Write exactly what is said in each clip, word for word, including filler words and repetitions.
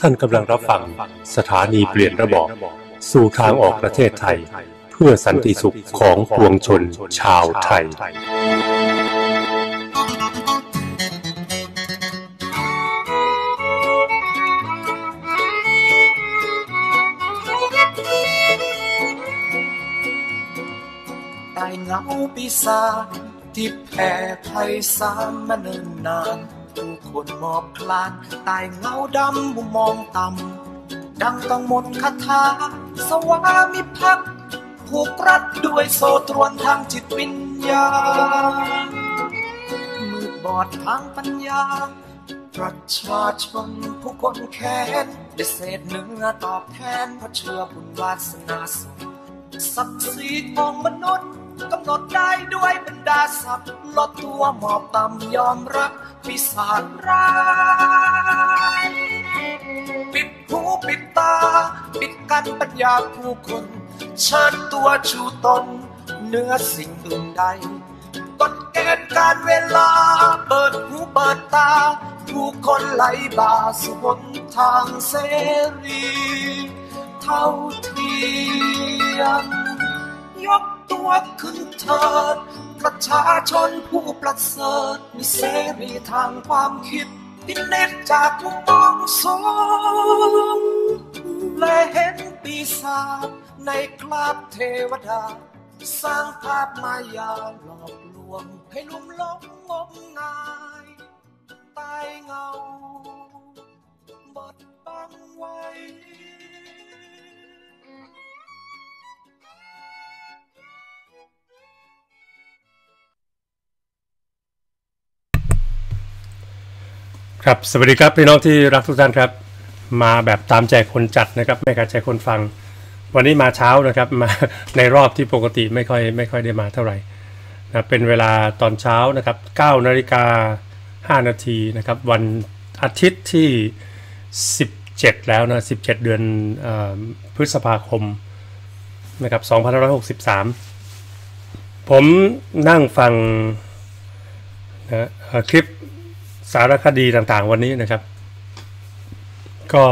ท่านกำลังรับฟังสถานีเปลี่ยนระบอบสู่ทางออกประเทศไทยเพื่อสันติสุขของปวงชนชาวไทยใต้เงาปีศาจที่แผ่ไพศาลมาเนิ่นนานผู้คนหมอบคลานใต้เงาดำมุมมองต่ำดังต้องมนต์คาถาสวามิภักดิ์ผูกรัดด้วยโซ่ตรวนทางจิตวิญญาณมืดบอดทางปัญญาประชาชนผู้คนแค้นได้เศษเนื้อตอบแทนเพราะเชื่อบุญวาสนาสูงศักดิ์ศรีของมนุษย์กำหนดได้ด้วยบรรดาศักดิ์ลดตัวหมอบต่ำยอมรับปีศาจร้ายปิดหูปิดตาปิดกั้นปัญญาผู้คนเชิญตัวชูตนเหนือสิ่งอื่นใดกฎเกณฑ์การเวลาเปิดหูเปิดตาผู้คนไหลบ่าสู่หนทางเสรีเท่าเทียมยกตัวขึ้นเถิดประชาชนผู้ประเสริฐมีเสรีทางความคิดที่เน็ตจากมุมมองสูงและเห็นปีศาจในคราบเทวดาสร้างภาพมายาหลอกลวงให้ลุ่มหลงงมงายใต้เงาบดบังไว้ครับสวัสดีครับพี่น้องที่รักทุกท่านครับมาแบบตามใจคนจัดนะครับไม่ขัดใจคนฟังวันนี้มาเช้านะครับมาในรอบที่ปกติไม่ค่อยไม่ค่อยได้มาเท่าไหร่นะเป็นเวลาตอนเช้านะครับเก้านาฬิกาห้านาทีนะครับวันอาทิตย์ที่สิบเจ็ดแล้วนะสิบเจ็ดเดือนเอ่อพฤษภาคมนะครับสองพันห้าร้อยหกสิบสามผมนั่งฟังนะคลิปสารคดีต่างๆวันนี้นะครับก็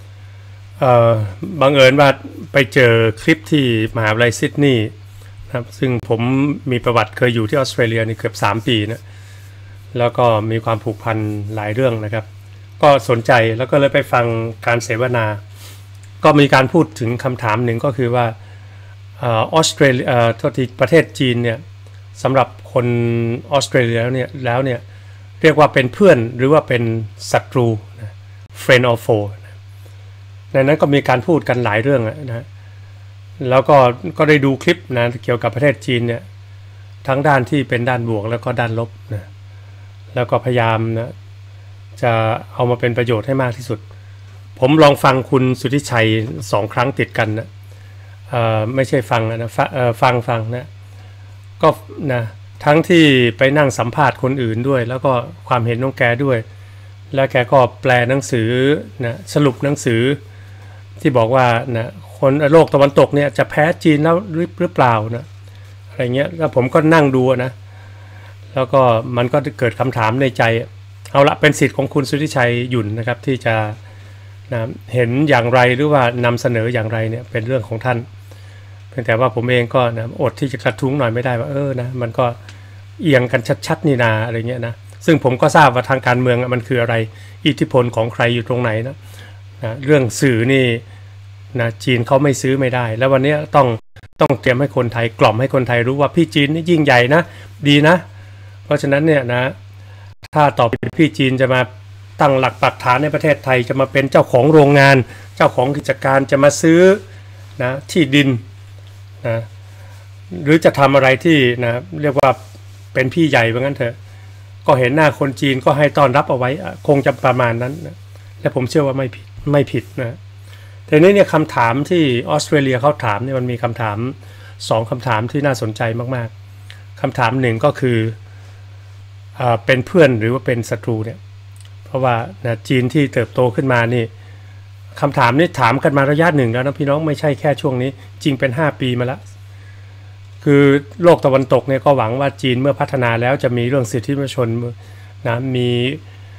บังเอิญว่าไปเจอคลิปที่มหาวิทยาลัยซิดนีย์นะครับซึ่งผมมีประวัติเคยอยู่ที่ออสเตรเลียนี่เกือบสามปีนะแล้วก็มีความผูกพันหลายเรื่องนะครับก็สนใจแล้วก็เลยไปฟังการเสวนาก็มีการพูดถึงคำถามหนึ่งก็คือว่าออสเตรเลียที่ประเทศจีนเนี่ยสำหรับคนออสเตรเลียแล้วเนี่ยแล้วเนี่ยเรียกว่าเป็นเพื่อนหรือว่าเป็นศัตรูนะ friend or foe นะในนั้นก็มีการพูดกันหลายเรื่องนะแล้วก็ก็ได้ดูคลิปนะเกี่ยวกับประเทศจีนเนี่ยทั้งด้านที่เป็นด้านบวกแล้วก็ด้านลบนะแล้วก็พยายามนะจะเอามาเป็นประโยชน์ให้มากที่สุดผมลองฟังคุณสุทธิชัยสองครั้งติดกันนะเอ่อไม่ใช่ฟังนะเอ่อฟังฟังนะก็นะทั้งที่ไปนั่งสัมภาษณ์คนอื่นด้วยแล้วก็ความเห็นของแกด้วยแล้วแกก็แปลหนังสือนะสรุปหนังสือที่บอกว่านะคนโลกตะวันตกเนี่ยจะแพ้จีนแล้วหรือเปล่านะอะไรเงี้ยแล้วผมก็นั่งดูนะแล้วก็มันก็เกิดคำถามในใจเอาละเป็นสิทธิ์ของคุณสุทธิชัยหยุ่นนะครับที่จะนะเห็นอย่างไรหรือว่านำเสนออย่างไรเนี่ยเป็นเรื่องของท่านเพียงแต่ว่าผมเองก็นะอดที่จะกระทุ้งหน่อยไม่ได้ว่าเออนะมันก็เอียงกันชัดๆนี่นาอะไรเงี้ยนะซึ่งผมก็ทราบว่าทางการเมืองมันคืออะไรอิทธิพลของใครอยู่ตรงไหนนะนะเรื่องสื่อนี่นะจีนเขาไม่ซื้อไม่ได้แล้ววันนี้ต้องต้องเตรียมให้คนไทยกล่อมให้คนไทยรู้ว่าพี่จีนนี่ยิ่งใหญ่นะดีนะเพราะฉะนั้นเนี่ยนะถ้าต่อไปพี่จีนจะมาตั้งหลักปักฐานในประเทศไทยจะมาเป็นเจ้าของโรงงานเจ้าของกิจการจะมาซื้อนะที่ดินนะหรือจะทำอะไรที่นะเรียกว่าเป็นพี่ใหญ่ว่างั้นเถอะก็เห็นหน้าคนจีนก็ให้ต้อนรับเอาไว้คงจะประมาณนั้นนะและผมเชื่อว่าไม่ผิดไม่ผิดนะแต่นี้เนี่ยคำถามที่ออสเตรเลียเขาถามเนี่ยมันมีคำถามสองคำถามที่น่าสนใจมากๆคำถามหนึ่งก็คืออ่าเป็นเพื่อนหรือว่าเป็นศัตรูเนี่ยเพราะว่านะจีนที่เติบโตขึ้นมานี่คำถามนี้ถามกันมาระยะหนึ่งแล้วนะพี่น้องไม่ใช่แค่ช่วงนี้จริงเป็นห้าปีมาแล้วคือโลกตะวันตกเนี่ยก็หวังว่าจีนเมื่อพัฒนาแล้วจะมีเรื่องสิทธิมนุษยชนนะมี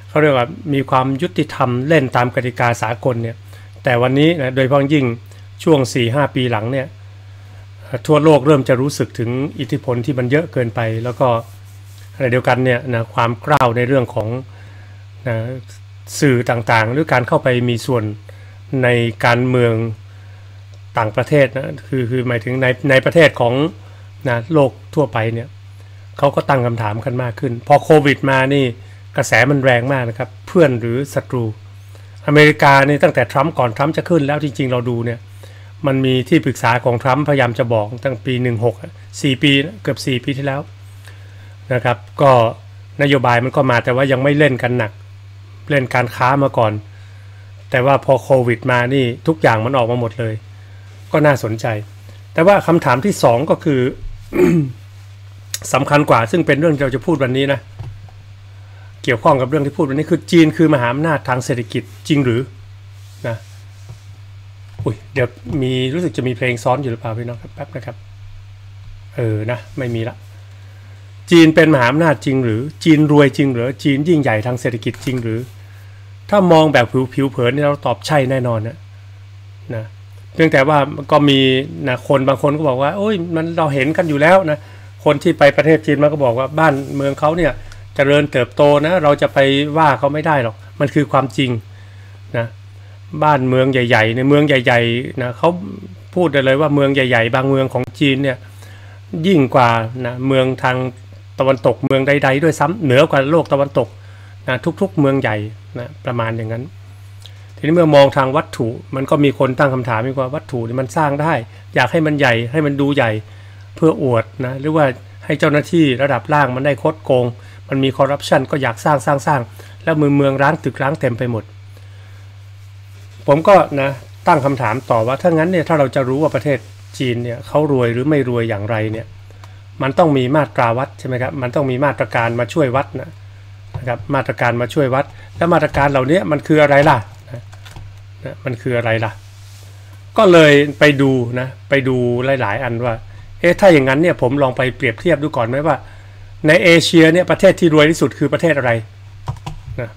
เขาเรียกว่ามีความยุติธรรมเล่นตามกติกาสากลเนี่ยแต่วันนี้นะโดยเฉพาะยิ่งช่วง สี่ห้า ปีหลังเนี่ยทั่วโลกเริ่มจะรู้สึกถึงอิทธิพลที่มันเยอะเกินไปแล้วก็ในเดียวกันเนี่ยนะความกล้าวในเรื่องของนะสื่อต่างๆหรือการเข้าไปมีส่วนในการเมืองต่างประเทศนะคือคือหมายถึงในในประเทศของนะโลกทั่วไปเนี่ยเขาก็ตั้งคำถามกันมากขึ้นพอโควิดมานี่กระแสมันแรงมากนะครับเพื่อนหรือศัตรูอเมริกานี่ตั้งแต่ทรัมป์ก่อนทรัมป์จะขึ้นแล้วจริงๆเราดูเนี่ยมันมีที่ปรึกษาของทรัมป์พยายามจะบอกตั้งปีสิบหก สี่ปีเกือบสี่ปีที่แล้วนะครับก็นโยบายมันก็มาแต่ว่ายังไม่เล่นกันหนักเล่นการค้ามาก่อนแต่ว่าพอโควิดมานี่ทุกอย่างมันออกมาหมดเลยก็น่าสนใจแต่ว่าคำถามที่สองก็คือ สำคัญกว่าซึ่งเป็นเรื่องที่เราจะพูดวันนี้นะเกี่ยวข้องกับเรื่องที่พูดวันนี้คือจีนคือมหาอำนาจทางเศรษฐกิจจริงหรือนะอุ้ยเดี๋ยวมีรู้สึกจะมีเพลงซ้อนอยู่หรือเปล่าพี่น้องครับแป๊บนะครับเออนะไม่มีละจีนเป็นมหาอำนาจจริงหรือจีนรวยจริงหรือจีนยิ่งใหญ่ทางเศรษฐกิจจริงหรือถ้ามองแบบผิวผิวเผินนี่เราตอบใช่แน่นอนนะนะเพียงแต่ว่าก็มีนะคนบางคนก็บอกว่าโอ้ยมันเราเห็นกันอยู่แล้วนะคนที่ไปประเทศจีนมันก็บอกว่าบ้านเมืองเขาเนี่ยเจริญเติบโตนะเราจะไปว่าเขาไม่ได้หรอกมันคือความจริงนะบ้านเมืองใหญ่ๆในเมืองใหญ่ๆนะเขาพูดได้เลยว่าเมืองใหญ่ๆบางเมืองของจีนเนี่ยยิ่งกว่านะเมืองทางตะวันตกเมืองใดๆด้วยซ้ำเหนือกว่าโลกตะวันตกนะทุกๆเมืองใหญ่นะประมาณอย่างนั้นทีนี้เมื่อมองทางวัตถุมันก็มีคนตั้งคำถามอีกว่าวัตถุนี่มันสร้างได้อยากให้มันใหญ่ให้มันดูใหญ่เพื่ออวดนะหรือว่าให้เจ้าหน้าที่ระดับล่างมันได้คดโกงมันมีคอร์รัปชันก็อยากสร้างสร้างสร้างแล้วเมืองเมืองร้างตึกร้างเต็มไปหมดผมก็นะตั้งคำถามต่อว่าถ้างั้นเนี่ยถ้าเราจะรู้ว่าประเทศจีนเนี่ยเขารวยหรือไม่รวยอย่างไรเนี่ยมันต้องมีมาตราวัดใช่ไหมครับมันต้องมีมาตรการมาช่วยวัดนะนะครับมาตรการมาช่วยวัดแล้วมาตรการเหล่านี้มันคืออะไรล่ะนะนะมันคืออะไรล่ะก็เลยไปดูนะไปดูหลายๆอันว่าเอ๊ะถ้าอย่างนั้นเนี่ยผมลองไปเปรียบเทียบดูก่อนไหมว่าในเอเชียเนี่ยประเทศที่รวยที่สุดคือประเทศอะไรนะ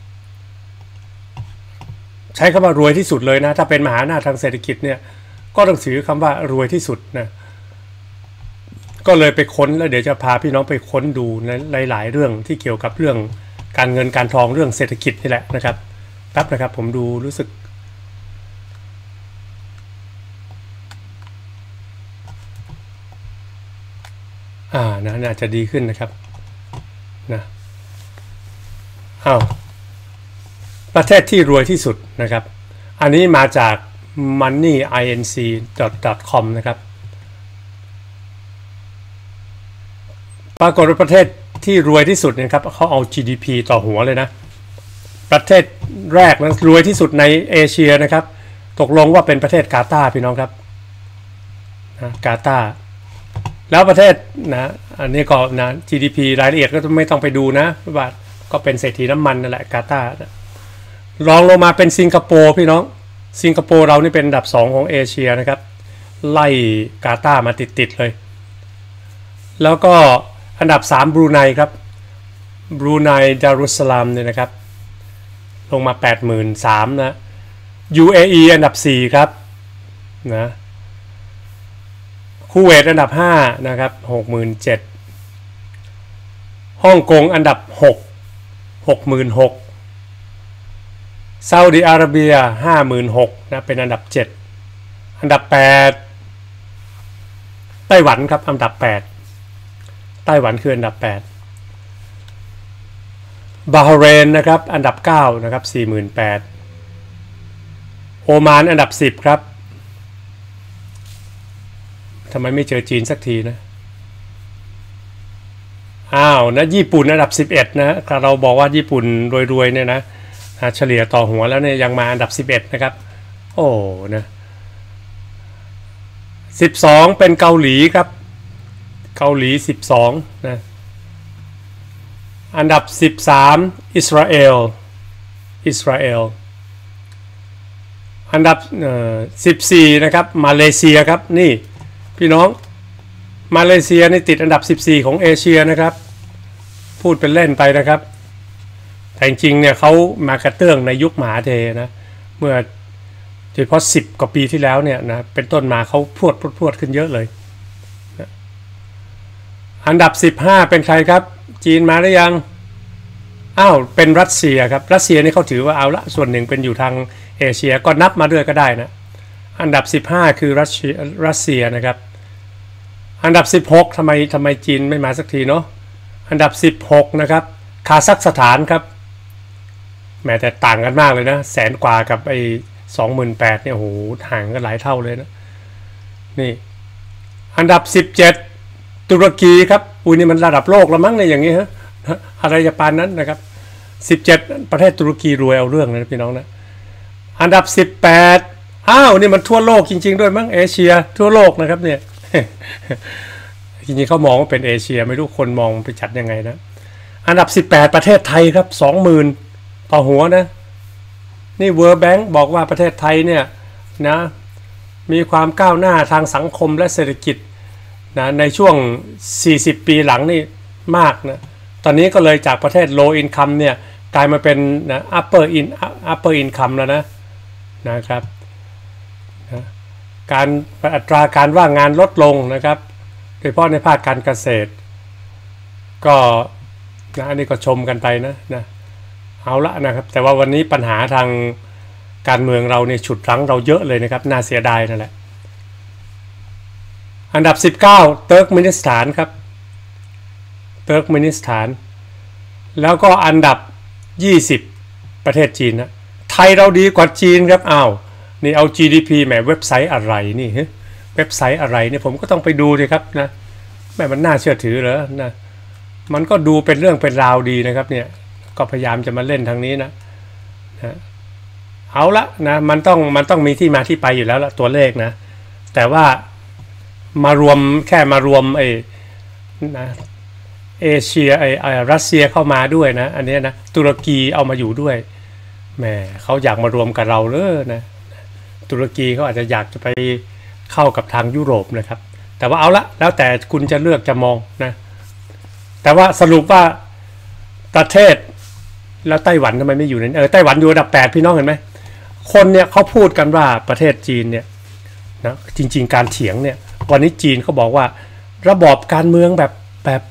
ใช้คำว่ารวยที่สุดเลยนะถ้าเป็นมหาอำนาจทางเศรษฐกิจเนี่ยก็ต้องถือคำว่ารวยที่สุดนะก็เลยไปค้นแล้วเดี๋ยวจะพาพี่น้องไปค้นดูในหลายๆเรื่องที่เกี่ยวกับเรื่องการเงินการทองเรื่องเศรษฐกิจนี่แหละนะครับแป๊บนะครับผมดูรู้สึกอ่านะน่าจะดีขึ้นนะครับนะอ้าวประเทศที่รวยที่สุดนะครับอันนี้มาจาก มันนี่ อิน ซี ดอท คอม นะครับปรากฏว่าประเทศที่รวยที่สุดนะครับเขาเอา จี ดี พี ต่อหัวเลยนะประเทศแรกนะรวยที่สุดในเอเชียนะครับตกลงว่าเป็นประเทศกาตาร์พี่น้องครับนะกาตาร์แล้วประเทศนะอันนี้ก็นะ จี ดี พี รายละเอียดก็ไม่ต้องไปดูนะว่าก็เป็นเศรษฐีน้ำมันนั่นแหละกาตาร์รองลงมาเป็นสิงคโปร์พี่น้องสิงคโปร์เรานี่เป็นอันดับสองของเอเชียนะครับไล่กาตาร์มาติดๆเลยแล้วก็อันดับสามบรูไนครับบรูไนดารุสสลามเนี่ยนะครับลงมา แปดหมื่นสามพัน นะ ยู เอ อี อันดับสี่ครับนะคูเวตอันดับห้านะครับ หกหมื่นเจ็ดพัน ฮ่องกงอันดับหก หกหมื่นหกพัน ซาอุดิอาระเบีย ห้าหมื่นหกพัน นะเป็นอันดับเจ็ดอันดับแปดไต้หวันครับอันดับแปดไต้หวันคืออันดับแปดบาห์เรนนะครับอันดับเก้านะครับ สี่หมื่นแปดพัน โอมานอันดับสิบครับทำไมไม่เจอจีนสักทีนะอ้าวนะญี่ปุ่นอันดับสิบเอ็ดนะเราบอกว่าญี่ปุ่นรวยๆเนี่ยนะเฉลี่ยต่อหัวแล้วเนี่ยยังมาอันดับสิบเอ็ดนะครับโอ้นะสิบสองเป็นเกาหลีครับเกาหลีสิบสองนะอันดับสิบสามอิสราเอลอิสราเอลอันดับเอ่อสิบสี่นะครับมาเลเซียครับนี่พี่น้องมาเลเซียนี่ติดอันดับสิบสี่ของเอเชียนะครับพูดเป็นเล่นไปนะครับแถแต่จริงๆเนี่ยเขามากระเตื้องในยุคมหาเทนะเมื่อโดยเฉพาะสิบกว่าปีที่แล้วเนี่ยนะเป็นต้นมาเขาพรวดพรวดขึ้นเยอะเลยนะอันดับสิบห้าเป็นใครครับจีนมาหรือยังอ้าวเป็นรัสเซียครับรัสเซียนี่เขาถือว่าเอาละส่วนหนึ่งเป็นอยู่ทางเอเชียก็นับมาด้วยก็ได้นะอันดับสิบห้าคือรัสเซียรัสเซียนะครับอันดับสิบหกทำไมทำไมจีนไม่มาสักทีเนาะอันดับสิบหกนะครับคาซัคสถานครับแม้แต่ต่างกันมากเลยนะแสนกว่ากับไอ้สองหมื่นแปดเนี่ยโหห่างกันหลายเท่าเลยนะนี่อันดับสิบเจ็ดตุรกีครับอุ้ยนี่มันระดับโลกแล้วมั้งในอย่างนี้ฮะอะไรจะปานนั้นนะครับสิบเจ็ดประเทศตุรกีรวยเอาเรื่องนะพี่น้องนะอันดับสิบแปดอ้าวนี่มันทั่วโลกจริงๆด้วยมั้งเอเชียทั่วโลกนะครับเนี่ยจริงๆเขามองว่าเป็นเอเชียไม่รู้คนมองไปจัดยังไงนะอันดับสิบแปดประเทศไทยครับ สองหมื่น ต่อหัวนะนี่ World Bank บอกว่าประเทศไทยเนี่ยนะมีความก้าวหน้าทางสังคมและเศรษฐกิจนะในช่วงสี่สิบปีหลังนี่มากนะตอนนี้ก็เลยจากประเทศ low income เนี่ยกลายมาเป็นนะ upper in upper income แล้วนะนะครับนะการอัตราการว่างงานลดลงนะครับโดยเฉพาะในภาคการเกษตรก็นะอันนี้ก็ชมกันไปนะนะเอาละนะครับแต่ว่าวันนี้ปัญหาทางการเมืองเราเนี่ยฉุดรั้งเราเยอะเลยนะครับน่าเสียดายนั่นแหละอันดับสิบเก้าเติร์กเมนิสถานครับเติร์กเมนิสถานแล้วก็อันดับยี่สิบประเทศจีนนะไทยเราดีกว่าจีนครับอ้าวนี่เอา จี ดี พี แหมเว็บไซต์อะไรนี่เว็บไซต์อะไรเนี่ยผมก็ต้องไปดูดิครับนะแม่มันน่าเชื่อถือเหรอนะมันก็ดูเป็นเรื่องเป็นราวดีนะครับเนี่ยก็พยายามจะมาเล่นทางนี้นะนะเอาละนะมันต้องมันต้องมีที่มาที่ไปอยู่แล้วละตัวเลขนะแต่ว่ามารวมแค่มารวมไอ้นะเอเชียไอ้ไอ้รัสเซียเข้ามาด้วยนะอันนี้นะตุรกีเอามาอยู่ด้วยแหมเขาอยากมารวมกับเราเลยนะตุรกีเขาอาจจะอยากจะไปเข้ากับทางยุโรปนะครับแต่ว่าเอาละแล้วแต่คุณจะเลือกจะมองนะแต่ว่าสรุปว่าประเทศแล้วไต้หวันทำไมไม่อยู่ในเออไต้หวันอยู่อันดับแปดพี่น้องเห็นไหมคนเนี่ยเขาพูดกันว่าประเทศจีนเนี่ยนะจริงๆการเถียงเนี่ยวันนี้จีนเขาบอกว่าระบอบการเมืองแบบแบบ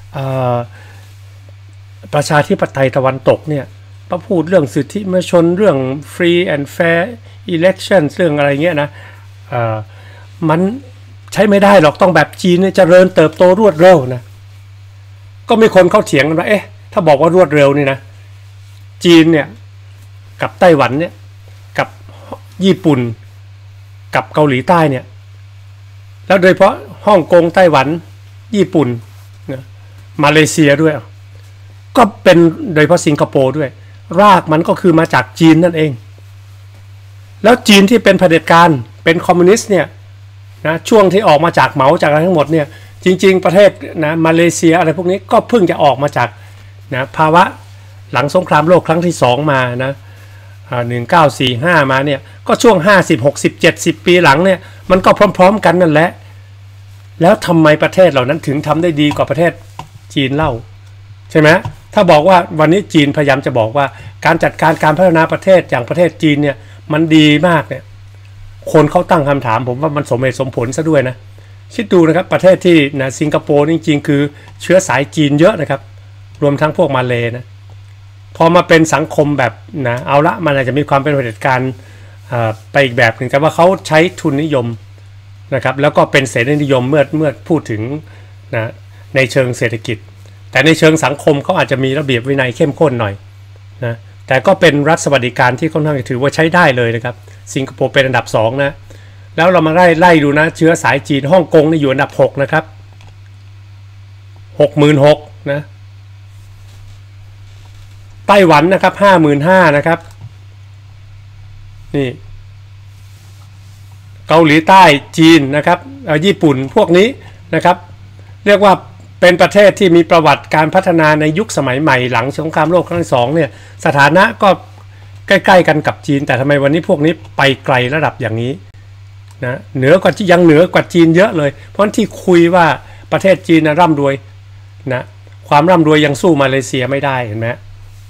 ประชาธิปไตยตะวันตกเนี่ยมาพูดเรื่องสิทธิมนุษยชนเรื่อง free and fair election เรื่องอะไรเงี้ยนะมันใช้ไม่ได้หรอกต้องแบบจีนเนี่ยเจริญเติบโตรวดเร็วนะก็มีคนเขาเถียงกันว่าเอ๊ะถ้าบอกว่ารวดเร็วนี่นะจีนเนี่ยกับไต้หวันเนี่ยกับญี่ปุ่นกับเกาหลีใต้เนี่ยแล้วโดยเฉพาะฮ่องกงไต้หวันญี่ปุ่นนะมาเลเซียด้วยก็เป็นโดยเฉพาะสิงคโปร์ด้วยรากมันก็คือมาจากจีนนั่นเองแล้วจีนที่เป็นเผด็จการเป็นคอมมิวนิสต์เนี่ยนะช่วงที่ออกมาจากเหมาจากอะไรทั้งหมดเนี่ยจริงๆประเทศนะมาเลเซียอะไรพวกนี้ก็เพิ่งจะออกมาจากนะภาวะหลังสงครามโลกครั้งที่สองมานะหนึ่งเก้าสี่ห้ามาเนี่ยก็ช่วงห้าสิบ หกสิบ เจ็ดสิบปีหลังเนี่ยมันก็พร้อมๆกันนั่นแหละแล้วทำไมประเทศเหล่านั้นถึงทำได้ดีกว่าประเทศจีนเล่าใช่ไหมถ้าบอกว่าวันนี้จีนพยายามจะบอกว่าการจัดการการพัฒนาประเทศอย่างประเทศจีนเนี่ยมันดีมากเนี่ยคนเขาตั้งคำถามผมว่ามันสมเหตุสมผลซะด้วยนะคิดดูนะครับประเทศที่นะสิงคโปร์จริงๆคือเชื้อสายจีนเยอะนะครับรวมทั้งพวกมาเลย์นะพอมาเป็นสังคมแบบนะเอาละมันอาจจะมีความเป็นเผด็จการไปอีกแบบหนึ่งแต่ว่าเขาใช้ทุนนิยมนะครับแล้วก็เป็นเสรีนิยมเมื่อเมื่อพูดถึงนะในเชิงเศรษฐกิจแต่ในเชิงสังคมเขาอาจจะมีระเบียบวินัยเข้มข้นหน่อยนะแต่ก็เป็นรัฐสวัสดิการที่ค่อนข้างถือว่าใช้ได้เลยนะครับสิงคโปร์เป็นอันดับสองนะแล้วเรามาไล่ไล่ดูนะเชื้อสายจีนฮ่องกงนี่อยู่อันดับหกนะครับ หกหมื่นหกพัน นะไต้หวันนะครับ ห้าหมื่นห้าพัน นะครับนี่เกาหลีใต้จีนนะครับญี่ปุ่นพวกนี้นะครับเรียกว่าเป็นประเทศที่มีประวัติการพัฒนาในยุคสมัยใหม่หลังสงครามโลกครั้งที่สองเนี่ยสถานะก็ใกล้ๆกันกับจีนแต่ทำไมวันนี้พวกนี้ไปไกลระดับอย่างนี้นะเหนือกว่ายังเหนือกว่าจีนเยอะเลยเพราะที่คุยว่าประเทศจีนนะร่ำรวยนะความร่ำรวยยังสู้มาเลเซียไม่ได้เห็นไหม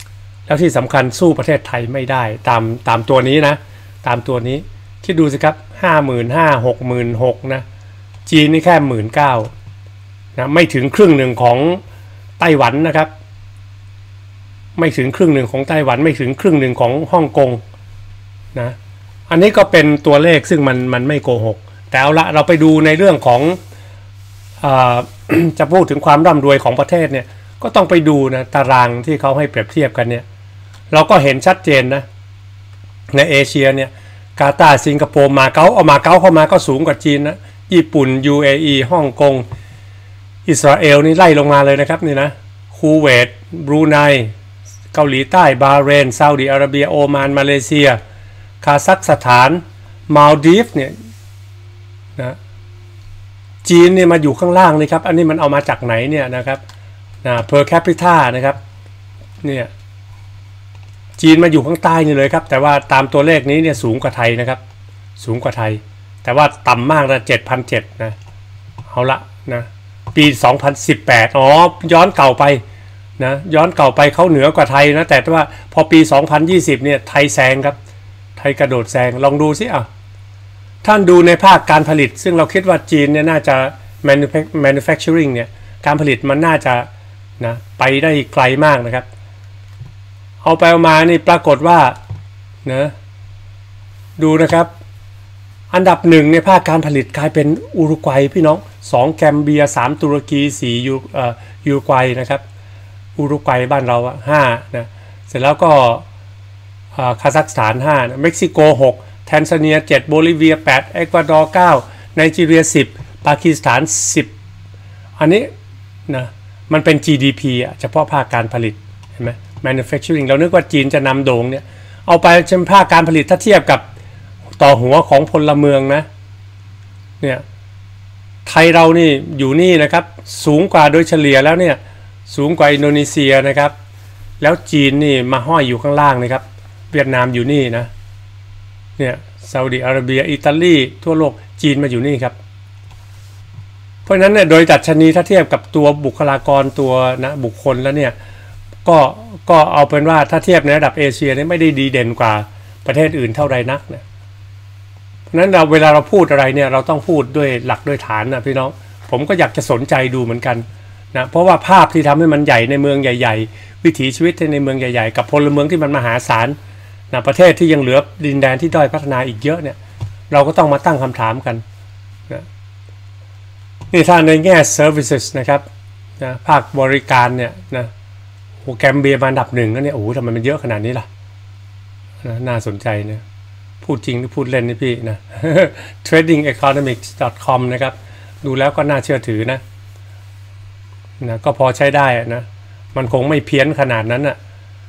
แล้วที่สำคัญสู้ประเทศไทยไม่ได้ตามตามตัวนี้นะตามตัวนี้คิดดูสิครับห้าหมื่นห้าหกหมื่นหกนะจีนนี่แค่หมื่นเก้านะไม่ถึงครึ่งหนึ่งของไต้หวันนะครับไม่ถึงครึ่งหนึ่งของไต้หวันไม่ถึงครึ่งหนึ่งของฮ่องกงนะอันนี้ก็เป็นตัวเลขซึ่งมันมันไม่โกหกแต่เอาละเราไปดูในเรื่องของอ่า จะพูดถึงความร่ำรวยของประเทศเนี่ยก็ต้องไปดูนะตารางที่เขาให้เปรียบเทียบกันเนี่ยเราก็เห็นชัดเจนนะในเอเชียเนี่ยกาตาร์สิงคโปร์มาเก๊าเอามาเก๊าเข้ามาก็สูงกว่าจีนนะญี่ปุ่น ยู เอ อี ฮ่องกงอิสราเอลนี่ไล่ลงมาเลยนะครับนี่นะคูเวตบรูไนเกาหลีใต้บาห์เรนซาอุดิอาระเบียโอมานมาเลเซียคาซัคสถานมาลดีฟเนี่ยนะจีนเนี่ยมาอยู่ข้างล่างเลยครับอันนี้มันเอามาจากไหนเนี่ยนะครับนะ per capita นะครับเนี่ยจีนมาอยู่ข้างใต้นี่เลยครับแต่ว่าตามตัวเลขนี้เนี่ยสูงกว่าไทยนะครับสูงกว่าไทยแต่ว่าต่ำมากนะ เจ็ดพันเจ็ดร้อย นะเอาละนะปีสองพันสิบแปดอ๋อย้อนเก่าไปนะย้อนเก่าไปเขาเหนือกว่าไทยนะแต่ว่าพอปีสองพันยี่สิบเนี่ยไทยแซงครับไทยกระโดดแซงลองดูสิอ่ะท่านดูในภาคการผลิตซึ่งเราคิดว่าจีนเนี่ยน่าจะ manufacturing เนี่ยการผลิตมันน่าจะนะไปได้ไกลมากนะครับเอาไปเอามานี่ปรากฏว่านะดูนะครับอันดับหนึ่งในภาคการผลิตกลายเป็นอุรุกวัยพี่น้องสองแกมเบียสามตุรกีสี่ยูเอ่อยูรุกวัยนะครับอุรุกวัยบ้านเราอ่ะห้านะเสร็จแล้วก็คาซัคสถานห้านะเม็กซิโกหกแทนซาเนียเจ็ดโบลิเวียแปดเอกวาดอร์เก้าไนจีเรียสิบปากีสถานสิบอันนี้นะมันเป็น จี ดี พี อ่ะเฉพาะภาคการผลิตเห็นไหม manufacturing เรานึกว่าจีนจะนำโด่งเนี่ยเอาไปเช่นภาคการผลิตถ้าเทียบกับต่อหัวของพลเมืองนะเนี่ยไทยเรานี่อยู่นี่นะครับสูงกว่าโดยเฉลี่ยแล้วเนี่ยสูงกว่าอินโดนีเซียนะครับแล้วจีนนี่มาห้อยอยู่ข้างล่างนะครับเวียดนามอยู่นี่นะเนี่ยซาอุดิอาระเบียอิตาลีทั่วโลกจีนมาอยู่นี่ครับเพราะฉะนั้นเนี่ยโดยดัชนีถ้าเทียบกับตัวบุคลากรตัวนะบุคคลแล้วเนี่ยก็ก็เอาเป็นว่าถ้าเทียบในระดับเอเชียนี่ไม่ได้ดีเด่นกว่าประเทศอื่นเท่าใดนักนะเพราะฉะนั้นเราเวลาเราพูดอะไรเนี่ยเราต้องพูดด้วยหลักด้วยฐานนะพี่น้องผมก็อยากจะสนใจดูเหมือนกันนะเพราะว่าภาพที่ทำให้มันใหญ่ในเมืองใหญ่ๆวิถีชีวิตในเมืองใหญ่ๆกับพลเมืองที่มันมหาศาลนะประเทศที่ยังเหลือดินแดนที่ด้อยพัฒนาอีกเยอะเนี่ยเราก็ต้องมาตั้งคำถามกันนะนี่ถ้าในแง่ services นะครับนะภาคบริการเนี่ยนะโอ้แกมเบียมาอันดับหนึ่งแล้วเนี่ยโอ้ทำไมมันเยอะขนาดนี้ล่ะนะน่าสนใจนะพูดจริงหรือพูดเล่นนี่พี่นะ เทรดดิ้งอีโคโนมิกส์ ดอท คอม นะครับดูแล้วก็น่าเชื่อถือนะนะก็พอใช้ได้นะมันคงไม่เพี้ยนขนาดนั้นน่ะ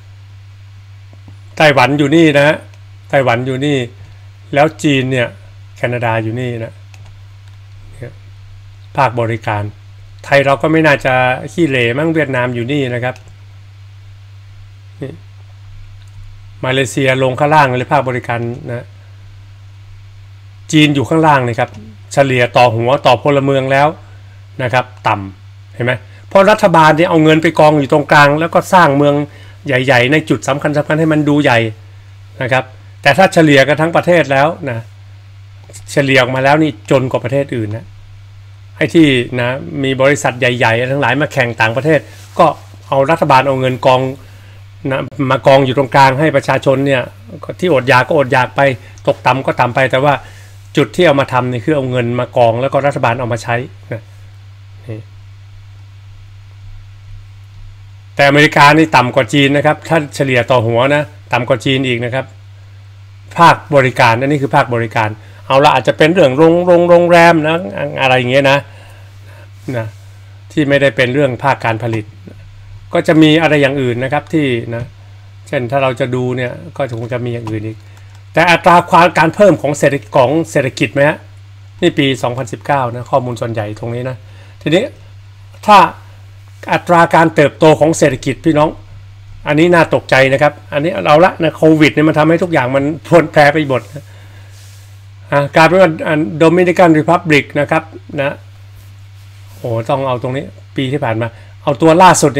ไต้หวันอยู่นี่นะไต้หวันอยู่นี่แล้วจีนเนี่ยแคนาดาอยู่นี่นะภาคบริการไทยเราก็ไม่น่าจะขี้เหร่มั้งเวียดนามอยู่นี่นะครับนี่มาเลเซียลงข้างล่างเลยภาคบริการนะจีนอยู่ข้างล่างเลยครับเฉลี่ยต่อหัวต่อพลเมืองแล้วนะครับต่ำเห็นไหมเพราะรัฐบาลเนี่ยเอาเงินไปกองอยู่ตรงกลางแล้วก็สร้างเมืองใหญ่ๆในจุดสำคัญสำคัญให้มันดูใหญ่นะครับแต่ถ้าเฉลี่ยกันทั้งประเทศแล้วนะเฉลี่ยออกมาแล้วนี่จนกว่าประเทศอื่นนะไอ้ที่นะมีบริษัทใหญ่ๆทั้งหลายมาแข่งต่างประเทศก็เอารัฐบาลเอาเงินกองนะมากองอยู่ตรงกลางให้ประชาชนเนี่ยที่อดอยากก็อดอยากไปตกต่ำก็ต่ำไปแต่ว่าจุดที่เอามาทำนี่คือเอาเงินมากองแล้วก็รัฐบาลเอามาใช้นะนี่แต่อเมริกานี่ต่ำกว่าจีนนะครับถ้าเฉลี่ยต่อหัวนะต่ำกว่าจีนอีกนะครับภาคบริการอันนี้คือภาคบริการเอาละอาจจะเป็นเรื่องโรงโรงโรงแรมนะอะไรอย่างเงี้ยนะนะที่ไม่ได้เป็นเรื่องภาคการผลิตก็จะมีอะไรอย่างอื่นนะครับที่นะเช่นถ้าเราจะดูเนี่ยก็คงจะมีอย่างอื่นอีกแต่อัตราความการเพิ่มของเศรษฐกิจของเศรษฐกิจไหมฮะนี่ปีสองพันสิบเก้านะข้อมูลส่วนใหญ่ตรงนี้นะทีนี้ถ้าอัตราการเติบโตของเศรษฐกิจพี่น้องอันนี้น่าตกใจนะครับอันนี้เราละนะโควิดเนี่ยมันทำให้ทุกอย่างมันพลนแพร่ไปหมดการเป็นว่าโดมินิกันรีพับลิกนะครับนะโอ้ต้องเอาตรงนี้ปีที่ผ่านมาเอาตัวล่าสุดนะครับ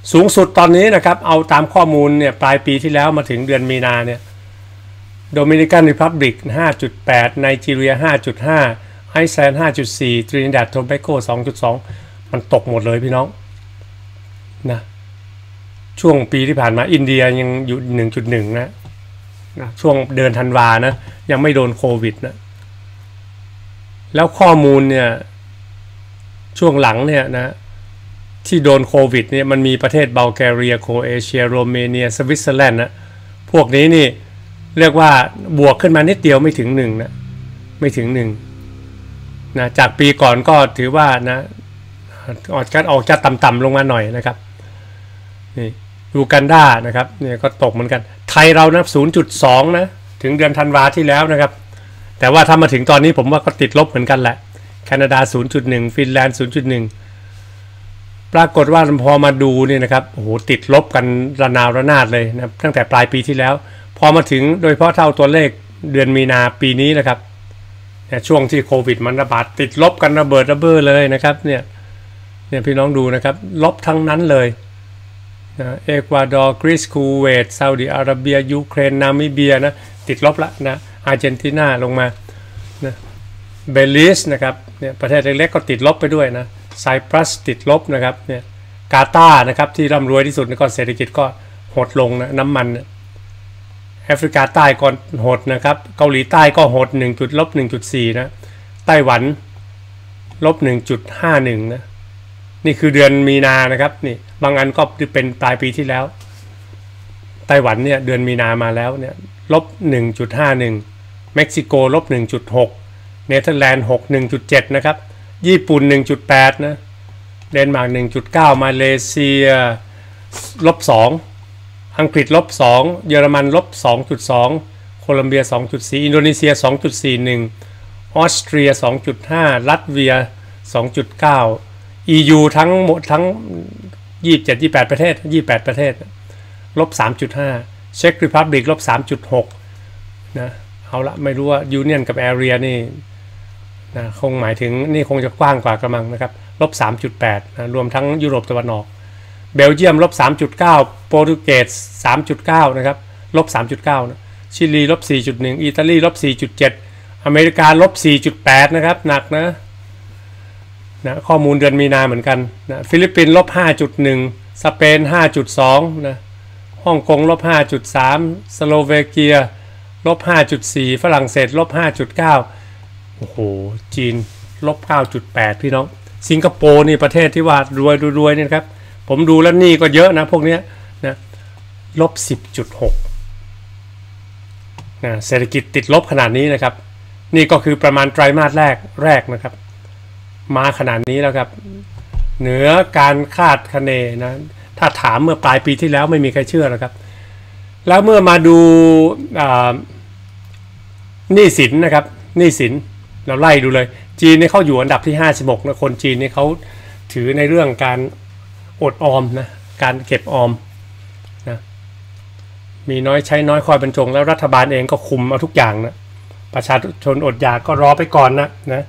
สูงสุดตอนนี้นะครับเอาตามข้อมูลเนี่ยปลายปีที่แล้วมาถึงเดือนมีนาเนี่ยโดมินิกันรีพับลิก ห้าจุดแปด ไนจีเรีย ห้าจุดห้า ไอซ์แลนด์ ห้าจุดสี่ ตรินิดัดโทแบโก สองจุดสอง มันตกหมดเลยพี่น้องนะช่วงปีที่ผ่านมาอินเดียยังอยู่ หนึ่งจุดหนึ่ง นะนะช่วงเดือนธันวานะยังไม่โดนโควิดนะแล้วข้อมูลเนี่ยช่วงหลังเนี่ยนะที่โดนโควิดเนี่ยมันมีประเทศบัลแกเรียโครเอเชียโรเมเนียสวิตเซอร์แลนด์นะพวกนี้นี่เรียกว่าบวกขึ้นมานิดเดียวไม่ถึงหนึ่งนะไม่ถึงหนึ่งนะจากปีก่อนก็ถือว่านะออกกันออกจะต่ำๆลงมาหน่อยนะครับนี่ยูกันดานะครับเนี่ยก็ตกเหมือนกันไทยเรานะ ศูนย์จุดสอง นะถึงเดือนธันวาที่แล้วนะครับแต่ว่าถ้ามาถึงตอนนี้ผมว่าก็ติดลบเหมือนกันแหละแคนาดา ศูนย์จุดหนึ่ง ฟินแลนด์ ศูนย์จุดหนึ่ง ปรากฏว่าพอมาดูเนี่ยนะครับโอ้โหติดลบกันระนาวระนาดเลยนะตั้งแต่ปลายปีที่แล้วพอมาถึงโดยเฉพาะเท่าตัวเลขเดือนมีนาปีนี้นะครับช่วงที่โควิดมันระบาดติดลบกันระเบิดระเบ้อเลยนะครับเนี่ยเนี่ยพี่น้องดูนะครับลบทั้งนั้นเลยนะเอกวาดอร์กรีซคูเวตซาอุดิอาระเบียยูเครนนามิเบียนะติดลบละนะอาร์เจนตินาลงมานะเบลิสนะครับเนี่ยประเทศเล็กๆก็ติดลบไปด้วยนะไซปรัสติดลบนะครับเนี่ยกาตาร์นะครับที่ร่ำรวยที่สุดก็เศรษฐกิจก็หดลงนะน้ำมันแอฟริกาใต้ก็หดนะครับเกาหลีใต้ก็หดหนึ่งจุดลบ หนึ่งจุดสี่ นะไต้หวันลบ หนึ่งจุดห้าหนึ่ง นะนี่คือเดือนมีนานะครับนี่บางอันก็เป็นปลายปีที่แล้วไต้หวันเนี่ยเดือนมีนามาแล้วเนี่ยลบ หนึ่งจุดห้าหนึ่ง เม็กซิโกลบ หนึ่งจุดหก เนเธอร์แลนด์หก หนึ่งจุดเจ็ด นะครับญี่ปุ่น หนึ่งจุดแปด นะเดนมาร์ก หนึ่งจุดเก้า มาเลเซียลบสองอังกฤษลบสองเยอรมันลบ สองจุดสอง โคลัมเบีย สองจุดสี่ อินโดนีเซีย สองจุดสี่หนึ่ง ออสเตรีย สองจุดห้า ลัตเวีย สองจุดเก้า อี ยู ทั้งหมดทั้งยี่สิบเจ็ด ยี่สิบแปดประเทศยี่สิบแปดประเทศลบ สามจุดห้า เช็กรีพับลิกลบ สามจุดหก นะเอาละไม่รู้ว่ายูเนียนกับแอเรียนี่นะคงหมายถึงนี่คงจะกว้างกว่ากระมังนะครับลบ สามจุดแปด นะรวมทั้งยุโรปตะวันออกเบลเยียมลบ สามจุดเก้า โปรตุเกส สามจุดเก้า นะครับลบ สามจุดเก้า นะชิลีลบ สี่จุดหนึ่ง อิตาลีลบ สี่จุดเจ็ด อเมริกาลบ สี่จุดแปด นะครับหนักนะนะข้อมูลเดือนมีนาเหมือนกันนะฟิลิปปินส์ลบ ห้าจุดหนึ่ง สเปน ห้าจุดสอง นะฮ่องกงลบ ห้าจุดสาม สโลเวเกียลบ ห้าจุดสี่ ฝรั่งเศสลบ ห้าจุดเก้า โอ้โหจีนลบ เก้าจุดแปด พี่น้องสิงคโปร์นี่ประเทศที่ว่ารวยรวยนี่ครับผมดูแล้วนี่ก็เยอะนะพวกนี้นะลบ สิบจุดหก นะเศรษฐกิจติดลบขนาดนี้นะครับนี่ก็คือประมาณไตรมาสแรกแรกนะครับมาขนาดนี้แล้วครับเหนือการคาดคะเนนะถ้าถามเมื่อปลายปีที่แล้วไม่มีใครเชื่อแล้วครับแล้วเมื่อมาดูหนี้สินนะครับหนี้สินเราไล่ดูเลยจีนนี่เขาอยู่อันดับที่ห้าสิบหกนะคนจีนนี่เขาถือในเรื่องการอดออมนะการเก็บออมนะมีน้อยใช้น้อยคอยบรรจงแล้วรัฐบาลเองก็คุมเอาทุกอย่างนะประชาชนอดอยากก็รอไปก่อนนะนะ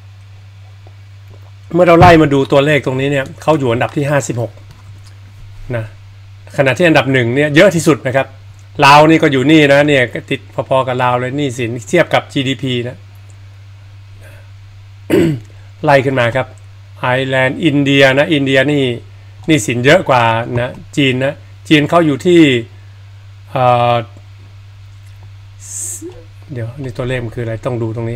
เมื่อเราไล่มาดูตัวเลขตรงนี้เนี่ยเขาอยู่อันดับที่ห้าสิบหกนะขณะที่อันดับหนึ่งเนี่ยเยอะที่สุดนะครับลาวนี่ก็อยู่นี่นะเนี่ยติดพอๆกับลาวเลยหนี้สินเทียบกับ จี ดี พี นะ ไล่ขึ้นมาครับไอร์แลนด์อินเดียนะอินเดียนี่หนี้สินเยอะกว่านะจีนนะจีนเขาอยู่ที่เอ่อเดี๋ยวนี่ตัวเลขมันคืออะไรต้องดูตรงนี้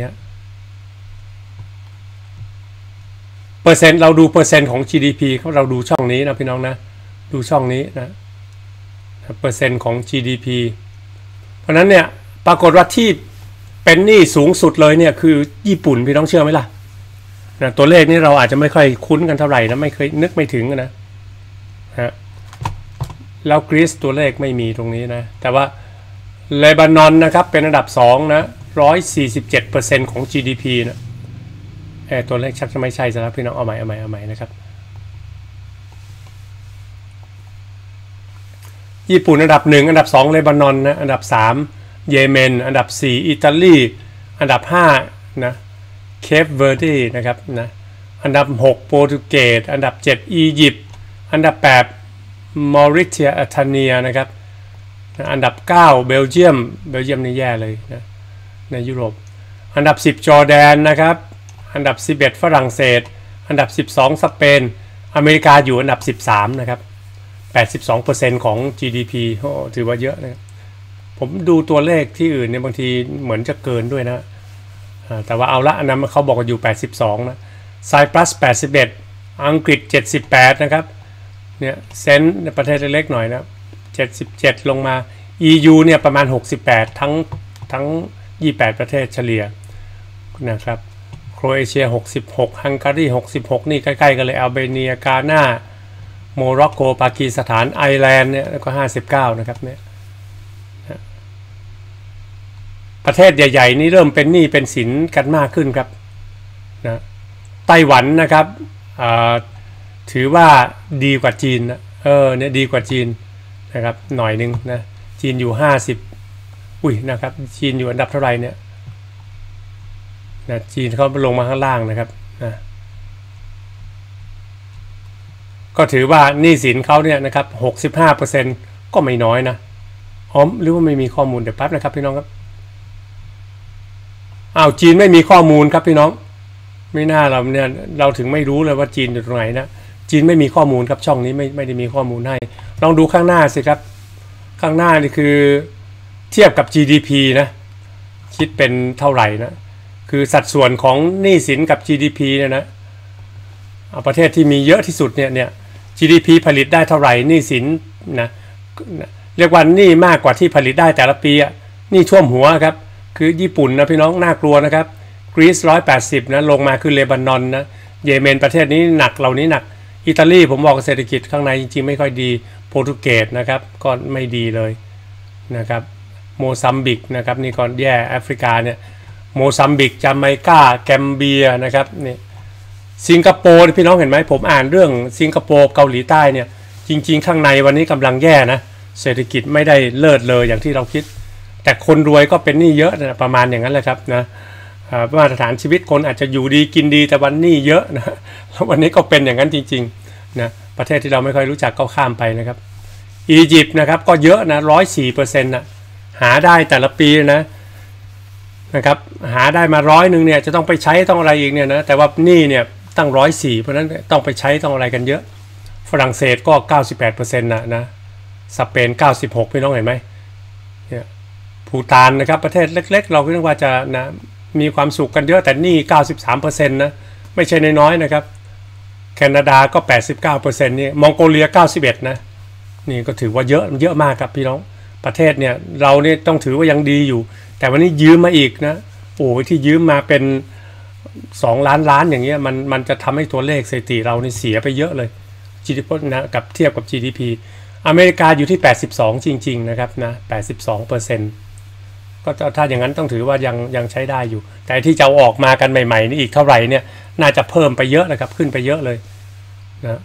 เปอร์เซ็นต์เราดูเปอร์เซ็นต์ของ จี ดี พีเขาเราดูช่องนี้นะพี่น้องนะดูช่องนี้นะเปอร์เซ็นต์ของ จี ดี พี เพราะนั้นเนี่ยปรากฏว่าที่เป็นหนี้สูงสุดเลยเนี่ยคือญี่ปุ่นพี่น้องเชื่อไหมล่ะนะตัวเลขนี้เราอาจจะไม่ค่อยคุ้นกันเท่าไหร่นะไม่เคยนึกไม่ถึงนะฮะแล้วกรีซตัวเลขไม่มีตรงนี้นะแต่ว่าเลบานอนนะครับเป็นอันดับสองนะ หนึ่งร้อยสี่สิบเจ็ดเปอร์เซ็นต์ ของ จี ดี พี นะเออตัวเลขชักจะไม่ใช่ซะแล้วพี่น้องเอาใหม่เอาใหม่เอาใหม่นะครับญี่ปุ่นอันดับหนึ่งอันดับสองเลบานอนนะอันดับสามเยเมนอันดับสี่อิตาลีอันดับห้านะเคปเวอร์ดีนะครับนะอันดับหกโปรตุเกสอันดับเจ็ดอียิปต์อันดับแปดมอริเทียอัตเนียนะครับอันดับเก้าเบลเยียมเบลเยียมนี่แย่เลยนะในยุโรปอันดับสิบจอร์แดนนะครับอันดับสิบเอ็ดฝรั่งเศสอันดับสิบสองสเปนอเมริกาอยู่อันดับสิบสามนะครับ แปดสิบสองเปอร์เซ็นต์ ของ จี ดี พี โอ้ถือว่าเยอะนะผมดูตัวเลขที่อื่นเนี่ยบางทีเหมือนจะเกินด้วยนะแต่ว่าเอาละอันนั้นเขาบอกว่าอยู่แปดสิบสองนะไซปรัสแปดสิบเอ็ดอังกฤษเจ็ดสิบแปดนะครับเนี่ยเซนต์ประเทศเล็กๆหน่อยนะเจ็ดสิบเจ็ดลงมา อี ยู เนี่ยประมาณหกสิบแปดทั้งทั้งยี่สิบแปดประเทศเฉลี่ยนะครับโครเอเชียหกสิบหกฮังการีหกสิบหกนี่ใกล้ๆกันเลยอัลเบเนียกาหน้าโมร็อกโกปากีสถานไอร์แลนด์เนี่ยก็ห้าสิบเก้านะครับเนี่ยประเทศใหญ่ๆนี่เริ่มเป็นหนี้เป็นสินกันมากขึ้นครับนะไต้หวันนะครับถือว่าดีกว่าจีนนะเออเนี่ยดีกว่าจีนนะครับหน่อยนึงนะจีนอยู่ห้าสิบอุ้ยนะครับจีนอยู่อันดับเท่าไหร่เนี่ยนะจีนเขาลงมาข้างล่างนะครับนะก็ถือว่าหนี้สินเขาเนี่ยนะครับ หกสิบห้าเปอร์เซ็นต์ ก็ไม่น้อยนะอ๋อหรือว่าไม่มีข้อมูลเดี๋ยวแป๊บนะครับพี่น้องครับอ้าวจีนไม่มีข้อมูลครับพี่น้องไม่น่าเราเนี่ยเราถึงไม่รู้เลยว่าจีนอยู่ตรงไหนนะจีนไม่มีข้อมูลครับช่องนี้ไม่ไม่ได้มีข้อมูลให้ลองดูข้างหน้าสิครับข้างหน้านี่คือเทียบกับ จี ดี พี นะคิดเป็นเท่าไหร่นะคือสัดส่วนของหนี้สินกับ จี ดี พี เนี่ยนะประเทศที่มีเยอะที่สุดเนี่ยเนี่ย จี ดี พี ผลิตได้เท่าไหร่หนี้สินนะเรียกว่าหนี้มากกว่าที่ผลิตได้แต่ละปีอ่ะหนี้ท่วมหัวครับคือญี่ปุ่นนะพี่น้องน่ากลัวนะครับกรีซหนึ่งร้อยแปดสิบนะลงมาคือเลบานอนนะเยเมนประเทศนี้หนักเหล่านี้หนักอิตาลีผมบอกเศรษฐกิจข้างในจริงๆไม่ค่อยดีโปรตุเกสนะครับก็ไม่ดีเลยนะครับโมซัมบิกนะครับนี่ก็แย่แอฟริกาเนี่ยโมซัมบิกจาเมกาแกมเบียนะครับนี่สิงคโปร์พี่น้องเห็นไหมผมอ่านเรื่องสิงคโปร์เกาหลีใต้เนี่ยจริงๆข้างในวันนี้กำลังแย่นะเศรษฐกิจไม่ได้เลิศเลยอย่างที่เราคิดแต่คนรวยก็เป็นหนี้เยอะนะประมาณอย่างนั้นแหละครับนะมาตรฐานชีวิตคนอาจจะอยู่ดีกินดีแต่วันหนี้เยอะนะแล้ววันนี้ก็เป็นอย่างนั้นจริงๆนะประเทศที่เราไม่ค่อยรู้จักก็ข้ามไปนะครับอียิปต์นะครับก็เยอะนะร้อยสี่เปอร์เซ็นต์นะหาได้แต่ละปีนะนะครับหาได้มาร้อยหนึ่งเนี่ยจะต้องไปใช้ต้องอะไรอีกเนี่ยนะแต่ว่าหนี้เนี่ยตั้งร้อยสี่เพราะนั้นต้องไปใช้ต้องอะไรกันเยอะฝรั่งเศสก็ เก้าสิบแปดเปอร์เซ็นต์ นะนะสเปนเก้าสิบหกพี่น้องเห็นไหมเนี่ยภูฏานนะครับประเทศเล็กๆเราคิดว่าจะนะมีความสุขกันเยอะแต่หนี้ เก้าสิบสามเปอร์เซ็นต์ นะไม่ใช่น้อยๆนะครับแคนาดาก็ แปดสิบเก้าเปอร์เซ็นต์ นี่มองโกเลียเก้าสิบเอ็ดนะนี่ก็ถือว่าเยอะเยอะมากครับพี่น้องประเทศเนี่ยเราเนี่ยต้องถือว่ายังดีอยู่แต่วันนี้ยืมมาอีกนะโอ้ยที่ยืมมาเป็นสองล้านล้านอย่างเงี้ยมันมันจะทำให้ตัวเลขสถิติเรานี่เสียไปเยอะเลย จี ดี พี นะกับเทียบกับ จี ดี พี อเมริกาอยู่ที่แปดสิบสองจริงๆนะครับนะ แปดสิบสองเปอร์เซ็นต์ ก็ถ้าอย่างนั้นต้องถือว่ายังยังใช้ได้อยู่แต่ที่จะออกมากันใหม่ๆนี่อีกเท่าไหร่เนี่ยน่าจะเพิ่มไปเยอะนะครับขึ้นไปเยอะเลยนะ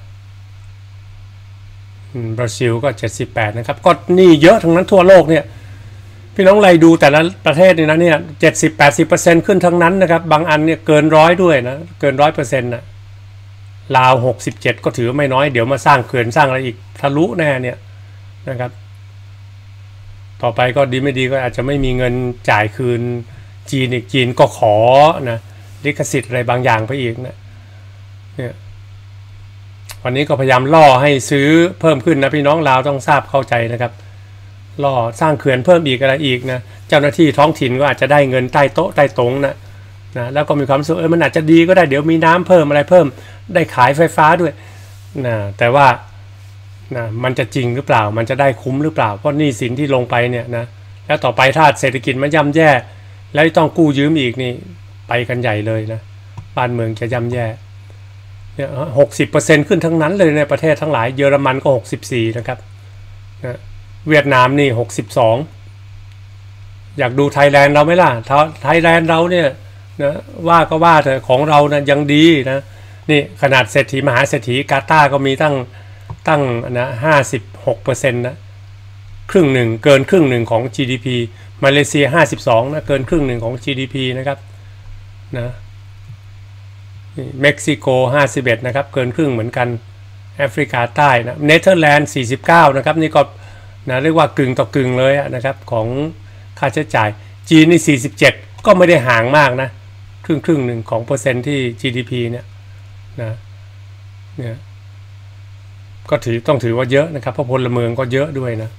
บราซิลก็เจ็ดสิบแปดนะครับก็นี่เยอะทั้งนั้นทั่วโลกเนี่ยพี่น้องไล่ดูแต่ละประเทศนี่นะเนี่ยเจ็ดสิบ แปดสิบเปอร์เซ็นต์ขึ้นทั้งนั้นนะครับบางอันเนี่ยเกินร้อยด้วยนะเกินร้อยเปอร์เซ็นต์นะลาวหกสิบเจ็ดก็ถือไม่น้อยเดี๋ยวมาสร้างเขื่อนสร้างอะไรอีกทะลุแน่เนี่ยนะครับต่อไปก็ดีไม่ดีก็อาจจะไม่มีเงินจ่ายคืนจีนอีกจีนก็ขอนะลิขสิทธิ์อะไรบางอย่างไปอีกนะเนี่ยวันนี้ก็พยายามล่อให้ซื้อเพิ่มขึ้นนะพี่น้องลาวต้องทราบเข้าใจนะครับล่อสร้างเขื่อนเพิ่มอีกอะไรอีกนะเจ้าหน้าที่ท้องถิ่นก็อาจจะได้เงินใต้โต๊ะใต้ตรงนะนะแล้วก็มีความสุขเออมันอาจจะดีก็ได้เดี๋ยวมีน้ำเพิ่มอะไรเพิ่มได้ขายไฟฟ้าด้วยนะแต่ว่านะมันจะจริงหรือเปล่ามันจะได้คุ้มหรือเปล่าเพราะหนี้สินที่ลงไปเนี่ยนะแล้วต่อไปถ้าเศรษฐกิจมันย่ำแย่แล้วต้องกู้ยืมอีกนี่ไปกันใหญ่เลยนะบ้านเมืองจะย่ำแย่เนี่ยหกสิบเปอร์เซ็นต์ขึ้นทั้งนั้นเลยในประเทศทั้งหลายเยอรมันก็หกสิบสี่นะครับนะเวียดนามนี่หกสิบสองอยากดูไทยแลนด์เราไหมล่ะไทยแลนด์เราเนี่ยนะว่าก็ว่าแต่ของเรานะยังดีนะนี่ขนาดเศรษฐีมหาเศรษฐีกาตาร์ก็มีตั้งตั้งนะห้าสิบหกเปอร์เซ็นต์นะครึ่งหนึ่งเกินครึ่งหนึ่งของ จี ดี พี มาเลเซียห้าสิบสองนะเกินครึ่งหนึ่งของ จี ดี พี นะครับนะเม็กซิโกห้าสิบเอ็ดนะครับเกินครึ่งเหมือนกันแอฟริกาใต้นะเนเธอร์แลนด์สี่สิบเก้านะครับนี่ก็นะเรียกว่ากึ่งต่อกึ่งเลยนะครับของค่าใช้จ่ายจีนนี่สี่สิบเจ็ดก็ไม่ได้ห่างมากนะครึ่งครึ่งหนึ่งของเปอร์เซ็นต์ที่ จี ดี พี เนี่ยนะเนี่ยก็ถือต้องถือว่าเยอะนะครับเพราะพลเมืองก็เยอะด้วยนะ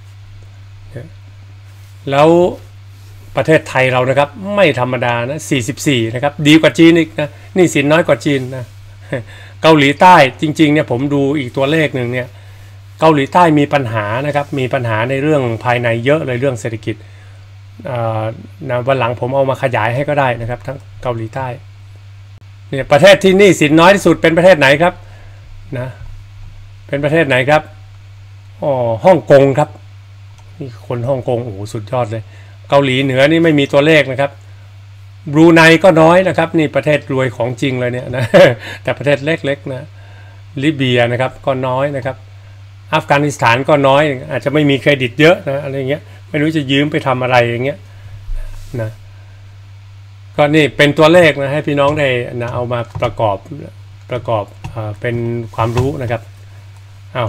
แล้วประเทศไทยเรานะครับไม่ธรรมดานะสี่สิบสี่นะครับดีกว่าจีนอีกนะนี่สินน้อยกว่าจีนนะเกาหลีใต้จริงๆเนี่ยผมดูอีกตัวเลขหนึ่งเนี่ยเกาหลีใต้มีปัญหานะครับมีปัญหาในเรื่องภายในเยอะเลยเรื่องเศรษฐกิจนะวันหลังผมเอามาขยายให้ก็ได้นะครับทั้งเกาหลีใต้เนี่ยประเทศที่หนี้สินน้อยที่สุดเป็นประเทศไหนครับนะเป็นประเทศไหนครับอ๋อฮ่องกงครับนี่คนฮ่องกงโอ้โหสุดยอดเลยเกาหลีเหนือนี่ไม่มีตัวเลขนะครับบรูไนก็น้อยนะครับนี่ประเทศรวยของจริงเลยเนี่ยนะแต่ประเทศเล็กๆนะลิเบียนะครับก็น้อยนะครับอัฟกานิสถานก็น้อยอาจจะไม่มีเครดิตเยอะนะอะไรเงี้ยไม่รู้จะยืมไปทำอะไรอย่างเงี้ยนะก็นี่เป็นตัวเลขนะให้พี่น้องได้นะเอามาประกอบประกอบเอ่อเป็นความรู้นะครับเอา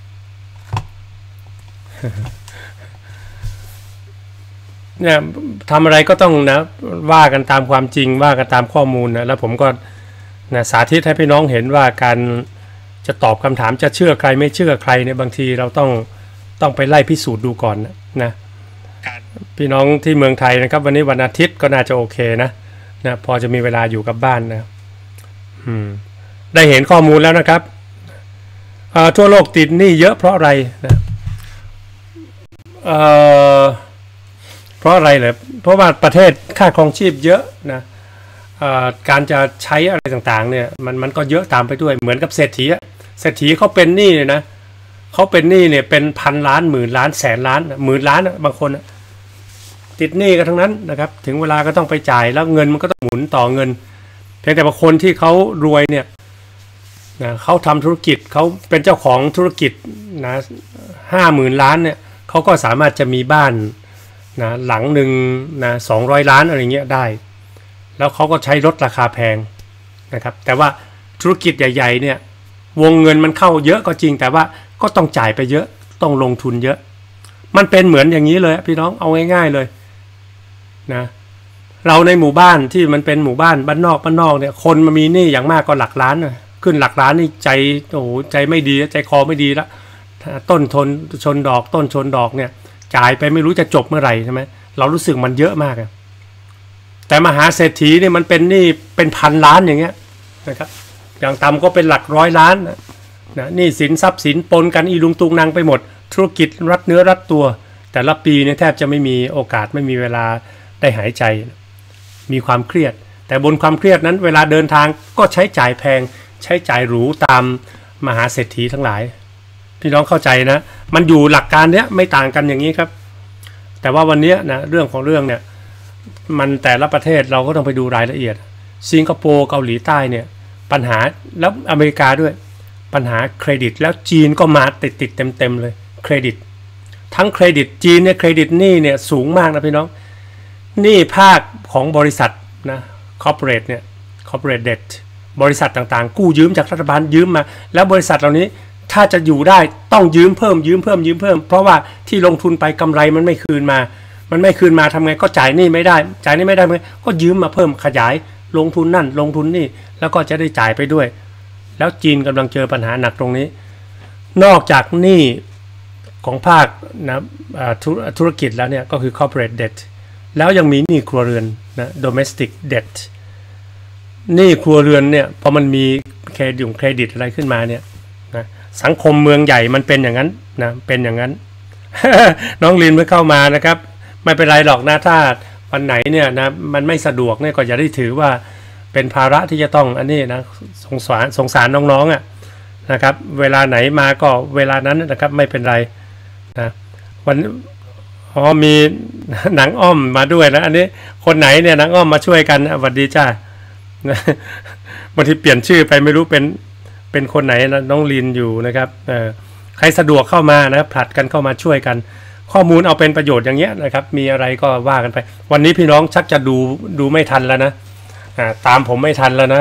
เนี่ยทำอะไรก็ต้องนะว่ากันตามความจริงว่ากันตามข้อมูลนะแล้วผมก็นะสาธิตให้พี่น้องเห็นว่าการจะตอบคำถามจะเชื่อใครไม่เชื่อใครเนี่ยบางทีเราต้องต้องไปไล่พิสูจน์ดูก่อนนะนะพี่น้องที่เมืองไทยนะครับวันนี้วันอาทิตย์ก็น่าจะโอเคนะนะพอจะมีเวลาอยู่กับบ้านนะอืมได้เห็นข้อมูลแล้วนะครับทั่วโลกติดหนี้เยอะเพราะอะไรนะเอ่อเพราะอะไรเหรอเพราะว่าประเทศค่าครองชีพเยอะนะการจะใช้อะไรต่างๆเนี่ยมันมันก็เยอะตามไปด้วยเหมือนกับเศรษฐีเศรษฐีเขาเป็นหนี้เนี่ยนะเขาเป็นหนี้เนี่ยเป็นพันล้านหมื่นล้านแสนล้านหมื่นล้านบางคนติดหนี้กันทั้งนั้นนะครับถึงเวลาก็ต้องไปจ่ายแล้วเงินมันก็ต้องหมุนต่อเงินเพียงแต่บางคนที่เขารวยเนี่ยนะเขาทำธุรกิจเขาเป็นเจ้าของธุรกิจนะห้าหมื่นล้านเนี่ยเขาก็สามารถจะมีบ้านนะหลังหนึ่งนะสองร้อยล้านอะไรเงี้ยได้แล้วเขาก็ใช้ลดราคาแพงนะครับแต่ว่าธุรกิจใหญ่ๆเนี่ยวงเงินมันเข้าเยอะก็จริงแต่ว่าก็ต้องจ่ายไปเยอะต้องลงทุนเยอะมันเป็นเหมือนอย่างนี้เลยพี่น้องเอาง่ายๆเลยนะเราในหมู่บ้านที่มันเป็นหมู่บ้านบ้านนอกบ้านนอกเนี่ยคนมันมีหนี้อย่างมากก็หลักล้านนะขึ้นหลักล้านนี่ใจโอ้โหใจไม่ดีใจคอไม่ดีแล้วต้นทนชนดอกต้นชนดอกเนี่ยจ่ายไปไม่รู้จะจบเมื่อไหร่ใช่ไหมเรารู้สึกมันเยอะมากแต่มหาเศรษฐีเนี่ยมันเป็นหนี้เป็นพันล้านอย่างเงี้ยนะครับอย่างต่ำก็เป็นหลักร้อยล้านนะนะนี่สินทรัพย์สินปนกันอีลุงตุงนางไปหมดธุรกิจรัดเนื้อรัดตัวแต่ละปีเนี่ยแทบจะไม่มีโอกาสไม่มีเวลาได้หายใจมีความเครียดแต่บนความเครียดนั้นเวลาเดินทางก็ใช้จ่ายแพงใช้จ่ายหรูตามมหาเศรษฐีทั้งหลายพี่น้องเข้าใจนะมันอยู่หลักการเนี้ยไม่ต่างกันอย่างนี้ครับแต่ว่าวันนี้นะเรื่องของเรื่องเนี่ยมันแต่ละประเทศเราก็ต้องไปดูรายละเอียดสิงคโปร์เกาหลีใต้เนี่ยปัญหาแล้วอเมริกาด้วยปัญหาเครดิตแล้วจีนก็มาติดติดเต็มเต็มเลยเครดิตทั้งเครดิตจีนเนี่ยเครดิตหนี้เนี่ยสูงมากนะพี่น้องหนี้ภาคของบริษัทนะคอร์ปอเรทเนี่ยคอร์ปอเรทเดทบริษัทต่างๆกู้ยืมจากรัฐบาลยืมมาแล้วบริษัทเหล่านี้ถ้าจะอยู่ได้ต้องยืมเพิ่มยืมเพิ่มยืมเพิ่มเพราะว่าที่ลงทุนไปกำไรมันไม่คืนมามันไม่คืนมาทำไงก็จ่ายหนี้ไม่ได้จ่ายหนี้ไม่ได้ไหมก็ยืมมาเพิ่มขยายลงทุนนั่นลงทุนนี่แล้วก็จะได้จ่ายไปด้วยแล้วจีนกำลังเจอปัญหาหนักตรงนี้นอกจากหนี้ของภาคนะธุรกิจแล้วเนี่ยก็คือ corporate debt แล้วยังมีหนี้ครัวเรือนนะ domestic debt หนี้ครัวเรือนเนี่ยพอมันมีเครดิตเครดิตอะไรขึ้นมาเนี่ยนะสังคมเมืองใหญ่มันเป็นอย่างนั้นนะเป็นอย่างนั้น น้องลินเมื่อเข้ามานะครับไม่เป็นไรหรอกนะถ้าวันไหนเนี่ยนะมันไม่สะดวกเนี่ยก็อย่าได้ถือว่าเป็นภาระที่จะต้องอันนี้นะสงสารสงสารน้องๆอ่ะนะครับเวลาไหนมาก็เวลานั้นนะครับไม่เป็นไรนะวันอ๋อมีหนังอ้อมมาด้วยนะอันนี้คนไหนเนี่ยหนังอ้อมมาช่วยกันสวัสดีจ้าบางทีเปลี่ยนชื่อไปไม่รู้เป็นเป็นคนไหนนะน้องลินอยู่นะครับเออใครสะดวกเข้ามานะผลัดกันเข้ามาช่วยกันข้อมูลเอาเป็นประโยชน์อย่างเงี้ยนะครับมีอะไรก็ว่ากันไปวันนี้พี่น้องชักจะดูดูไม่ทันแล้วนะอ่าตามผมไม่ทันแล้วนะ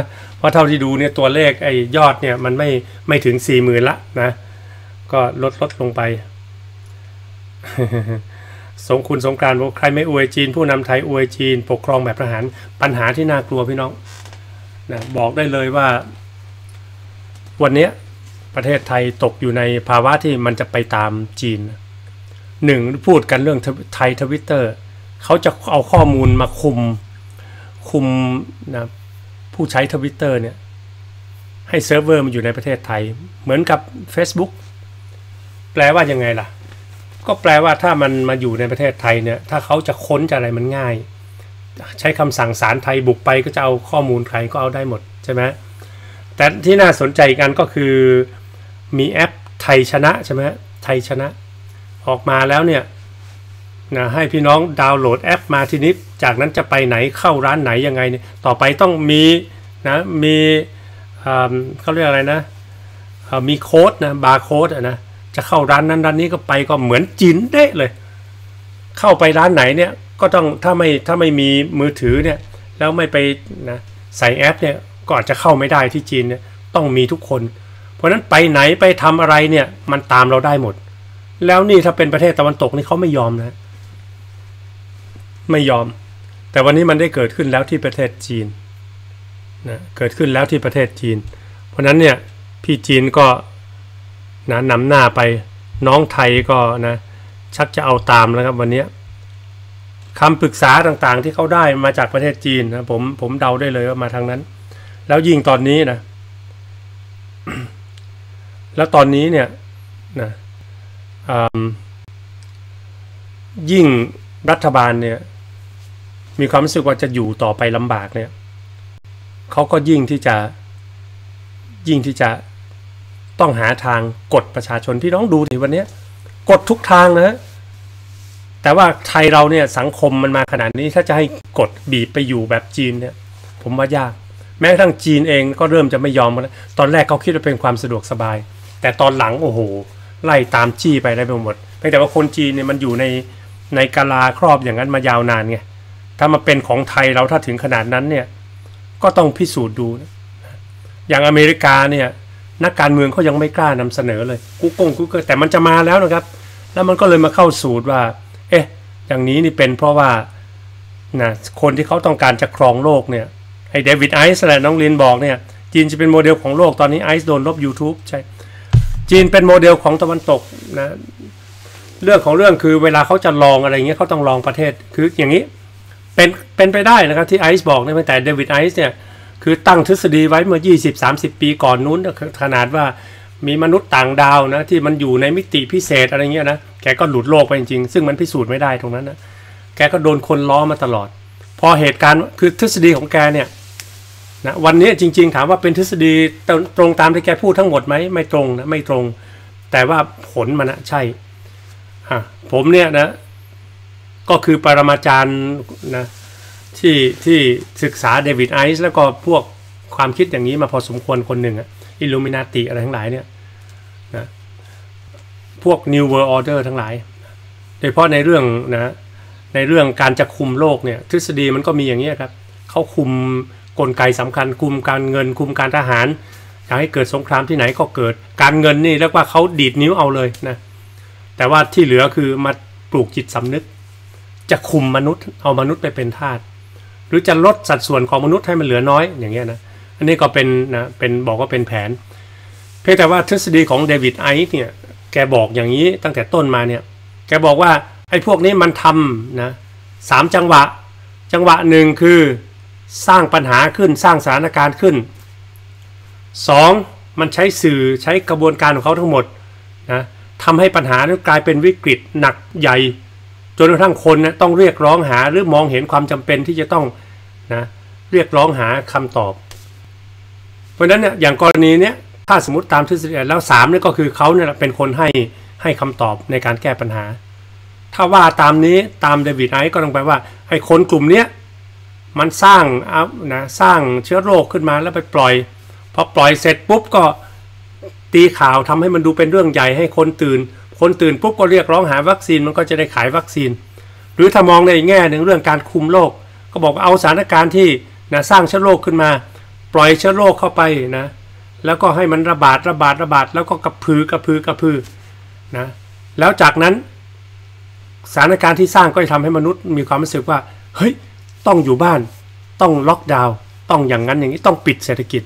ราะเท่าที่ดูเนี่ยตัวเลขไอ้ยอดเนี่ยมันไม่ไม่ถึง สี่หมื่น ละนะก็ลดลดลงไป สงคุณสงกรานต์บอกใครไม่อวยจีนผู้นำไทยอวยจีนปกครองแบบทหารปัญหาที่น่ากลัวพี่น้องนะบอกได้เลยว่าวันนี้ประเทศไทยตกอยู่ในภาวะที่มันจะไปตามจีนหนึ่งพูดกันเรื่องไทยทวิตเตอร์เขาจะเอาข้อมูลมาคุมคุมนะผู้ใช้ทวิตเตอร์เนี่ยให้เซิร์ฟเวอร์มันอยู่ในประเทศไทยเหมือนกับ Facebook แปลว่ายังไงล่ะก็แปลว่าถ้ามันมาอยู่ในประเทศไทยเนี่ยถ้าเขาจะค้นจะอะไรมันง่ายใช้คำสั่งศาลไทยบุกไปก็จะเอาข้อมูลใครก็เอาได้หมดใช่ไหมแต่ที่น่าสนใจกันก็คือมีแอปไทยชนะใช่ไหมไทยชนะออกมาแล้วเนี่ยนะให้พี่น้องดาวน์โหลดแอปมาทีนี้จากนั้นจะไปไหนเข้าร้านไหนยังไงเนี่ยต่อไปต้องมีนะมีเขาเรียกอะไรนะมีโค้ดนะบาร์โค้ดนะจะเข้าร้านนั้นร้านนี้ก็ไปก็เหมือนจีนเด้เลยเข้าไปร้านไหนเนี่ยก็ต้องถ้าไม่ถ้าไม่มีมือถือเนี่ยแล้วไม่ไปนะใส่แอปเนี่ยก็อาจจะเข้าไม่ได้ที่จีนเนี่ยต้องมีทุกคนเพราะนั้นไปไหนไปทำอะไรเนี่ยมันตามเราได้หมดแล้วนี่ถ้าเป็นประเทศตะวันตกนี่เขาไม่ยอมนะไม่ยอมแต่วันนี้มันได้เกิดขึ้นแล้วที่ประเทศจีนนะเกิดขึ้นแล้วที่ประเทศจีนเพราะนั้นเนี่ยพี่จีนก็นะนำหน้าไปน้องไทยก็นะชักจะเอาตามแล้วครับวันนี้คำปรึกษาต่างๆที่เขาได้มาจากประเทศจีนนะผมผมเดาได้เลยว่ามาทางนั้นแล้วยิ่งตอนนี้นะ แล้วตอนนี้เนี่ยนะยิ่งรัฐบาลเนี่ยมีความรู้สึกว่าจะอยู่ต่อไปลำบากเนี่ยเขาก็ยิ่งที่จะยิ่งที่จะต้องหาทางกดประชาชนพี่น้องดูในวันนี้กดทุกทางนะแต่ว่าไทยเราเนี่ยสังคมมันมาขนาดนี้ถ้าจะให้กดบีบไปอยู่แบบจีนเนี่ยผมว่ายากแม้กระทั่งจีนเองก็เริ่มจะไม่ยอมแล้วตอนแรกเขาคิดว่าเป็นความสะดวกสบายแต่ตอนหลังโอ้โหไล่ตามจี้ไปได้ไปหมดเพียงแต่ว่าคนจีนเนี่ยมันอยู่ในในกาลาครอบอย่างนั้นมายาวนานไงถ้ามาเป็นของไทยเราถ้าถึงขนาดนั้นเนี่ยก็ต้องพิสูจน์ดูอย่างอเมริกาเนี่ยนักการเมืองเขายังไม่กล้านำเสนอเลยกุ๊กกงกุ๊กเกอร์แต่มันจะมาแล้วนะครับแล้วมันก็เลยมาเข้าสูตรว่าเอ๊ะอย่างนี้นี่เป็นเพราะว่านะคนที่เขาต้องการจะครองโลกเนี่ยไอ้เดวิดไอซ์แหละน้องลินบอกเนี่ยจีนจะเป็นโมเดลของโลกตอนนี้ไอซ์โดนลบ YouTube ใช่จีนเป็นโมเดลของตะวันตกนะเรื่องของเรื่องคือเวลาเขาจะลองอะไรเงี้ยเขาต้องลองประเทศคืออย่างนี้เป็นเป็นไปได้นะครับที่ไอซ์บอกเนี่ยแต่เดวิดไอซ์เนี่ยคือตั้งทฤษฎีไว้เมื่อ ยี่สิบสามสิบ ปีก่อนนู้นขนาดว่ามีมนุษย์ต่างดาวนะที่มันอยู่ในมิติพิเศษอะไรเงี้ยนะแกก็หลุดโลกไปจริงๆซึ่งมันพิสูจน์ไม่ได้ตรงนั้นนะแกก็โดนคนล้อมาตลอดพอเหตุการณ์คือทฤษฎีของแกเนี่ยนะวันนี้จริงๆถามว่าเป็นทฤษฎีตรงตามที่แกพูดทั้งหมดไหมไม่ตรงนะไม่ตรงแต่ว่าผลมันนะใช่อ่ะผมเนี่ยนะก็คือปรมาจารย์นะที่ที่ศึกษาเดวิดไอซ์แล้วก็พวกความคิดอย่างนี้มาพอสมควรคนหนึ่งอะอิลลูมินาติอะไรทั้งหลายเนี่ยนะพวก New World Order ทั้งหลายโดยเฉพาะในเรื่องนะในเรื่องการจะคุมโลกเนี่ยทฤษฎีมันก็มีอย่างนี้ครับเขาคุมกลไกสำคัญคุมการเงินคุมการทหารอยากให้เกิดสงครามที่ไหนก็เกิดการเงินนี่เรียกว่าเขาดีดนิ้วเอาเลยนะแต่ว่าที่เหลือคือมาปลูกจิตสำนึกจะคุมมนุษย์เอามนุษย์ไปเป็นทาสหรือจะลดสัดส่วนของมนุษย์ให้มันเหลือน้อยอย่างเงี้ยนะอันนี้ก็เป็นนะเป็นบอกว่าเป็นแผนเพียงแต่ว่าทฤษฎีของเดวิดไอซ์เนี่ยแกบอกอย่างนี้ตั้งแต่ต้นมาเนี่ยแกบอกว่าไอ้พวกนี้มันทำนะสามจังหวะจังหวะหนึ่งคือสร้างปัญหาขึ้นสร้างสถานการณ์ขึ้นสองมันใช้สื่อใช้กระบวนการของเขาทั้งหมดนะทำให้ปัญหานั้นกลายเป็นวิกฤตหนักใหญ่จนกระทั่งคนนะต้องเรียกร้องหาหรือมองเห็นความจำเป็นที่จะต้องนะเรียกร้องหาคำตอบเพราะฉะนั้นเนี่ยอย่างกรณีเนี้ยถ้าสมมติตามทฤษฎีแล้วสามเนี่ยก็คือเขาเนี่ยเป็นคนให้ให้คำตอบในการแก้ปัญหาถ้าว่าตามนี้ตามเดวิดไอซ์ก็ต้องแปลว่าไอ้คนกลุ่มเนี้ยมันสร้างเอานะสร้างเชื้อโรคขึ้นมาแล้วไปปล่อยพอปล่อยเสร็จปุ๊บก็ตีข่าวทำให้มันดูเป็นเรื่องใหญ่ให้คนตื่นคนตื่นปุ๊บก็เรียกร้องหาวัคซีนมันก็จะได้ขายวัคซีนหรือถ้ามองในแง่หนึ่งเรื่องการคุมโรคก็บอกเอาสถานการณ์ที่นะสร้างเชื้อโรคขึ้นมาปล่อยเชื้อโรคเข้าไปนะแล้วก็ให้มันระบาดระบาดระบาดแล้วก็กระพือกระพือกระพือนะแล้วจากนั้นสถานการณ์ที่สร้างก็จะทำให้มนุษย์มีความรู้สึกว่าเฮ้ยต้องอยู่บ้านต้องล็อกดาวน์ต้องอย่างนั้นอย่างนี้ต้องปิดเศรษฐกิจ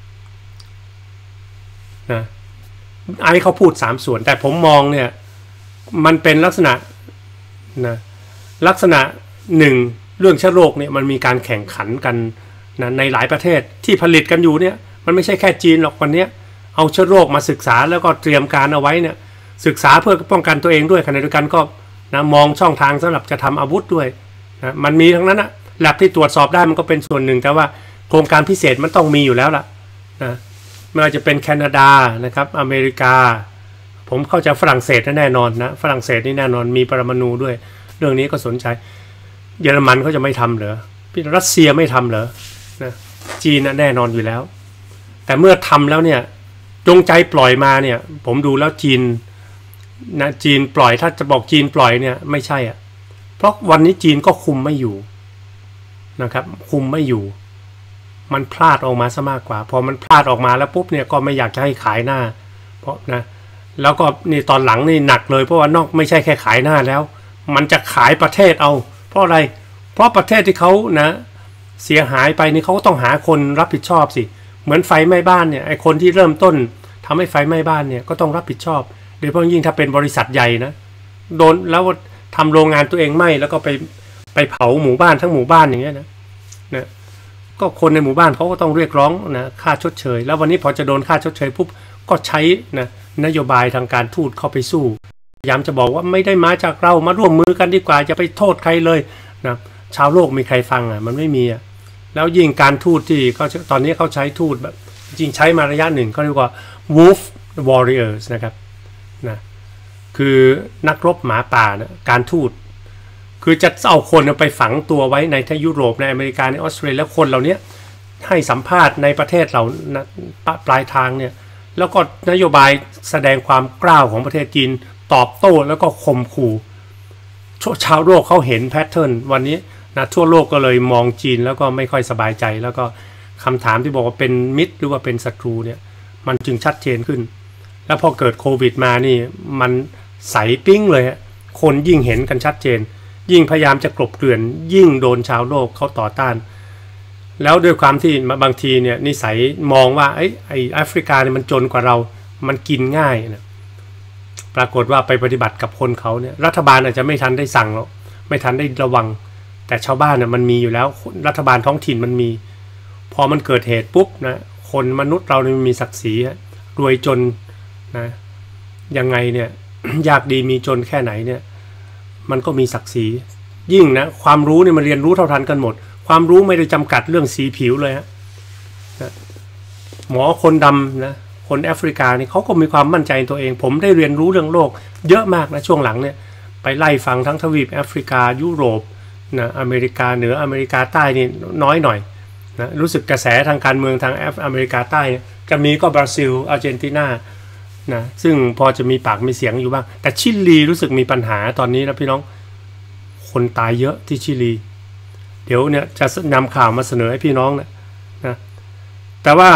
นะไอ้เขาพูดสามส่วนแต่ผมมองเนี่ยมันเป็นลักษณะนะลักษณะหนึ่งเรื่องเชื้อโรคเนี่ยมันมีการแข่งขันกันนะในหลายประเทศที่ผลิตกันอยู่เนี่ยมันไม่ใช่แค่จีนหรอกวันนี้เอาเชื้อโรคมาศึกษาแล้วก็เตรียมการเอาไว้เนี่ยศึกษาเพื่อป้องกันตัวเองด้วยขณะเดียวกันก็นะมองช่องทางสำหรับจะทำอาวุธด้วยนะมันมีทั้งนั้นนะแลบที่ตรวจสอบได้มันก็เป็นส่วนหนึ่งแต่ว่าโครงการพิเศษมันต้องมีอยู่แล้วล่ะนะไม่ว่าจะเป็นแคนาดานะครับอเมริกาผมเข้าใจฝรั่งเศสแน่นอนนะฝรั่งเศสนี่แน่นอนมีปรมาณูด้วยเรื่องนี้ก็สนใจเยอรมันเขาจะไม่ทำเหรอรัสเซียไม่ทำเหรอนะจีนแน่นอนอยู่แล้วแต่เมื่อทำแล้วเนี่ยจงใจปล่อยมาเนี่ยผมดูแล้วจีนนะจีนปล่อยถ้าจะบอกจีนปล่อยเนี่ยไม่ใช่อ่ะเพราะวันนี้จีนก็คุมไม่อยู่นะครับคุมไม่อยู่มันพลาดออกมาซะมากกว่าพอมันพลาดออกมาแล้วปุ๊บเนี่ยก็ไม่อยากจะให้ขายหน้าเพราะนะแล้วก็นี่ตอนหลังนี่หนักเลยเพราะว่านอกไม่ใช่แค่ขายหน้าแล้วมันจะขายประเทศเอาเพราะอะไรเพราะประเทศที่เขานะเสียหายไปนี่เขาก็ต้องหาคนรับผิดชอบสิเหมือนไฟไหม้บ้านเนี่ยไอคนที่เริ่มต้นทำให้ไฟไหม้บ้านเนี่ยก็ต้องรับผิดชอบโดยเฉพาะยิ่งถ้าเป็นบริษัทใหญ่นะโดนแล้วทำโรงงานตัวเองไหม้แล้วก็ไปไปเผาหมู่บ้านทั้งหมู่บ้านอย่างเงี้ยนะนะก็คนในหมู่บ้านเขาก็ต้องเรียกร้องนะค่าชดเชยแล้ววันนี้พอจะโดนค่าชดเชยปุ๊บก็ใช้นะนโยบายทางการทูตเข้าไปสู้พยายามจะบอกว่าไม่ได้มาจากเรามาร่วมมือกันดีกว่าจะไปโทษใครเลยนะชาวโลกมีใครฟังอ่ะมันไม่มีอ่ะแล้วยิ่งการทูตที่เขาตอนนี้เขาใช้ทูตแบบจริงใช้มาระยะหนึ่งเขาเรียกว่า wolf warriors นะครับนะคือนักรบหมาป่านะการทูตคือจะเอาคนไปฝังตัวไว้ในทั้งยุโรปในอเมริกาในออสเตรเลียแล้วคนเหล่านี้ให้สัมภาษณ์ในประเทศเราปลายทางเนี่ยแล้วก็นโยบายแสดงความกล้าของประเทศจีนตอบโต้แล้วก็ข่มขู่ชาวโลกเขาเห็นแพทเทิร์นวันนี้นะทั่วโลกก็เลยมองจีนแล้วก็ไม่ค่อยสบายใจแล้วก็คำถามที่บอกว่าเป็นมิตรหรือว่าเป็นศัตรูเนี่ยมันจึงชัดเจนขึ้นแล้วพอเกิดโควิดมานี่มันใสปิ้งเลยคนยิ่งเห็นกันชัดเจนยิ่งพยายามจะกลบเกลื่อนยิ่งโดนชาวโลกเขาต่อต้านแล้วด้วยความที่บางทีเนี่ยนิสัยมองว่าไอ้ไอ้แอฟริกาเนี่ยมันจนกว่าเรามันกินง่ายนะปรากฏว่าไปปฏิบัติกับคนเขาเนี่ยรัฐบาลอาจจะไม่ทันได้สั่งหรอกไม่ทันได้ระวังแต่ชาวบ้านน่ะมันมีอยู่แล้วรัฐบาลท้องถิ่นมันมีพอมันเกิดเหตุปุ๊บนะคนมนุษย์เราเนี่ยมีศักดิ์ศรีรวยจนนะยังไงเนี่ย ยากดีมีจนแค่ไหนเนี่ยมันก็มีศักดิ์ศรียิ่งนะความรู้เนี่ยมันเรียนรู้เท่าทันกันหมดความรู้ไม่ได้จำกัดเรื่องสีผิวเลยฮะนะหมอคนดำนะคนแอฟริกานี่เขาก็มีความมั่นใจในตัวเองผมได้เรียนรู้เรื่องโลกเยอะมากนะช่วงหลังเนี่ยไปไล่ฟังทั้งทวีปแอฟริกายุโรปนะอเมริกาเหนืออเมริกาใต้นี่น้อยหน่อยนะรู้สึกกระแสทางการเมืองทางแอฟอเมริกาใต้จะมีก็บราซิลอาร์เจนตินานะซึ่งพอจะมีปากมีเสียงอยู่บ้างแต่ชิลีรู้สึกมีปัญหาตอนนี้นะพี่น้องคนตายเยอะที่ชิลีเดี๋ยวเนี่ยจะนำข่าวมาเสนอให้พี่น้องนะนะแต่ว่า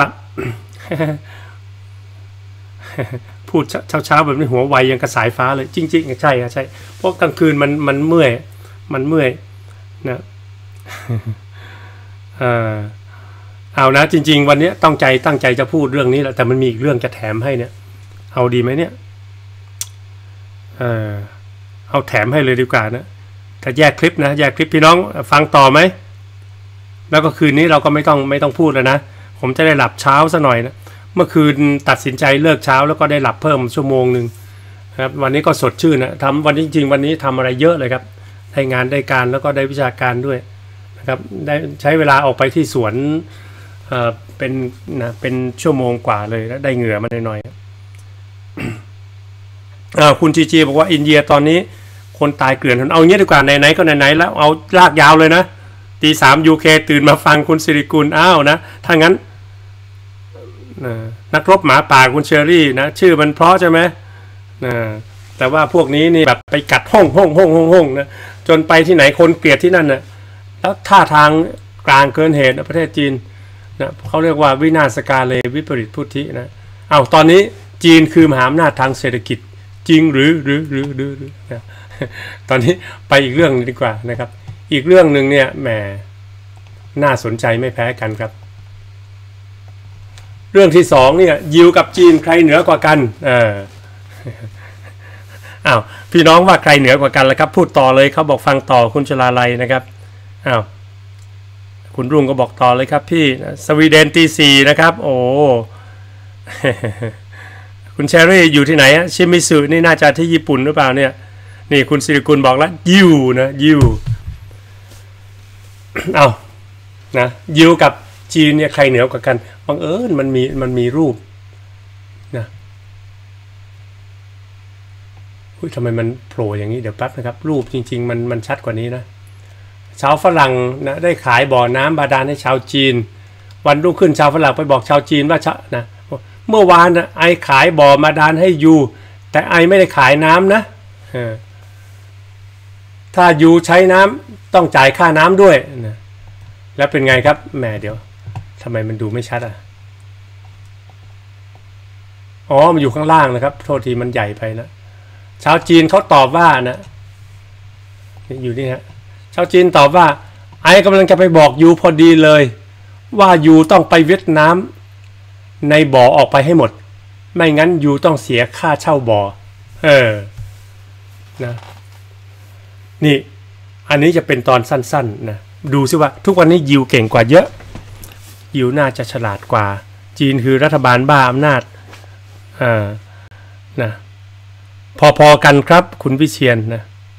พูดเช้าๆแบบนี้หัวไวยังกระสายฟ้าเลยจริงๆใช่ใช่เพราะกลางคืนมันมันเมื่อยมันเมื่อยนะเออเอานะจริงๆวันนี้ต้องใจตั้งใจจะพูดเรื่องนี้แหละแต่มันมีอีกเรื่องจะแถมให้เนี่ยเอาดีไหมเนี่ยเออเอาแถมให้เลยดีกว่านะถ้าแยกคลิปนะแยกคลิปพี่น้องฟังต่อไหมแล้วก็คืนนี้เราก็ไม่ต้องไม่ต้องพูดแล้วนะผมจะได้หลับเช้าซะหน่อยนะเมื่อคืนตัดสินใจเลิกเช้าแล้วก็ได้หลับเพิ่มชั่วโมงหนึ่งครับวันนี้ก็สดชื่นนะทำวันจริงๆวันนี้ทำอะไรเยอะเลยครับได้งานได้การแล้วก็ได้วิชาการด้วยนะครับได้ใช้เวลาออกไปที่สวนเอ่อเป็นนะเป็นชั่วโมงกว่าเลยแล้วได้เหงื่อมาหน่อยๆอ่าคุณจีจีบอกว่าอินเดียตอนนี้คนตายเกลื่อนถนนเอางี้ดีกว่าไหนๆก็ไหนๆแล้วเอาลากยาวเลยนะตีสามยูเคตื่นมาฟังคุณสิริกุลอ้าวนะถ้างั้นนักรบหมาป่าคุณเชอรี่นะชื่อมันเพราะใช่ไหมนะแต่ว่าพวกนี้นี่แบบไปกัดห้องห้องห้องห้องห้องนะจนไปที่ไหนคนเกลียดที่นั่นนะแล้วท่าทางกลางเกินเหตุประเทศจีนนะเขาเรียกว่าวินาศกาเลวิปริตพุทธินะเอาตอนนี้จีนคือมหาอำนาจทางเศรษฐกิจจริงหรือหรือหรือหรือหรือนะตอนนี้ไปอีกเรื่องดีกว่านะครับอีกเรื่องหนึ่งเนี่ยแหมน่าสนใจไม่แพ้กันครับเรื่องที่สองเนี่ยยิวกับจีนใครเหนือกว่ากันเอออ้าวพี่น้องว่าใครเหนือกว่ากันล่ะครับพูดต่อเลยเขาบอกฟังต่อคุณชลาลัยนะครับอ้าวคุณรุ่งก็บอกต่อเลยครับพี่สวีเดนตีสี่นะครับโอ้คุณเชอรี่อยู่ที่ไหนอะชิมิสุนี่น่าจะที่ญี่ปุ่นหรือเปล่าเนี่ยนี่คุณสิริกุลบอกแล้วยิวนะยิวเอานะยิวกับจีนเนี่ยใครเหนือกว่ากันบังเอิญมันมีมันมีรูปนะอุ้ยทำไมมันโผล่อย่างนี้เดี๋ยวแป๊บนะครับรูปจริงๆมันมันชัดกว่านี้นะชาวฝรั่งนะได้ขายบ่อน้ำบาดาลให้ชาวจีนวันรุ่งขึ้นชาวฝรั่งไปบอกชาวจีนว่าชะนะเมื่อวานนะไอขายบ่อบาดาลให้ยูแต่ไอไม่ได้ขายน้ำนะถ้ายูใช้น้ำต้องจ่ายค่าน้ำด้วยนะแล้วเป็นไงครับแหมเดี๋ยวทำไมมันดูไม่ชัดอ่ะอ๋อมันอยู่ข้างล่างนะครับโทษทีมันใหญ่ไปนะชาวจีนเขาตอบว่านะอยู่นี่ฮะชาวจีนตอบว่าไอกำลังจะไปบอกยูพอดีเลยว่ายูต้องไปเวียดนามในบ่อออกไปให้หมดไม่งั้นยูต้องเสียค่าเช่าบ่อเออนะนี่อันนี้จะเป็นตอนสั้นๆนะดูซิว่าทุกวันนี้ยิวเก่งกว่าเยอะยิวน่าจะฉลาดกว่าจีนคือรัฐบาลบ้าอำนาจอ่านะพอๆกันครับคุณวิเชียร นะ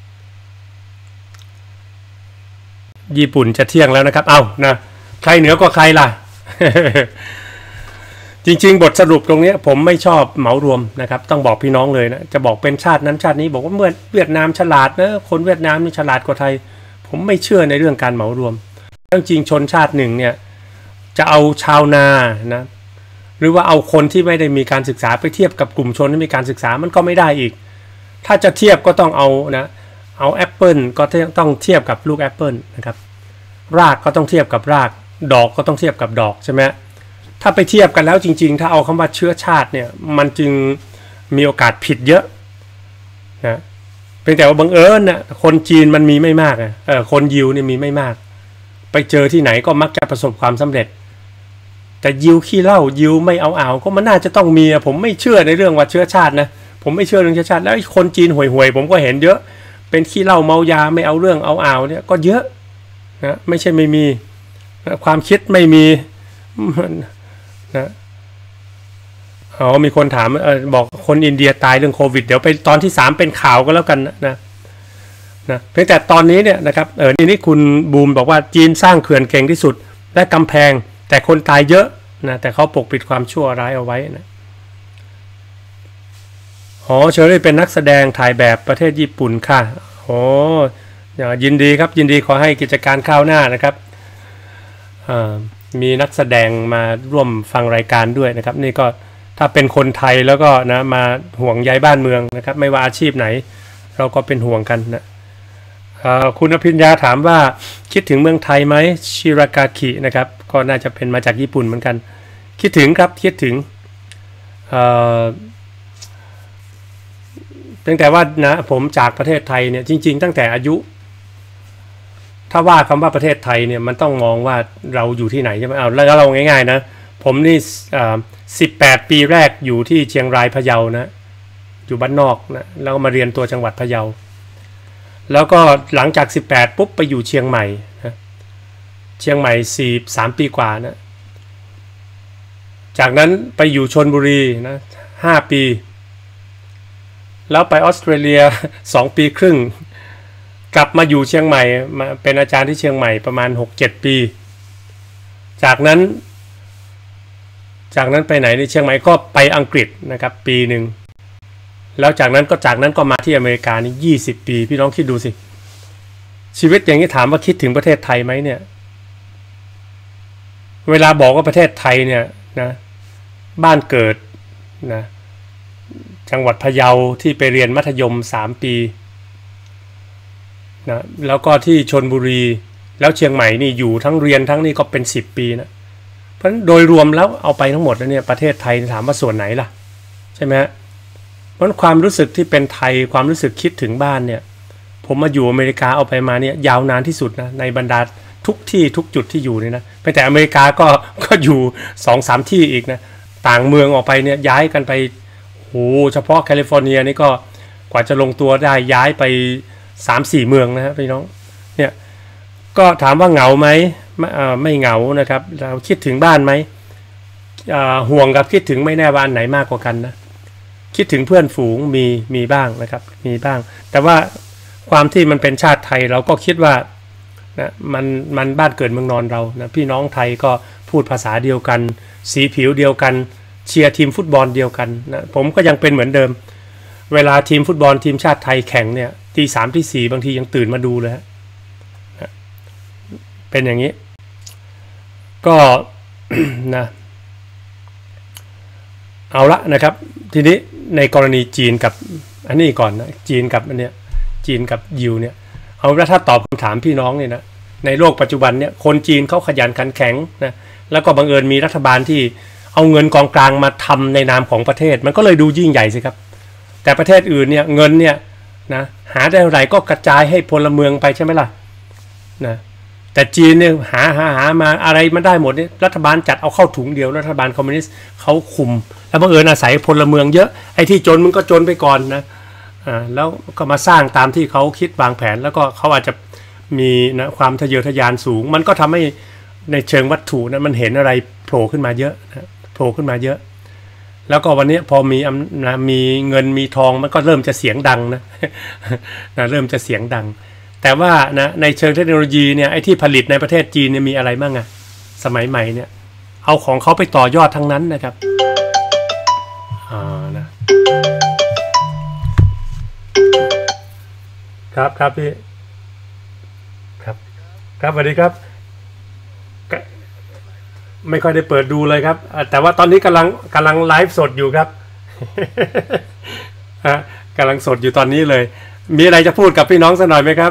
ญี่ปุ่นจะเที่ยงแล้วนะครับเอานะใครเหนือกว่าใครล่ะ จริงๆบทสรุปตรงนี้ผมไม่ชอบเหมารวมนะครับต้องบอกพี่น้องเลยนะจะบอกเป็นชาตินั้นชาตินี้บอกว่าเมื่อเวียดนามฉลาดนะคนเวียดนามนี่ฉลาดกว่าไทยผมไม่เชื่อในเรื่องการเหมารวมจริงๆชนชาติหนึ่งเนี่ยจะเอาชาวนานะหรือว่าเอาคนที่ไม่ได้มีการศึกษาไปเทียบกับกลุ่มชนที่มีการศึกษามันก็ไม่ได้อีกถ้าจะเทียบก็ต้องเอานะเอาแอปเปิลก็ต้องเทียบกับลูกแอปเปิลนะครับรากก็ต้องเทียบกับรากดอกก็ต้องเทียบกับดอกใช่ไหมถ้าไปเทียบกันแล้วจริงๆถ้าเอาคำว่าเชื้อชาติเนี่ยมันจึงมีโอกาสผิดเยอะนะเป็นแต่ว่าบังเอิญนะคนจีนมันมีไม่มากอ่ะเออคนยิวเนี่ยมีไม่มากไปเจอที่ไหนก็มักจะประสบความสำเร็จแต่ยิวขี้เหล้ายิวไม่เอาเอาก็มันน่าจะต้องมีผมไม่เชื่อในเรื่องว่าเชื้อชาตินะผมไม่เชื่อเรื่องเชื้อชาติแล้วคนจีนห่วยๆผมก็เห็นเยอะเป็นขี้เหล้าเมายาไม่เอาเรื่องเอาเอาเนี่ยก็เยอะนะไม่ใช่ไม่มีนะความคิดไม่มีนะอ๋อมีคนถามเออบอกคนอินเดียตายเรื่องโควิดเดี๋ยวไปตอนที่สามเป็นข่าวก็แล้วกันนะนะนะเพียงแต่ตอนนี้เนี่ยนะครับเออนี่นี่คุณบูมบอกว่าจีนสร้างเขื่อนเก่งที่สุดและกำแพงแต่คนตายเยอะนะแต่เขาปกปิดความชั่วร้ายเอาไว้นะอ๋อเชอรี่เป็นนักแสดงถ่ายแบบประเทศญี่ปุ่นค่ะโอ้ยินดีครับยินดีขอให้กิจการข้าวหน้านะครับมีนักแสดงมาร่วมฟังรายการด้วยนะครับนี่ก็ถ้าเป็นคนไทยแล้วก็นะมาห่วงใยบ้านเมืองนะครับไม่ว่าอาชีพไหนเราก็เป็นห่วงกันนะคุณอภิญญาถามว่าคิดถึงเมืองไทยไหมชิรากาคินะครับก็น่าจะเป็นมาจากญี่ปุ่นเหมือนกันคิดถึงครับคิดถึงเพียงแต่ว่านะผมจากประเทศไทยเนี่ยจริงๆตั้งแต่อายุถ้าว่าคำว่าประเทศไทยเนี่ยมันต้องมองว่าเราอยู่ที่ไหนใช่ไหมเอาแล้วเราง่ายๆนะผมนี่สิบแปดปีแรกอยู่ที่เชียงรายพะเยานะอยู่บ้านนอกนะแล้วก็มาเรียนตัวจังหวัดพะเยาแล้วก็หลังจากสิบแปดปุ๊บไปอยู่เชียงใหม่นะเชียงใหม่สี่สามปีกว่านะจากนั้นไปอยู่ชลบุรีนะห้าปีแล้วไปออสเตรเลียสองปีครึ่งกลับมาอยู่เชียงใหม่มาเป็นอาจารย์ที่เชียงใหม่ประมาณ หกเจ็ด ปีจากนั้นจากนั้นไปไหนในเชียงใหม่ก็ไปอังกฤษนะครับปีหนึ่งแล้วจากนั้นก็จากนั้นก็มาที่อเมริกานี่ยี่สิบปีพี่น้องคิดดูสิชีวิตอย่างนี้ถามว่าคิดถึงประเทศไทยไหมเนี่ยเวลาบอกว่าประเทศไทยเนี่ยนะบ้านเกิดนะจังหวัดพะเยาที่ไปเรียนมัธยมสามปีนะแล้วก็ที่ชลบุรีแล้วเชียงใหม่นี่อยู่ทั้งเรียนทั้งนี่ก็เป็นสิบปีนะเพราะโดยรวมแล้วเอาไปทั้งหมดแล้วเนี่ยประเทศไทยถามว่าส่วนไหนล่ะใช่ไหมเพราะความรู้สึกที่เป็นไทยความรู้สึกคิดถึงบ้านเนี่ยผมมาอยู่อเมริกาเอาไปมาเนี่ยยาวนานที่สุดนะในบรรดาทุกที่ทุกจุดที่อยู่เนี่ยนะไปแต่อเมริกาก็ก็อยู่สองสามที่อีกนะต่างเมืองออกไปเนี่ยย้ายกันไปโอ้เฉพาะแคลิฟอร์เนียนี่ก็กว่าจะลงตัวได้ย้ายไป สามสี่ เมืองนะฮะพี่น้องเนี่ยก็ถามว่าเหงาไหมไม่ไม่เหงานะครับเราคิดถึงบ้านไหมห่วงกับคิดถึงไม่แน่ว่าอันไหนมากกว่ากันนะคิดถึงเพื่อนฝูงมีมีบ้างนะครับมีบ้างแต่ว่าความที่มันเป็นชาติไทยเราก็คิดว่านะมันมันบ้านเกิดเมืองนอนเรานะพี่น้องไทยก็พูดภาษาเดียวกันสีผิวเดียวกันเชียร์ทีมฟุตบอลเดียวกันนะผมก็ยังเป็นเหมือนเดิมเวลาทีมฟุตบอลทีมชาติไทยแข่งเนี่ยตีสามตีสี่บางทียังตื่นมาดูเลยฮะเป็นอย่างนี้ก็ นะเอาละนะครับทีนี้ในกรณีจีนกับอันนี้ก่อนนะจีนกับอันเนี้ยจีนกับยิวเนี่ยเอาละถ้าตอบคำถามพี่น้องเนี่ยนะในโลกปัจจุบันเนี่ยคนจีนเขาขยันขันแข็งนะแล้วก็บังเอิญมีรัฐบาลที่เอาเงินกองกลางมาทำในนามของประเทศมันก็เลยดูยิ่งใหญ่สิครับแต่ประเทศอื่นเนี่ยเงินเนี่ยนะหาได้เท่าไหร่ก็กระจายให้พลเมืองไปใช่ไหมล่ะนะแต่จีนเนี่ยหาหาหามาอะไรมันได้หมดเนี่ยรัฐบาลจัดเอาเข้าถุงเดียวรัฐบาลคอมมิวนิสต์เขาคุมแล้วบังเอิญอาศัยพลเมืองเยอะไอ้ที่จนมันก็จนไปก่อนนะอ่าแล้วก็มาสร้างตามที่เขาคิดวางแผนแล้วก็เขาอาจจะมีนะความทะเยอทะยานสูงมันก็ทำให้ในเชิงวัตถุนะมันเห็นอะไรโผล่ขึ้นมาเยอะนะโผล่ขึ้นมาเยอะแล้วก็วันนี้พอมีนะมีเงินมีทองมันก็เริ่มจะเสียงดังนะ นะเริ่มจะเสียงดังแต่ว่านะในเชิงเทคโนโลยีเนี่ยไอ้ที่ผลิตในประเทศจีนเนี่ยมีอะไรบ้างอะสมัยใหม่เนี่ยเอาของเขาไปต่อยอดทั้งนั้นนะครับอ่านะครับครับพี่ครับครับสวัสดีครับไม่ค่อยได้เปิดดูเลยครับแต่ว่าตอนนี้กำลังกำลังไลฟ์สดอยู่ครับ กำลังสดอยู่ตอนนี้เลยมีอะไรจะพูดกับพี่น้องสักหน่อยไหมครับ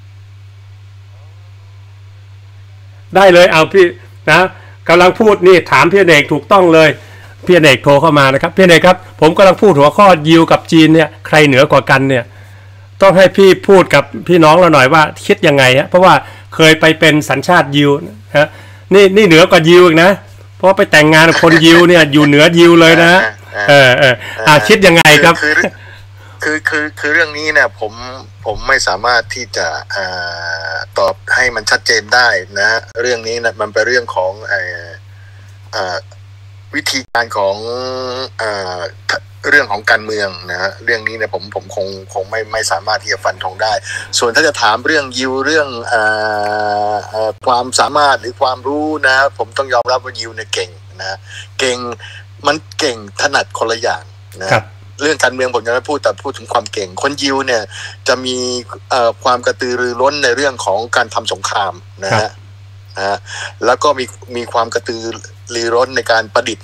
ได้เลยเอาพี่นะกำลังพูดนี่ถามพี่เอกถูกต้องเลยพี่เอกโทรเข้ามานะครับพี่เอกครับผมกำลังพูดหัวข้อยิวกับจีนเนี่ยใครเหนือกว่ากันเนี่ยต้องให้พี่พูดกับพี่น้องเราหน่อยว่าคิดยังไงฮะเพราะว่าเคยไปเป็นสัญชาติยิวนะนี่นี่เหนือกว่ายิวอีกนะเพราะไปแต่งงานกับคนยิวเนี่ยอยู่เหนือยิวเลยนะเออเอออ่าคิดยังไงครับคือคือคือเรื่องนี้เนี่ยผมผมไม่สามารถที่จะอ่าตอบให้มันชัดเจนได้นะเรื่องนี้นะมันเป็นเรื่องของไอ้อ่าวิธีการของอ่าเรื่องของการเมืองนะฮะเรื่องนี้เนี่ยผมผมคงคงไม่ไม่สามารถที่จะฟันธงได้ส่วนถ้าจะถามเรื่องยิวเรื่องอ่าอ่าความสามารถหรือความรู้นะผมต้องยอมรับว่ายิวเนี่ยเก่งนะเก่งมันเก่งถนัดคนละอย่างนะเรื่องการเมืองผมจะไม่พูดแต่พูดถึงความเก่งคนยิวเนี่ยจะมีความกระตือรือร้นในเรื่องของการทำสงครามนะฮะนะฮะแล้วก็มีมีความกระตือรือร้นในการประดิษฐ์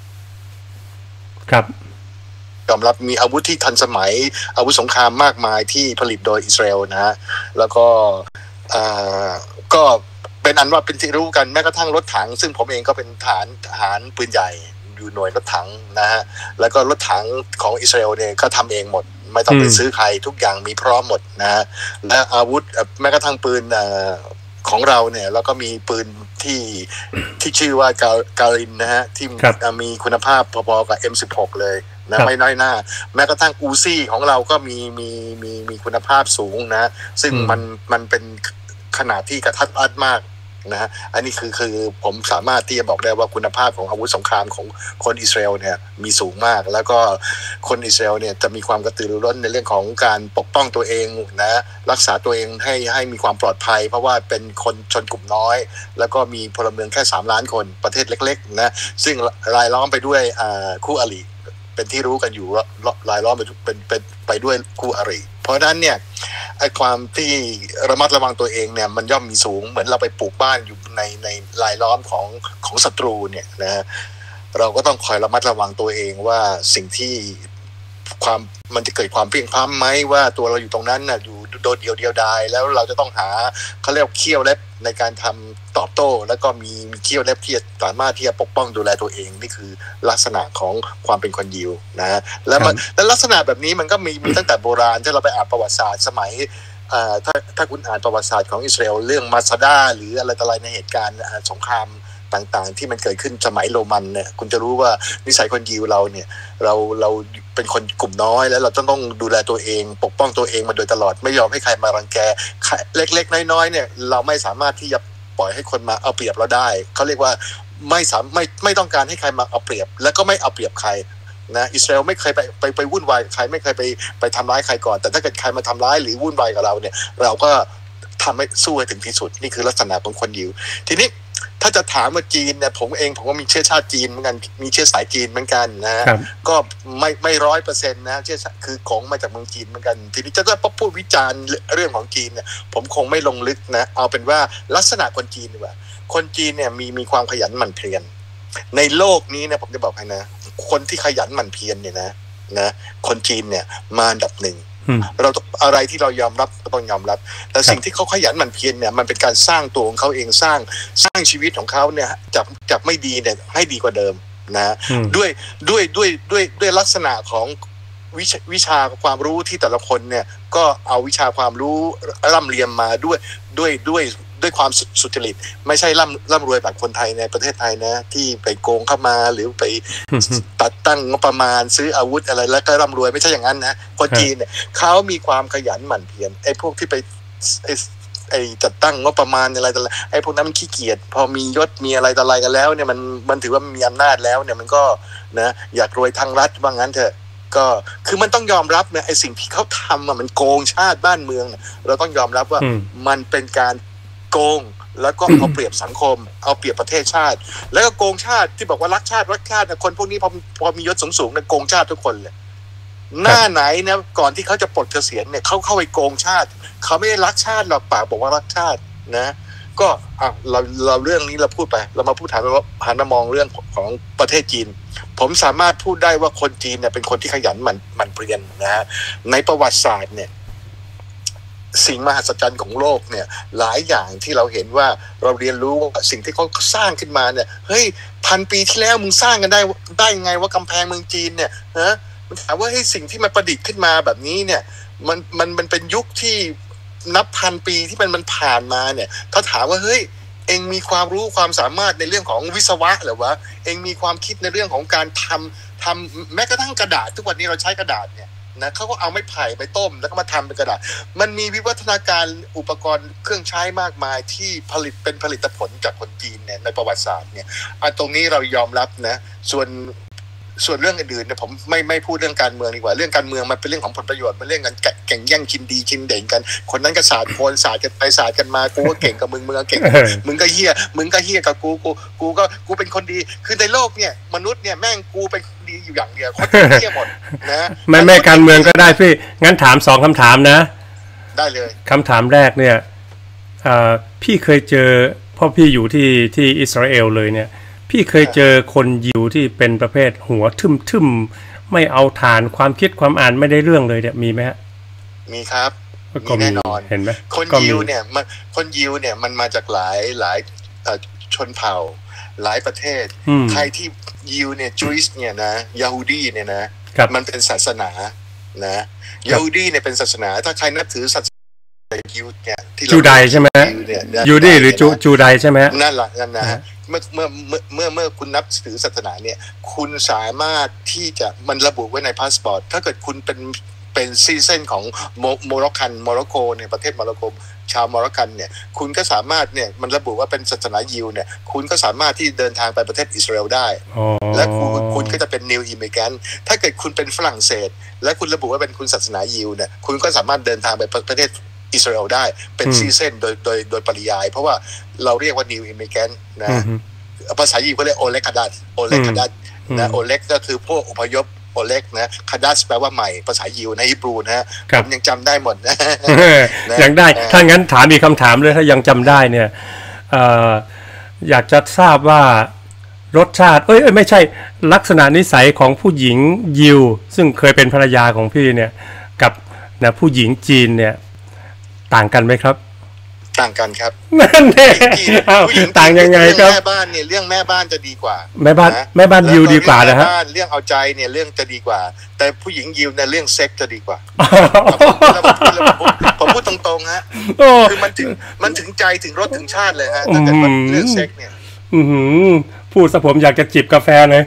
ครับยอมรับมีอาวุธที่ทันสมัยอาวุธสงครามมากมายที่ผลิตโดยอิสราเอลนะฮะแล้วก็ก็เป็นอันว่าเป็นที่รู้กันแม้กระทั่งรถถังซึ่งผมเองก็เป็นฐานทหารปืนใหญ่อยู่หน่วยรถถังนะฮะแล้วก็รถถังของอิสราเอลเนี่ยก็ทำเองหมดไม่ต้องไปซื้อใครทุกอย่างมีพร้อมหมดนะฮะและอาวุธแม้กระทั่งปืนของเราเนี่ยแล้วก็มีปืนที่ที่ชื่อว่าการินนะฮะที่มีคุณภาพพอๆกับ เอ็ม สิบหก เลยนะไม่น้อยหน้าแม้กระทั่งอูซี่ของเราก็มีมีมีมีคุณภาพสูงนะซึ่งมันมันเป็นขนาดที่กระทัดรัดมากนะฮะอันนี้คือคือผมสามารถที่จะบอกได้ว่าคุณภาพของอาวุธสงครามของคนอิสราเอลเนี่ยมีสูงมากแล้วก็คนอิสราเอลเนี่ยจะมีความกระตือรือร้นในเรื่องของการปกป้องตัวเองนะรักษาตัวเองให้ให้มีความปลอดภัยเพราะว่าเป็นคนชนกลุ่มน้อยแล้วก็มีพลเมืองแค่สามล้านคนประเทศเล็กๆนะซึ่งรายล้อมไปด้วยคู่อริเป็นที่รู้กันอยู่รายล้อมไปเป็นเป็นไปด้วยคู่อริเพราะฉะนั้นเนี่ยไอ้ความที่ระมัดระวังตัวเองเนี่ยมันย่อมมีสูงเหมือนเราไปปลูกบ้านอยู่ในในรายล้อมของของศัตรูเนี่ยนะเราก็ต้องคอยระมัดระวังตัวเองว่าสิ่งที่ความมันจะเกิดความเพียงพล้ำไหมว่าตัวเราอยู่ตรงนั้นน่ะอยู่โดดเดี่ยวเดียวดายแล้วเราจะต้องหาเขาเรียกเขี้ยวเล็บในการทำตอบโต้แล้วก็มีมีเขี้ยวเล็บที่สามารถที่จะปกป้องดูแลตัวเองนี่คือลักษณะของความเป็นคนยิวนะแล้วมันและลักษณะแบบนี้มันก็มีมีตั้งแต่โบราณถ้าเราไปอ่านประวัติศาสตร์สมัยถ้าถ้าคุณอ่านประวัติศาสตร์ของอิสราเอลเรื่องมาซาดาหรืออะไรต่ออะไรในเหตุการณ์สงครามต่างๆที่มันเกิดขึ้นสมัยโรมันเนี่ยคุณจะรู้ว่านิสัยคนยิวเราเนี่ยเราเราเป็นคนกลุ่มน้อยแล้วเราต้องต้องดูแลตัวเองปกป้องตัวเองมาโดยตลอดไม่ยอมให้ใครมารังแกเล็กๆน้อยๆเนี่ยเราไม่สามารถที่จะปล่อยให้คนมาเอาเปรียบเราได้เขาเรียกว่าไม่สามไม่ไม่ต้องการให้ใครมาเอาเปรียบแล้วก็ไม่เอาเปรียบใครนะอิสราเอลไม่เคยไปไปไปวุ่นวายใครไม่เคยไปไปทำร้ายใครก่อนแต่ถ้าเกิดใครมาทำร้ายหรือวุ่นวายกับเราเนี่ยเราก็ทำให้สู้ให้ถึงที่สุดนี่คือลักษณะของคนยิวทีนี้ถ้าจะถามว่าจีนเนี่ยผมเองผมก็มีเชื้อชาติจีนเหมือนกันมีเชื้อสายจีนเหมือนกันนะก็ไม่ไม่ร้อยเปอร์เซ็นต์นะเชื้อคือของมาจากเมืองจีนเหมือนกันทีนี้จะจะพูดวิจารณ์เรื่องของจีนเนี่ยผมคงไม่ลงลึกนะเอาเป็นว่าลักษณะคนจีนดีกว่าคนจีนเนี่ยมีมีความขยันหมั่นเพียรในโลกนี้นะผมจะบอกให้นะคนที่ขยันหมั่นเพียรเนี่ยนะนะคนจีนเนี่ยมาอันดับหนึ่งเราอะไรที่เรายอมรับก็ต้องยอมรับแต่สิ่งที่เขาขยันหมั่นเพียรเนี่ยมันเป็นการสร้างตัวของเขาเองสร้างสร้างชีวิตของเขาเนี่ยจากจากไม่ดีเนี่ยให้ดีกว่าเดิมนะด้วยด้วยด้วยด้วยด้วยลักษณะของวิชาวิชาความรู้ที่แต่ละคนเนี่ยก็เอาวิชาความรู้ร่ำเรียนมาด้วยด้วยด้วยด้วยความสุจริตไม่ใช่ร่ำร่ำรวยแบบคนไทยในประเทศไทยนะที่ไปโกงเข้ามาหรือไปตัดตั้งงบประมาณซื้ออาวุธอะไรแล้วก็ร่ำรวยไม่ใช่อย่างนั้นนะคนจีนเนี่ยเขามีความขยันหมั่นเพียรไอ้พวกที่ไปไอ้ไอ้จัดตั้งงบประมาณอะไรต่ออะไรไอ้พวกนั้นมันขี้เกียจพอมียศมีอะไรต่ออะไรกันแล้วเนี่ยมันมันถือว่ามีอำนาจแล้วเนี่ยมันก็นะอยากรวยทางรัฐว่างั้นเถอะก็คือมันต้องยอมรับเนี่ยไอ้สิ่งที่เขาทำมันโกงชาติบ้านเมืองเราต้องยอมรับว่ามันเป็นการโกงแล้วก็เอาเปรียบสังคมเอาเปรียบประเทศชาติแล้วก็โกงชาติที่บอกว่ารักชาติรักชาตินะคนพวกนี้พอพอมียศสูงๆเนี่ยโกงชาติทุกคนเลยหน้าไหนนะก่อนที่เขาจะปลดเกษียณเนี่ยเขาเข้าไปโกงชาติเขาไม่ได้รักชาติหรอกปากบอกว่ารักชาตินะก็อ่ะเราเราเรื่องนี้เราพูดไปเรามาพูดถามว่าหันมามองเรื่องของประเทศจีนผมสามารถพูดได้ว่าคนจีนเนี่ยเป็นคนที่ขยันหมั่นหมั่นเพียรนะฮะในประวัติศาสตร์เนี่ยสิ่งมหัศจรรย์ของโลกเนี่ยหลายอย่างที่เราเห็นว่าเราเรียนรู้ว่าสิ่งที่เขาสร้างขึ้นมาเนี่ยเฮ้ยพันปีที่แล้วมึงสร้างกันได้ได้ไงว่ากำแพงเมืองจีนเนี่ยฮะมันถามว่าให้สิ่งที่มันประดิษฐ์ขึ้นมาแบบนี้เนี่ยมันมันมันเป็นยุคที่นับพันปีที่มันมันผ่านมาเนี่ยถ้าถามว่าเฮ้ยเองมีความรู้ความสามารถในเรื่องของวิศวะหรือวะเองมีความคิดในเรื่องของการทำทำแม้กระทั่งกระดาษทุกวันนี้เราใช้กระดาษเนี่ยนะเขาก็เอาไม้ไผ่ไปต้มแล้วก็มาทำเป็นกระดาษมันมีวิวัฒนาการอุปกรณ์เครื่องใช้มากมายที่ผลิตเป็นผลิตผลจากคนจีนเนี่ยในประวัติศาสตร์เนี่ยอันตรงนี้เรายอมรับนะส่วนส่วนเรื่องอื่นๆเนี่ยผมไม่ไม่พูดเรื่องการเมืองดีกว่าเรื่องการเมืองมันเป็นเรื่องของผลประโยชน์มันเรื่องกันแข่งแย่งชิงดีชิงเด่นกันคนนั้นก็ศาสตร์โคนศาสตร์กันไปศาสตร์กันมากูก็เก่งกับมึงมึงก็เก่งมึงก็เฮี้ยมึงก็เฮี้ยกับกูกูกูก็กูเป็นคนดีคือในโลกเนี่ยมนุษย์เนี่ยแม่งกูเป็นดีอยู่อย่างเดียวคนเฮี้ยหมดนะไม่ไม่การเมืองก็ได้พี่งั้นถามสองคำถามนะได้เลยคำถามแรกเนี่ยพี่เคยเจอพ่อพี่อยู่ที่ที่อิสราเอลเลยเนี่ยพี่เคยเจอคนยิวที่เป็นประเภทหัวทึ่มๆไม่เอาฐานความคิดความอ่านไม่ได้เรื่องเลยเนี่ยมีไหมฮะมีครับมีแน่นอนเห็นไหมคนยิวเนี่ยมันคนยิวเนี่ยมันมาจากหลายหลายชนเผ่าหลายประเทศใครที่ยิวเนี่ยจูอิสเนี่ยนะยาฮูดีเนี่ยนะมันเป็นศาสนานะยาฮูดีเนี่ยเป็นศาสนาถ้าใครนับถือศาสนายิวเนี่ยที่จูไดใช่ไหมยูดีหรือจูจูไดใช่ไหมนั่นแหละนั่นนะเมื่อเมื่อเมื่อเมื่อเมื่อคุณนับถือศาสนาเนี่ยคุณสามารถที่จะมันระบุไว้ในพาสปอร์ตถ้าเกิดคุณเป็นเป็นซีเซนของโมร็อกกันโมร็อกโกในประเทศโมร็อกโกชาวโมร็อกกันเนี่ยคุณก็สามารถเนี่ยมันระบุว่าเป็นศาสนายิวเนี่ยคุณก็สามารถที่เดินทางไปประเทศอิสราเอลได้และคุณคุณก็จะเป็น new immigrant ถ้าเกิดคุณเป็นฝรั่งเศสและคุณระบุว่าเป็นคุณศาสนายิวเนี่ยคุณก็สามารถเดินทางไปประเทศอิสราเอลได้เป็นซีเซนโดยโดยโดยปริยายเพราะว่าเราเรียกว่า new immigrant นะภาษายิวก็เรียกโอเลกคาดัสโอเลกคาดัสนะโอเลกก็คือพวกอพยพโอเลกนะคาดัสแปลว่าใหม่ภาษายิวในฮิบรูนะฮะผมยังจำได้หมดนะยังได้ถ้างั้นถามอีกคำถามเลยถ้ายังจำได้เนี่ยอยากจะทราบว่ารสชาติเอ้ยไม่ใช่ลักษณะนิสัยของผู้หญิงยิวซึ่งเคยเป็นภรรยาของพี่เนี่ยกับนะผู้หญิงจีนเนี่ยต่างกันไหมครับต่างกันครับนั่นแน่ต่างยังไงครับแม่บ้านเนี่ยเรื่องแม่บ้านจะดีกว่าแม่บ้านแม่บ้านยิวดีกว่านะฮะเรื่องเอาใจเนี่ยเรื่องจะดีกว่าแต่ผู้หญิงยิวเนี่ยเรื่องเซ็กจะดีกว่าผมพูดตรงๆฮะคือมันถึงมันถึงใจถึงรสถึงชาติเลยฮะถ้าเกิดว่าเรื่องเซ็กเนี่ยพูดซะผมอยากจะจิบกาแฟเลย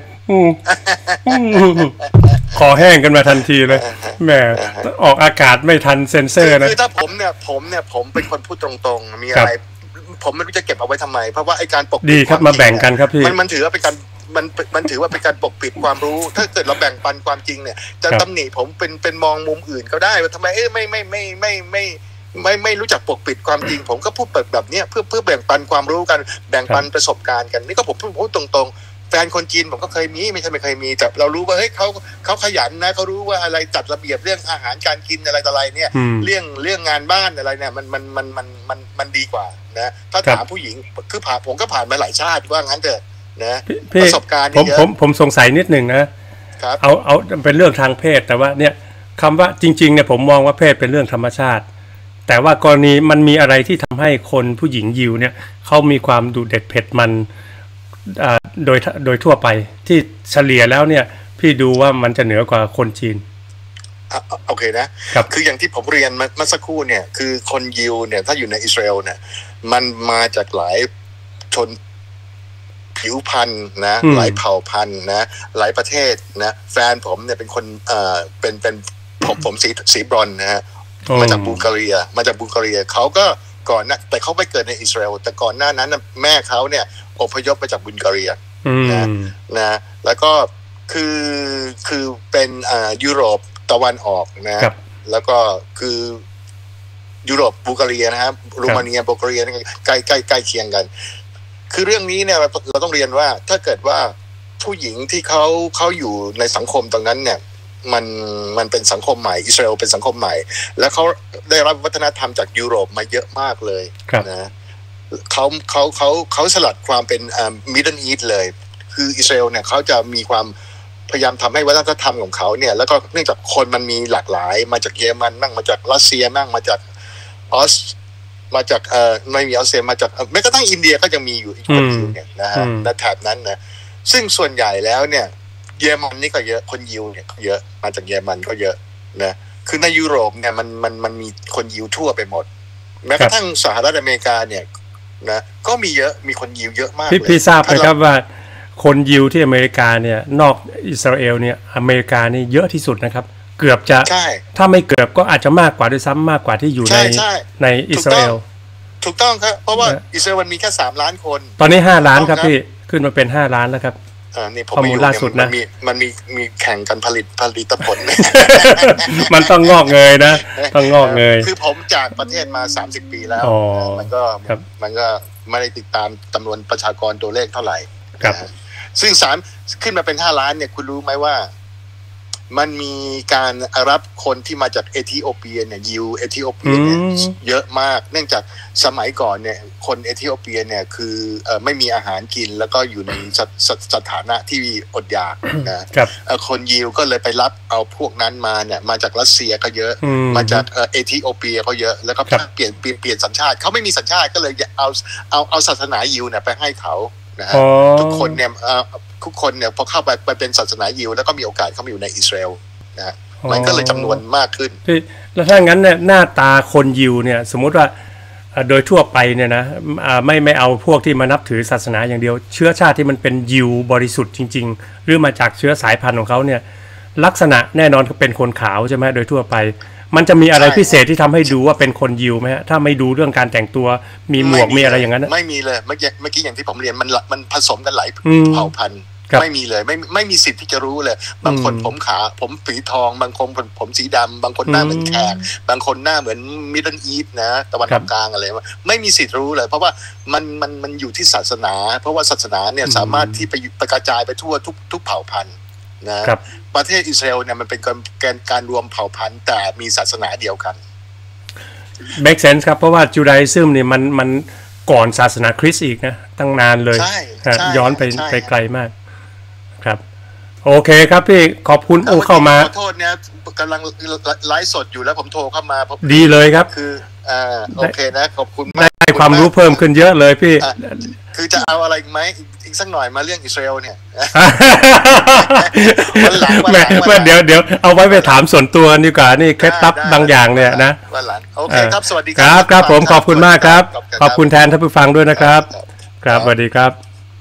คอแห้งกันมาทันทีเลยแหมออกอากาศไม่ทันเซ็นเซอร์นะคือถ้าผมเนี่ยผมเนี่ยผมเป็นคนพูดตรงๆมีอะไรผมไม่รู้จะเก็บเอาไว้ทำไมเพราะว่าไอ้การปกปิดดีครับมาแบ่งกันครับพี่มันมันถือว่าเป็นการมันมันถือว่าเป็นการปกปิดความรู้ถ้าเกิดเราแบ่งปันความจริงเนี่ยจะตำหนิผมเป็นเป็นมองมุมอื่นก็ได้ว่าทำไมเอ้ยไม่ไม่ไม่ไม่ไม่ไม่ไม่รู้จักปกปิดความจริงผมก็พูดแบบนี้เพื่อเพื่อแบ่งปันความรู้กันแบ่งปันประสบการณ์กันนี่ก็ผมพูดตรงๆแฟนคนจีนผมก็เคยมีไม่ใช่ไม่เคยมีแต่เรารู้ว่าเฮ้ยเขาเขาขยันนะเขารู้ว่าอะไรจัดระเบียบเรื่องอาหารการกินอะไรต่ออะไรเนี่ยเรื่องเรื่องงานบ้านอะไรเนี่ยมันมันมันมันมันมันดีกว่านะถ้าถามผู้หญิงคือผ่านผมก็ผ่านมาหลายชาติว่างั้นเถอะนะประสบการณ์ผมผมผมสงสัยนิดหนึ่งนะเอาเอาเป็นเรื่องทางเพศแต่ว่าเนี่ยคำว่าจริงๆเนี่ยผมมองว่าเพศเป็นเรื่องธรรมชาติแต่ว่ากรณีมันมีอะไรที่ทำให้คนผู้หญิงยิวเนี่ยเขามีความดุเด็ดเผ็ดมันโดยโดยทั่วไปที่เฉลี่ยแล้วเนี่ยพี่ดูว่ามันจะเหนือกว่าคนจีนโอเคนะครับคืออย่างที่ผมเรียนเมื่อสักครู่เนี่ยคือคนยิวเนี่ยถ้าอยู่ในอิสราเอลเนี่ยมันมาจากหลายชนผิวพันธุ์นะหลายเผ่าพันธุ์นะหลายประเทศนะแฟนผมเนี่ยเป็นคนเอ่อเป็นเป็นผมผมสีสีบรอนนะฮะมาจากบูลการียมาจากบูลการียเขาก็ก่อนนะแต่เขาไปเกิดในอิสราเอลแต่ก่อนหน้านั้นแม่เขาเนี่ยอพยพมาจากบูลการียนะนะแล้วก็คือคือเป็นอ่ายุโรปตะวันออกนะแล้วก็คือยุโรปบูลการียนะครับรูมาเนียบูลการียใกล้ใกล้ใกล้เคียงกันคือเรื่องนี้เนี่ยเราเราต้องเรียนว่าถ้าเกิดว่าผู้หญิงที่เขาเขาอยู่ในสังคมตรงนั้นเนี่ยมันมันเป็นสังคมใหม่อิสราเอลเป็นสังคมใหม่แล้วเขาได้รับวัฒนธรรมจากยุโรปมาเยอะมากเลยนะเขาเขาเขาเขาสลัดความเป็นอ่ามิดเดิลอีสต์เลยคืออิสราเอลเนี่ยเขาจะมีความพยายามทำให้วัฒนธรรมของเขาเนี่ยแล้วก็เนื่องจากคนมันมีหลากหลายมาจากเยอรมันมั่งมาจากรัสเซียมั่งมาจากออสมาจากเอ่อไม่มีออสเตรียมาจากแม้กระทั่งอินเดียก็ยังมีอยู่อีกคนอยู่เนี่ยนะฮะในแถบนั้นนะซึ่งส่วนใหญ่แล้วเนี่ยเยอรมันนี่ก็เยอะคนยิวเนี่ยเยอะมาจากเยอรมันก็เยอะนะคือในยุโรปเนี่ยมันมันมันมีคนยิวทั่วไปหมดแม้กระทั่งสหรัฐอเมริกาเนี่ยนะก็มีเยอะมีคนยิวเยอะมากเลยพี่ทราบไหมครับว่าคนยิวที่อเมริกาเนี่ยนอกอิสราเอลเนี่ยอเมริกานี่เยอะที่สุดนะครับเกือบจะถ้าไม่เกือบก็อาจจะมากกว่าด้วยซ้ำมากกว่าที่อยู่ในในอิสราเอลถูกต้องครับเพราะว่าอิสราเอลมันมีแค่สามล้านคนตอนนี้ห้าล้านครับพี่ขึ้นมาเป็นห้าล้านแล้วครับอ่านี่ผมข้อมูลล่าสุดนะมันมีมันมีมีแข่งกันผลิตผลิตผลมันต้องงอกเงยนะต้องงอกเงยคือผมจากประเทศมาสามสิบปีแล้วมันก็มันก็ไม่ได้ติดตามจำนวนประชากรตัวเลขเท่าไหร่ซึ่งสามขึ้นมาเป็นห้าล้านเนี่ยคุณรู้ไหมว่ามันมีการรับคนที่มาจากเอธิโอเปียเนี่ยยิวเอธิโอเปียเนี่ยเยอะมากเนื่องจากสมัยก่อนเนี่ยคนเอธิโอเปียเนี่ยคือเอ่อไม่มีอาหารกินแล้วก็อยู่ในสสสถานะที่อดอยากนะคนยิวก็เลยไปรับเอาพวกนั้นมาเนี่ยมาจากรัสเซียก็เยอะมาจากเอธิโอเปียก็เยอะแล้วก็เปลี่ยนเปลี่ยนเปลี่ยนสัญชาติเขาไม่มีสัญชาติก็เลยเอาเอาเอาศาสนายิวเนี่ยไปให้เขานะฮะทุกคนเนี่ยทุกคนเนี่ยพอเข้าไปไปเป็นศาสนายิวแล้วก็มีโอกาสเข้ามาอยู่ในอิสราเอลนะฮะมันก็เลยจำนวนมากขึ้นแล้วถ้างั้นเนี่ยหน้าตาคนยิวเนี่ยสมมุติว่าโดยทั่วไปเนี่ยนะไม่ไม่เอาพวกที่มานับถือศาสนาอย่างเดียวเชื้อชาติที่มันเป็นยิวบริสุทธิ์จริงๆหรือมาจากเชื้อสายพันธุ์ของเขาเนี่ยลักษณะแน่นอนเป็นคนขาวใช่ไหมโดยทั่วไปมันจะมีอะไรพิเศษที่ทำให้ดูว่าเป็นคนยิวไหมฮะถ้าไม่ดูเรื่องการแต่งตัวมีหมวกมีอะไรอย่างนั้นไม่มีเลยเมื่อกี้เมื่อกี้อย่างที่ผมเรียนมันมันผสมกันหลายเผ่าพันธุ์ไม่มีเลยไม่ไม่มีสิทธิ์ที่จะรู้เลยบางคนผมขาวผมสีทองบางคนผมผมสีดำบางคนหน้าเหมือนแขกบางคนหน้าเหมือนมิดเดิลอีสต์นะตะวันออกกลางอะไรไม่มีสิทธิ์รู้เลยเพราะว่ามันมันมันอยู่ที่ศาสนาเพราะว่าศาสนาเนี่ยสามารถที่ไปไปกระจายไปทั่วทุกทุกเผ่าพันธุ์นะประเทศอิสราเอลเนี่ยมันเป็นการการรวมเผ่าพันธุ์แต่มีศาสนาเดียวกัน make sense ครับเพราะว่าจูดาอิซึมเนี่ยมันมันก่อนศาสนาคริสต์อีกนะตั้งนานเลยย้อนไปไปไกลมากครับโอเคครับพี่ขอบคุณองค์เข้ามาขอโทษเนี่ยกำลังไลฟ์สดอยู่แล้วผมโทรเข้ามาดีเลยครับคืออ่าโอเคนะขอบคุณมากความรู้เพิ่มขึ้นเยอะเลยพี่คือจะเอาอะไรไหมอีกสักหน่อยมาเรื่องอิสราเอลเนี่ยวันหลังวันหลังเดี๋ยวเดี๋ยวเอาไว้ไปถามส่วนตัวดีกว่านี่เคล็ดลับบางอย่างเนี่ยนะวันหลังโอเคครับสวัสดีครับครับผมขอบคุณมากครับขอบคุณแทนท่านผู้ฟังด้วยนะครับครับสวัสดีครับ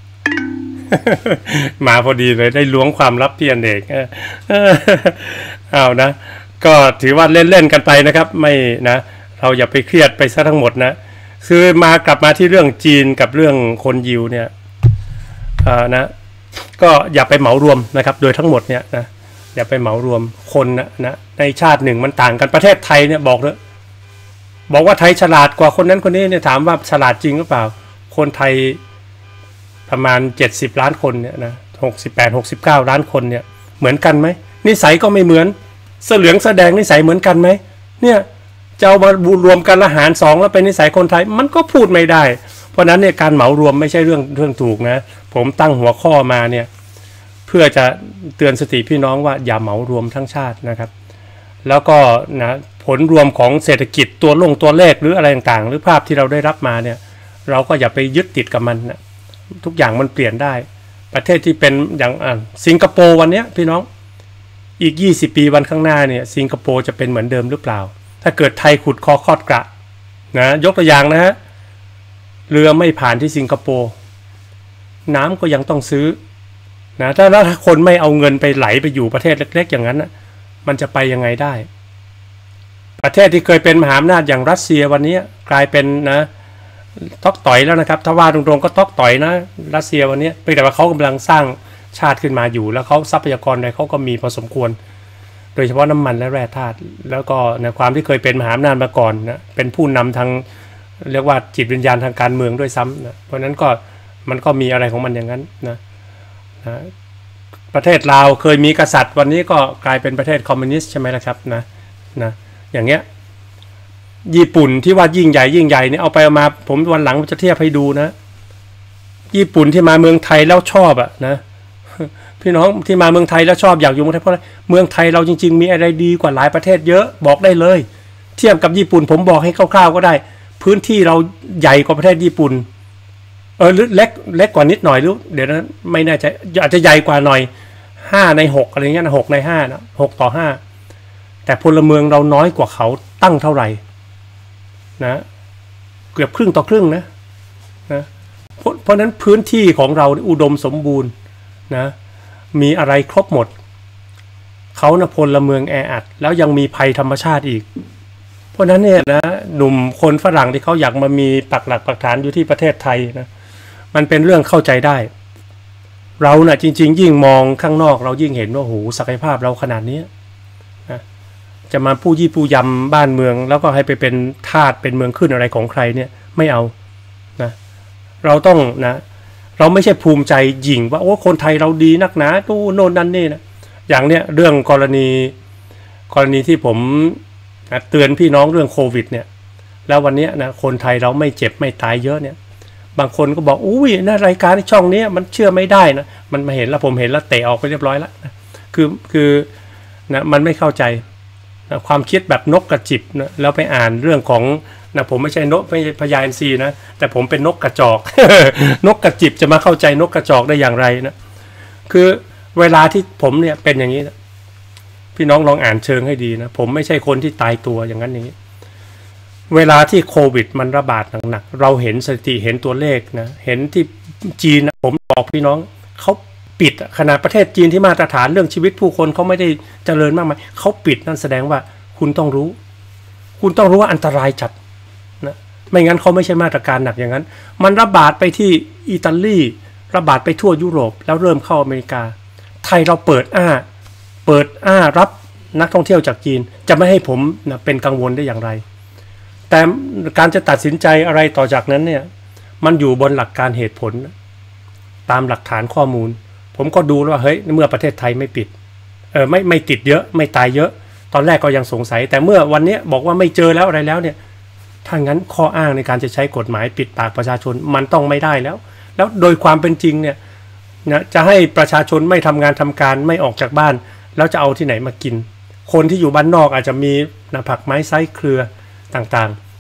มาพอดีเลยได้ล้วงความลับพี่อเนกเอานะก็ถือว่าเล่นๆกันไปนะครับไม่นะเราอย่าไปเครียดไปซะทั้งหมดนะคือมากลับมาที่เรื่องจีนกับเรื่องคนยิวเนี่ยนะก็อย่าไปเหมารวมนะครับโดยทั้งหมดเนี่ยนะอย่าไปเหมารวมคนนะนะในชาติหนึ่งมันต่างกันประเทศไทยเนี่ยบอกเลยบอกว่าไทยฉลาดกว่าคนนั้นคนนี้เนี่ยถามว่าฉลาดจริงหรือเปล่าคนไทยประมาณเจ็ดสิบล้านคนเนี่ยนะหกสิบแปด หกสิบเก้าล้านคนเนี่ยเหมือนกันไหมนิสัยก็ไม่เหมือนเสื้อเหลืองแสดงนิสัยเหมือนกันไหมเนี่ยจะเอามารวมกันละหารสองแล้วเป็นนิสัยคนไทยมันก็พูดไม่ได้เพราะนั้นเนี่ยการเหมารวมไม่ใช่เรื่องเรื่องถูกนะผมตั้งหัวข้อมาเนี่ยเพื่อจะเตือนสติพี่น้องว่าอย่าเหมารวมทั้งชาตินะครับแล้วก็นะผลรวมของเศรษฐกิจตัวลงตัวเลขหรืออะไรต่างๆหรือภาพที่เราได้รับมาเนี่ยเราก็อย่าไปยึดติดกับมันนะทุกอย่างมันเปลี่ยนได้ประเทศที่เป็นอย่างอ่าสิงคโปร์วันนี้พี่น้องอีกยี่สิบปีวันข้างหน้าเนี่ยสิงคโปร์จะเป็นเหมือนเดิมหรือเปล่าถ้าเกิดไทยขุดคอคอดกระนะยกตัวอย่างนะฮะเรือไม่ผ่านที่สิงคโปร์น้ำก็ยังต้องซื้อนะถ้าถ้าคนไม่เอาเงินไปไหลไปอยู่ประเทศเล็กๆอย่างนั้นนะมันจะไปยังไงได้ประเทศที่เคยเป็นมหาอำนาจอย่างรัสเซียวันนี้กลายเป็นนะทอกต่อยแล้วนะครับถ้าว่าตรงๆก็ทอกต่อยนะรัสเซียวันนี้เพียงแต่ว่าเขากำลังสร้างชาติขึ้นมาอยู่แล้วเขาทรัพยากรอะไรเขาก็มีพอสมควรโดยเฉพาะน้ำมันและแร่ธาตุแล้วก็ในความที่เคยเป็นมหาอำนาจมาก่อนนะเป็นผู้นำทางเรียกว่าจิตวิญญาณทางการเมืองด้วยซ้ำนะเพราะนั้นก็มันก็มีอะไรของมันอย่างนั้นนะนะประเทศลาวเคยมีกษัตริย์วันนี้ก็กลายเป็นประเทศคอมมิวนิสต์ใช่ไหมล่ะครับนะนะอย่างเงี้ยญี่ปุ่นที่ว่ายิ่งใหญ่ยิ่งใหญ่เนี่ยเอาไปเอามาผมวันหลังจะเทียบให้ดูนะญี่ปุ่นที่มาเมืองไทยแล้วชอบอะนะพี่น้องที่มาเมืองไทยแล้วชอบอยากอยู่เมืองไทยเพราะอะไรเมืองไทยเราจริงๆมีอะไรดีกว่าหลายประเทศเยอะบอกได้เลยเทียบกับญี่ปุ่นผมบอกให้คร่าวๆก็ได้พื้นที่เราใหญ่กว่าประเทศญี่ปุ่นเออหรือเล็กเล็กกว่านิดหน่อยหรือเดี๋ยวนะไม่แน่ใจอาจจะใหญ่กว่าหน่อยห้าในหกอะไรเงี้ยนะหกในห้านะหกต่อห้าแต่พลเมืองเราน้อยกว่าเขาตั้งเท่าไหร่นะเกือบครึ่งต่อครึ่งนะนะเพราะเพราะนั้นพื้นที่ของเราอุดมสมบูรณ์นะมีอะไรครบหมดเขานะพลเมืองแออัดแล้วยังมีภัยธรรมชาติอีกเพราะนั้นเนี่ยนะหนุ่มคนฝรั่งที่เขาอยากมามีปักหลักปักฐานอยู่ที่ประเทศไทยนะมันเป็นเรื่องเข้าใจได้เรานะ่ะจริงๆยิ่งมองข้างนอกเรายิ่งเห็นว่าโหศักยภาพเราขนาดนี้นะจะมาผู้ยี่ผู้ยำบ้านเมืองแล้วก็ให้ไปเป็นทาสเป็นเมืองขึ้นอะไรของใครเนี่ยไม่เอานะเราต้องนะเราไม่ใช่ภูมิใจหยิ่งว่าโอ้คนไทยเราดีนักหนาตู้โน่นนั่นนี่นะอย่างเนี้ยเรื่องกรณีกรณีที่ผมนะเตือนพี่น้องเรื่องโควิดเนี่ยแล้ววันนี้นะคนไทยเราไม่เจ็บไม่ตายเยอะเนี่ยบางคนก็บอกอุ้ยน่ารายการในช่องนี้มันเชื่อไม่ได้นะมันมาเห็นแล้วผมเห็นแล้วเตะออกไปเรียบร้อยแล้วนะคือคือนะมันไม่เข้าใจนะความคิดแบบนกกระจิบนะแล้วไปอ่านเรื่องของนะผมไม่ใช่นกไม่ใช่พญาอินทรีนะแต่ผมเป็นนกกระจอก นกกระจิบจะมาเข้าใจนกกระจอกได้อย่างไรนะคือเวลาที่ผมเนี่ยเป็นอย่างนี้นะพี่น้องลองอ่านเชิงให้ดีนะผมไม่ใช่คนที่ตายตัวอย่างนั้นอย่างนี้เวลาที่โควิดมันระบาดหนักๆเราเห็นสถิติเห็นตัวเลขนะเห็นที่จีนนะผมบอกพี่น้องเขาปิดขนาดประเทศจีนที่มาตรฐานเรื่องชีวิตผู้คนเขาไม่ได้เจริญมากมายเขาปิดนั่นแสดงว่าคุณต้องรู้คุณต้องรู้ว่าอันตรายจัดนะไม่งั้นเขาไม่ใช่มาตรการหนักอย่างนั้นมันระบาดไปที่อิตาลีระบาดไปทั่วยุโรปแล้วเริ่มเข้าอเมริกาไทยเราเปิดอ้าเปิดอ้ารับนักท่องเที่ยวจากจีนจะไม่ให้ผมนะเป็นกังวลได้อย่างไรแต่การจะตัดสินใจอะไรต่อจากนั้นเนี่ยมันอยู่บนหลักการเหตุผลตามหลักฐานข้อมูลผมก็ดูว่าเฮ้ยเมื่อประเทศไทยไม่ปิดเออไม่ไม่ติดเยอะไม่ตายเยอะตอนแรกก็ยังสงสัยแต่เมื่อวันนี้บอกว่าไม่เจอแล้วอะไรแล้วเนี่ยถ้างั้นข้ออ้างในการจะใช้กฎหมายปิดปากประชาชนมันต้องไม่ได้แล้วแล้วโดยความเป็นจริงเนี่ยนะจะให้ประชาชนไม่ทำงานทำการไม่ออกจากบ้านแล้วจะเอาที่ไหนมากินคนที่อยู่บ้านนอกอาจจะมีนะผักไม้ไซเครือต่างๆ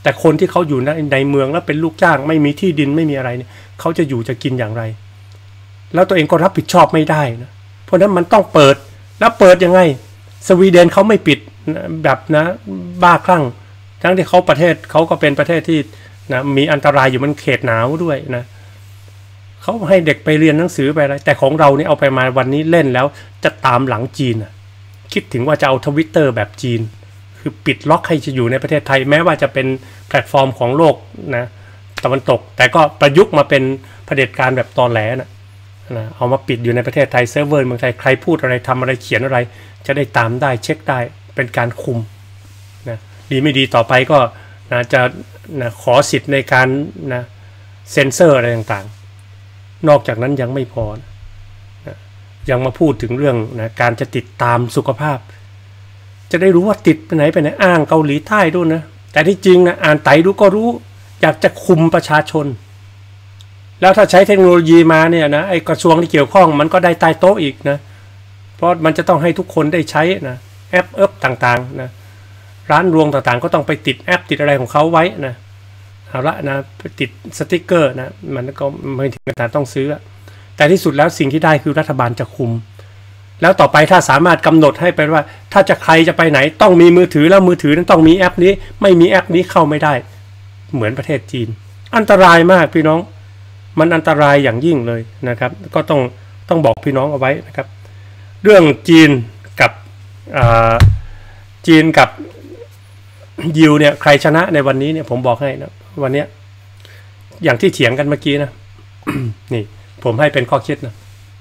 แต่คนที่เขาอยู่ในในเมืองแล้วเป็นลูกจ้างไม่มีที่ดินไม่มีอะไรเนี่ยเขาจะอยู่จะกินอย่างไรแล้วตัวเองก็รับผิดชอบไม่ได้นะเพราะนั้นมันต้องเปิดแล้วเปิดยังไงสวีเดนเขาไม่ปิดแบบนะบ้าคลั่งทั้งที่เขาประเทศเขาก็เป็นประเทศที่นะมีอันตรายอยู่มันเขตหนาวด้วยนะเขาให้เด็กไปเรียนหนังสือไปอะไรแต่ของเราเนี่ยเอาไปมาวันนี้เล่นแล้วจะตามหลังจีนนะคิดถึงว่าจะเอาทวิตเตอร์แบบจีนคือปิดล็อกให้จะอยู่ในประเทศไทยแม้ว่าจะเป็นแพลตฟอร์มของโลกนะตะวันตกแต่ก็ประยุกต์มาเป็นเผด็จการแบบตอนแหลนะนะเอามาปิดอยู่ในประเทศไทยเซิร์ฟเวอร์เมืองไทยใครพูดอะไรทำอะไรเขียนอะไรจะได้ตามได้เช็คได้เป็นการคุมนะดีไม่ดีต่อไปก็นะจะนะขอสิทธิ์ในการนะเซ็นเซอร์อะไรต่างๆนอกจากนั้นยังไม่พอนะยังมาพูดถึงเรื่องนะการจะติดตามสุขภาพจะได้รู้ว่าติดไปไหนไปไหนอ้างเกาหลีใต้ด้วยนะแต่ที่จริงนะอ่านไต่ดูก็รู้อยากจะคุมประชาชนแล้วถ้าใช้เทคโนโลยีมาเนี่ยนะไอ้กระทรวงที่เกี่ยวข้องมันก็ได้ใต้โต๊ะอีกนะเพราะมันจะต้องให้ทุกคนได้ใช้นะแอปเอิบต่างๆนะร้านรวงต่างๆก็ต้องไปติดแอปติดอะไรของเขาไว้นะเอาละนะไปติดสติ๊กเกอร์นะมันก็ไม่ถึงขนาดต้องซื้อแต่ที่สุดแล้วสิ่งที่ได้คือรัฐบาลจะคุมแล้วต่อไปถ้าสามารถกำหนดให้ไปว่าถ้าจะใครจะไปไหนต้องมีมือถือแล้วมือถือนั้นต้องมีแอปนี้ไม่มีแอปนี้เข้าไม่ได้เหมือนประเทศจีนอันตรายมากพี่น้องมันอันตรายอย่างยิ่งเลยนะครับก็ต้องต้องบอกพี่น้องเอาไว้นะครับเรื่องจีนกับจีนกับยิวเนี่ยใครชนะในวันนี้เนี่ยผมบอกให้นะวันนี้อย่างที่เถียงกันเมื่อกี้นะ นี่ผมให้เป็นข้อคิดนะ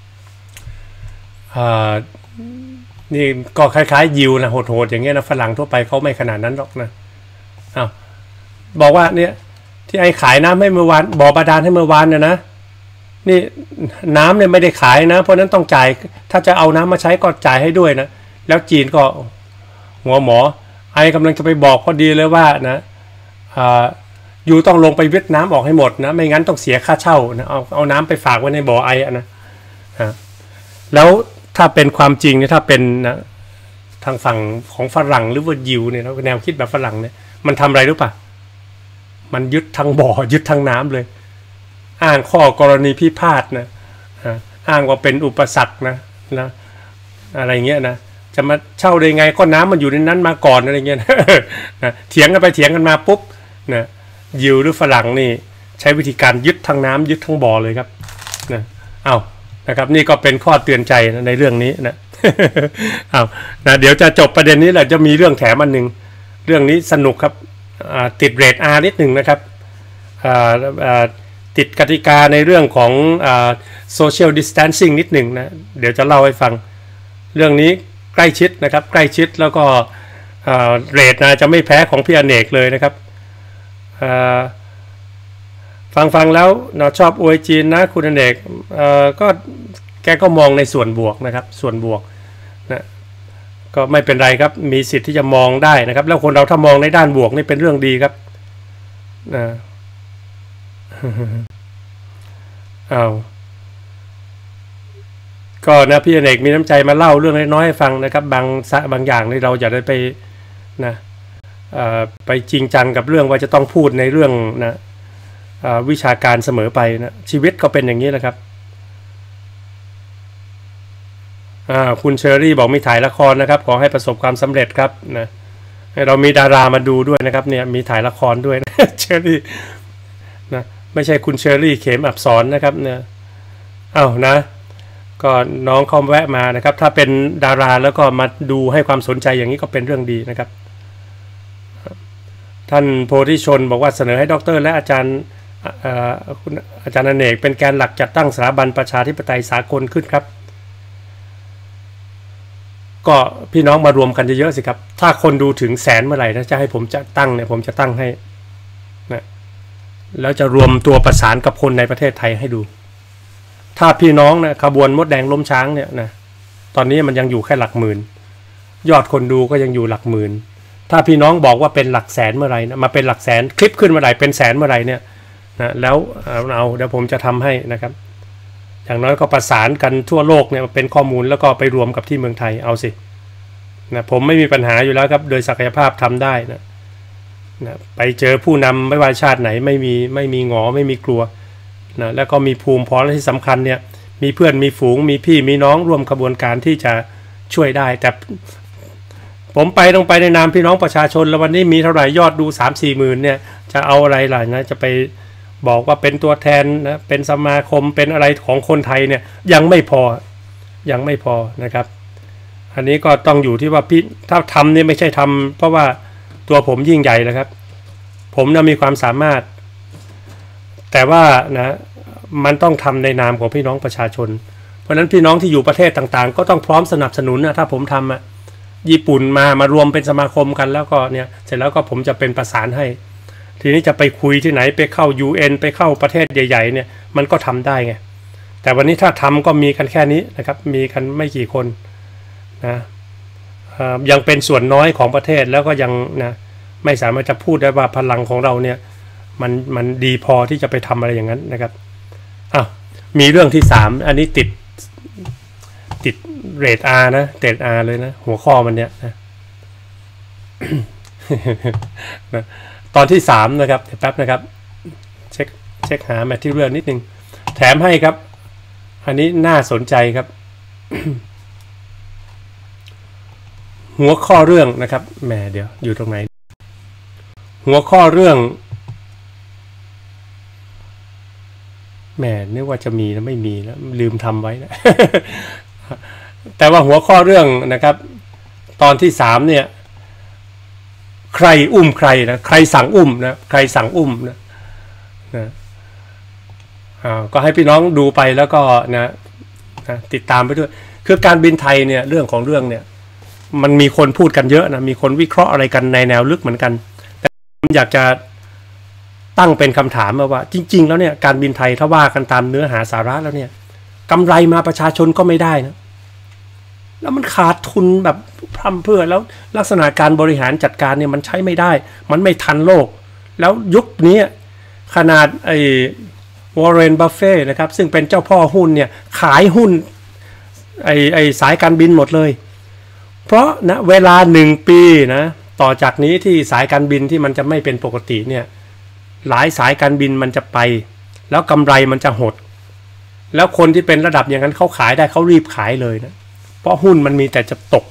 นี่ก็คล้ายๆยิวนะโหดๆอย่างเงี้ยนะฝรั่งทั่วไปเขาไม่ขนาดนั้นหรอกนะอ้าวบอกว่าเนี่ยที่ไอ้ขายน้ำให้เมื่อวานบ่อบาดาลให้เมื่อวานเนี่ยนะนี่น้ำเนี่ยไม่ได้ขายนะเพราะนั้นต้องจ่ายถ้าจะเอาน้ำมาใช้ก็จ่ายให้ด้วยนะแล้วจีนก็หัวหมอไอ้กำลังจะไปบอกพอดีเลยว่านะอ่าอยู่ต้องลงไปเวียดนามออกให้หมดนะไม่งั้นต้องเสียค่าเช่านะเอาเอาน้ำไปฝากไว้ในบ่อไอ้นะฮะแล้วถ้าเป็นความจริงเนี่ยถ้าเป็นนะทางฝั่งของฝรั่งหรือว่ายิวเนี่ยแนวคิดแบบฝรั่งเนี่ยมันทำอะไรรู้ป่ะมันยึดทั้งบ่อยึดทั้งน้ำเลยอ้างข้อกรณีพิพาทนะอ้างว่าเป็นอุปสรรคนะนะอะไรเงี้ยนะจะมาเช่าได้ไงก็น้ำมันอยู่ในนั้นมาก่อนอะไรเงี้ยนะเถียงกันไปเถียงกันมาปุ๊บนะยิวหรือฝรั่งนี่ใช้วิธีการยึดทั้งน้ำยึดทั้งบ่อเลยครับนะเอานะครับนี่ก็เป็นข้อเตือนใจนะในเรื่องนี้นะเอานะเดี๋ยวจะจบประเด็นนี้แหละจะมีเรื่องแถมอันหนึ่งเรื่องนี้สนุกครับติดเรท R นิดหนึ่งนะครับติดกติกาในเรื่องของ social distancing นิดหนึ่งนะเดี๋ยวจะเล่าให้ฟังเรื่องนี้ใกล้ชิดนะครับใกล้ชิดแล้วก็เรทนะจะไม่แพ้ของพี่อเนกเลยนะครับฟังฟังแล้วเราชอบอวยจีนนะคุณอเนกก็แกก็มองในส่วนบวกนะครับส่วนบวกนะก็ไม่เป็นไรครับมีสิทธิ์ที่จะมองได้นะครับแล้วคนเราถ้ามองในด้านบวกนี่เป็นเรื่องดีครับนะเอาก็นะพี่อเนกมีน้ำใจมาเล่าเรื่องน้อยๆให้ฟังนะครับบางบางอย่างที่เราจะได้ไปนะไปจริงจังกับเรื่องว่าจะต้องพูดในเรื่องนะวิชาการเสมอไปนะชีวิตก็เป็นอย่างนี้แหละครับคุณเชอรี่บอกมีถ่ายละครนะครับขอให้ประสบความสำเร็จครับนะเรามีดารามาดูด้วยนะครับเนี่ยมีถ่ายละครด้วยนะเชอรี่นะไม่ใช่คุณเชอรี่เขมอับสรนะครับเนี่ยเอ้านะก็น้องเขาแวะมานะครับถ้าเป็นดาราแล้วก็มาดูให้ความสนใจอย่างนี้ก็เป็นเรื่องดีนะครับท่านโพธิชนบอกว่าเสนอให้ดรและอาจารย์คุณอาจารย์อเนกเป็นแกนหลักจัดตั้งสถาบันประชาธิปไตยสากลขึ้นครับก็พี่น้องมารวมกันเยอะๆสิครับถ้าคนดูถึงแสนเมื่อไหร่นะจะให้ผมจะตั้งเนี่ยผมจะตั้งให้นะแล้วจะรวมตัวประสานกับคนในประเทศไทยให้ดูถ้าพี่น้องนะขบวนมดแดงล้มช้างเนี่ยนะตอนนี้มันยังอยู่แค่หลักหมื่นยอดคนดูก็ยังอยู่หลักหมื่นถ้าพี่น้องบอกว่าเป็นหลักแสนเมื่อไหร่นะมาเป็นหลักแสนคลิปขึ้นเมื่อไหร่เป็นแสนเมื่อไหร่เนี่ยนะแล้วเอาเดี๋ยวผมจะทำให้นะครับอย่างน้อยก็ประสานกันทั่วโลกเนี่ยเป็นข้อมูลแล้วก็ไปรวมกับที่เมืองไทยเอาสินะผมไม่มีปัญหาอยู่แล้วครับโดยศักยภาพทำได้นะนะไปเจอผู้นำไม่ว่าชาติไหนไม่มีไม่มีหงอไม่มีกลัวนะแล้วก็มีภูมิพร้อมและที่สำคัญเนี่ยมีเพื่อนมีฝูงมีพี่มีน้องร่วมขบวนการที่จะช่วยได้แต่ผมไปต้องไปในนามพี่น้องประชาชนแล้ววันนี้มีเท่าไหร่ยอดดู สามสี่หมื่นเนี่ยจะเอาอะไรล่ะนะจะไปบอกว่าเป็นตัวแทนนะเป็นสมาคมเป็นอะไรของคนไทยเนี่ยยังไม่พอยังไม่พอนะครับอันนี้ก็ต้องอยู่ที่ว่าพี่ถ้าทำเนี่ยไม่ใช่ทำเพราะว่าตัวผมยิ่งใหญ่นะครับผมนะมีความสามารถแต่ว่านะมันต้องทำในนามของพี่น้องประชาชนเพราะฉะนั้นพี่น้องที่อยู่ประเทศต่างๆก็ต้องพร้อมสนับสนุนนะถ้าผมทำอ่ะญี่ปุ่นมามารวมเป็นสมาคมกันแล้วก็เนี่ยเสร็จแล้วก็ผมจะเป็นประสานให้ทีนี้จะไปคุยที่ไหนไปเข้า ยู เอ็น ไปเข้าประเทศใหญ่ๆเนี่ยมันก็ทำได้ไงแต่วันนี้ถ้าทำก็มีกันแค่นี้นะครับมีกันไม่กี่คนนะยังเป็นส่วนน้อยของประเทศแล้วก็ยังนะไม่สามารถจะพูดได้ว่าพลังของเราเนี่ยมันมันดีพอที่จะไปทำอะไรอย่างนั้นนะครับอ้าวมีเรื่องที่สามอันนี้ติดติดเรท R นะเรท R เลยนะหัวข้อมันเนี่ยนะ นะตอนที่สามนะครับเดี๋ยวแป๊บนะครับเช็คเช็คหาแมททีเรียลนิดนึงแถมให้ครับอันนี้น่าสนใจครับ หัวข้อเรื่องนะครับแหมเดี๋ยวอยู่ตรงไหนหัวข้อเรื่องแหมนึกว่าจะมีนะไม่มีแล้วลืมทำไว้นะ แต่ว่าหัวข้อเรื่องนะครับตอนที่สามเนี่ยใครอุ้มใครนะใครสั่งอุ้มนะใครสั่งอุ้มนะนะอ่าก็ให้พี่น้องดูไปแล้วก็นะนะติดตามไปด้วยคือการบินไทยเนี่ยเรื่องของเรื่องเนี่ยมันมีคนพูดกันเยอะนะมีคนวิเคราะห์อะไรกันในแนวลึกเหมือนกันแต่ผมอยากจะตั้งเป็นคำถามว่าจริงๆแล้วเนี่ยการบินไทยถ้าว่ากันตามเนื้อหาสาระแล้วเนี่ยกำไรมาประชาชนก็ไม่ได้นะแล้วมันขาดทุนแบบพร่ำเพรื่อแล้วลักษณะการบริหารจัดการเนี่ยมันใช้ไม่ได้มันไม่ทันโลกแล้วยุคนี้ขนาดไอ้วอร์เรนบัฟเฟ่นะครับซึ่งเป็นเจ้าพ่อหุ้นเนี่ยขายหุ้นไอ้ไอ้สายการบินหมดเลยเพราะนะเวลาหนึ่งปีนะต่อจากนี้ที่สายการบินที่มันจะไม่เป็นปกติเนี่ยหลายสายการบินมันจะไปแล้วกำไรมันจะหดแล้วคนที่เป็นระดับอย่างนั้นเขาขายได้เขารีบขายเลยนะเพราะหุ้นมันมีแต่จะตก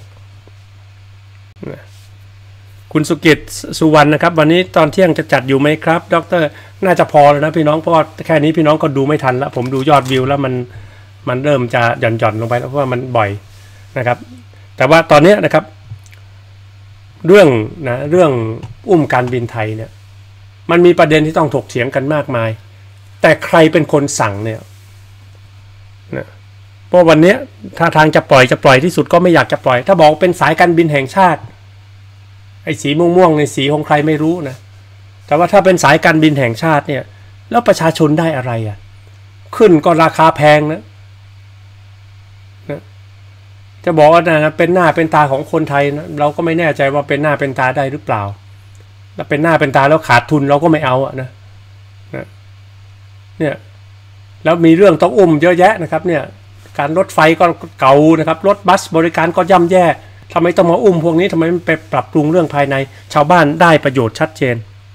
คุณสุกิจสุวรรณนะครับวันนี้ตอนเที่ยงจะจัดอยู่ไหมครับดร.น่าจะพอแล้วนะพี่น้องเพราะแค่นี้พี่น้องก็ดูไม่ทันแล้วผมดูยอดวิวแล้วมันมันเริ่มจะหย่อนหย่อนลงไปแล้วเพราะว่ามันบ่อยนะครับแต่ว่าตอนนี้นะครับเรื่องนะเรื่องอุ้มการบินไทยเนี่ยมันมีประเด็นที่ต้องถกเถียงกันมากมายแต่ใครเป็นคนสั่งเนี่ยนะเพราะวันนี้ถ้าทางจะปล่อยจะปล่อยที่สุดก็ไม่อยากจะปล่อยถ้าบอกเป็นสายการบินแห่งชาติไอ้สีม่วงๆในสีของใครไม่รู้นะแต่ว่าถ้าเป็นสายการบินแห่งชาติเนี่ยแล้วประชาชนได้อะไรอ่ะขึ้นก็ราคาแพงนะนะจะบอกว่านะเป็นหน้าเป็นตาของคนไทยนะเราก็ไม่แน่ใจว่าเป็นหน้าเป็นตาได้หรือเปล่าแล้วเป็นหน้าเป็นตาแล้วขาดทุนเราก็ไม่เอาอ่ะนะนะเนี่ยแล้วมีเรื่องต้องอุ้มเยอะแยะนะครับเนี่ยการรถไฟก็เก่านะครับรถบัสบริการก็ย่ำแย่ทำไมต้องมาอุ้มพวกนี้ทำไมไม่ไปปรับปรุงเรื่องภายในชาวบ้านได้ประโยชน์ชัดเจน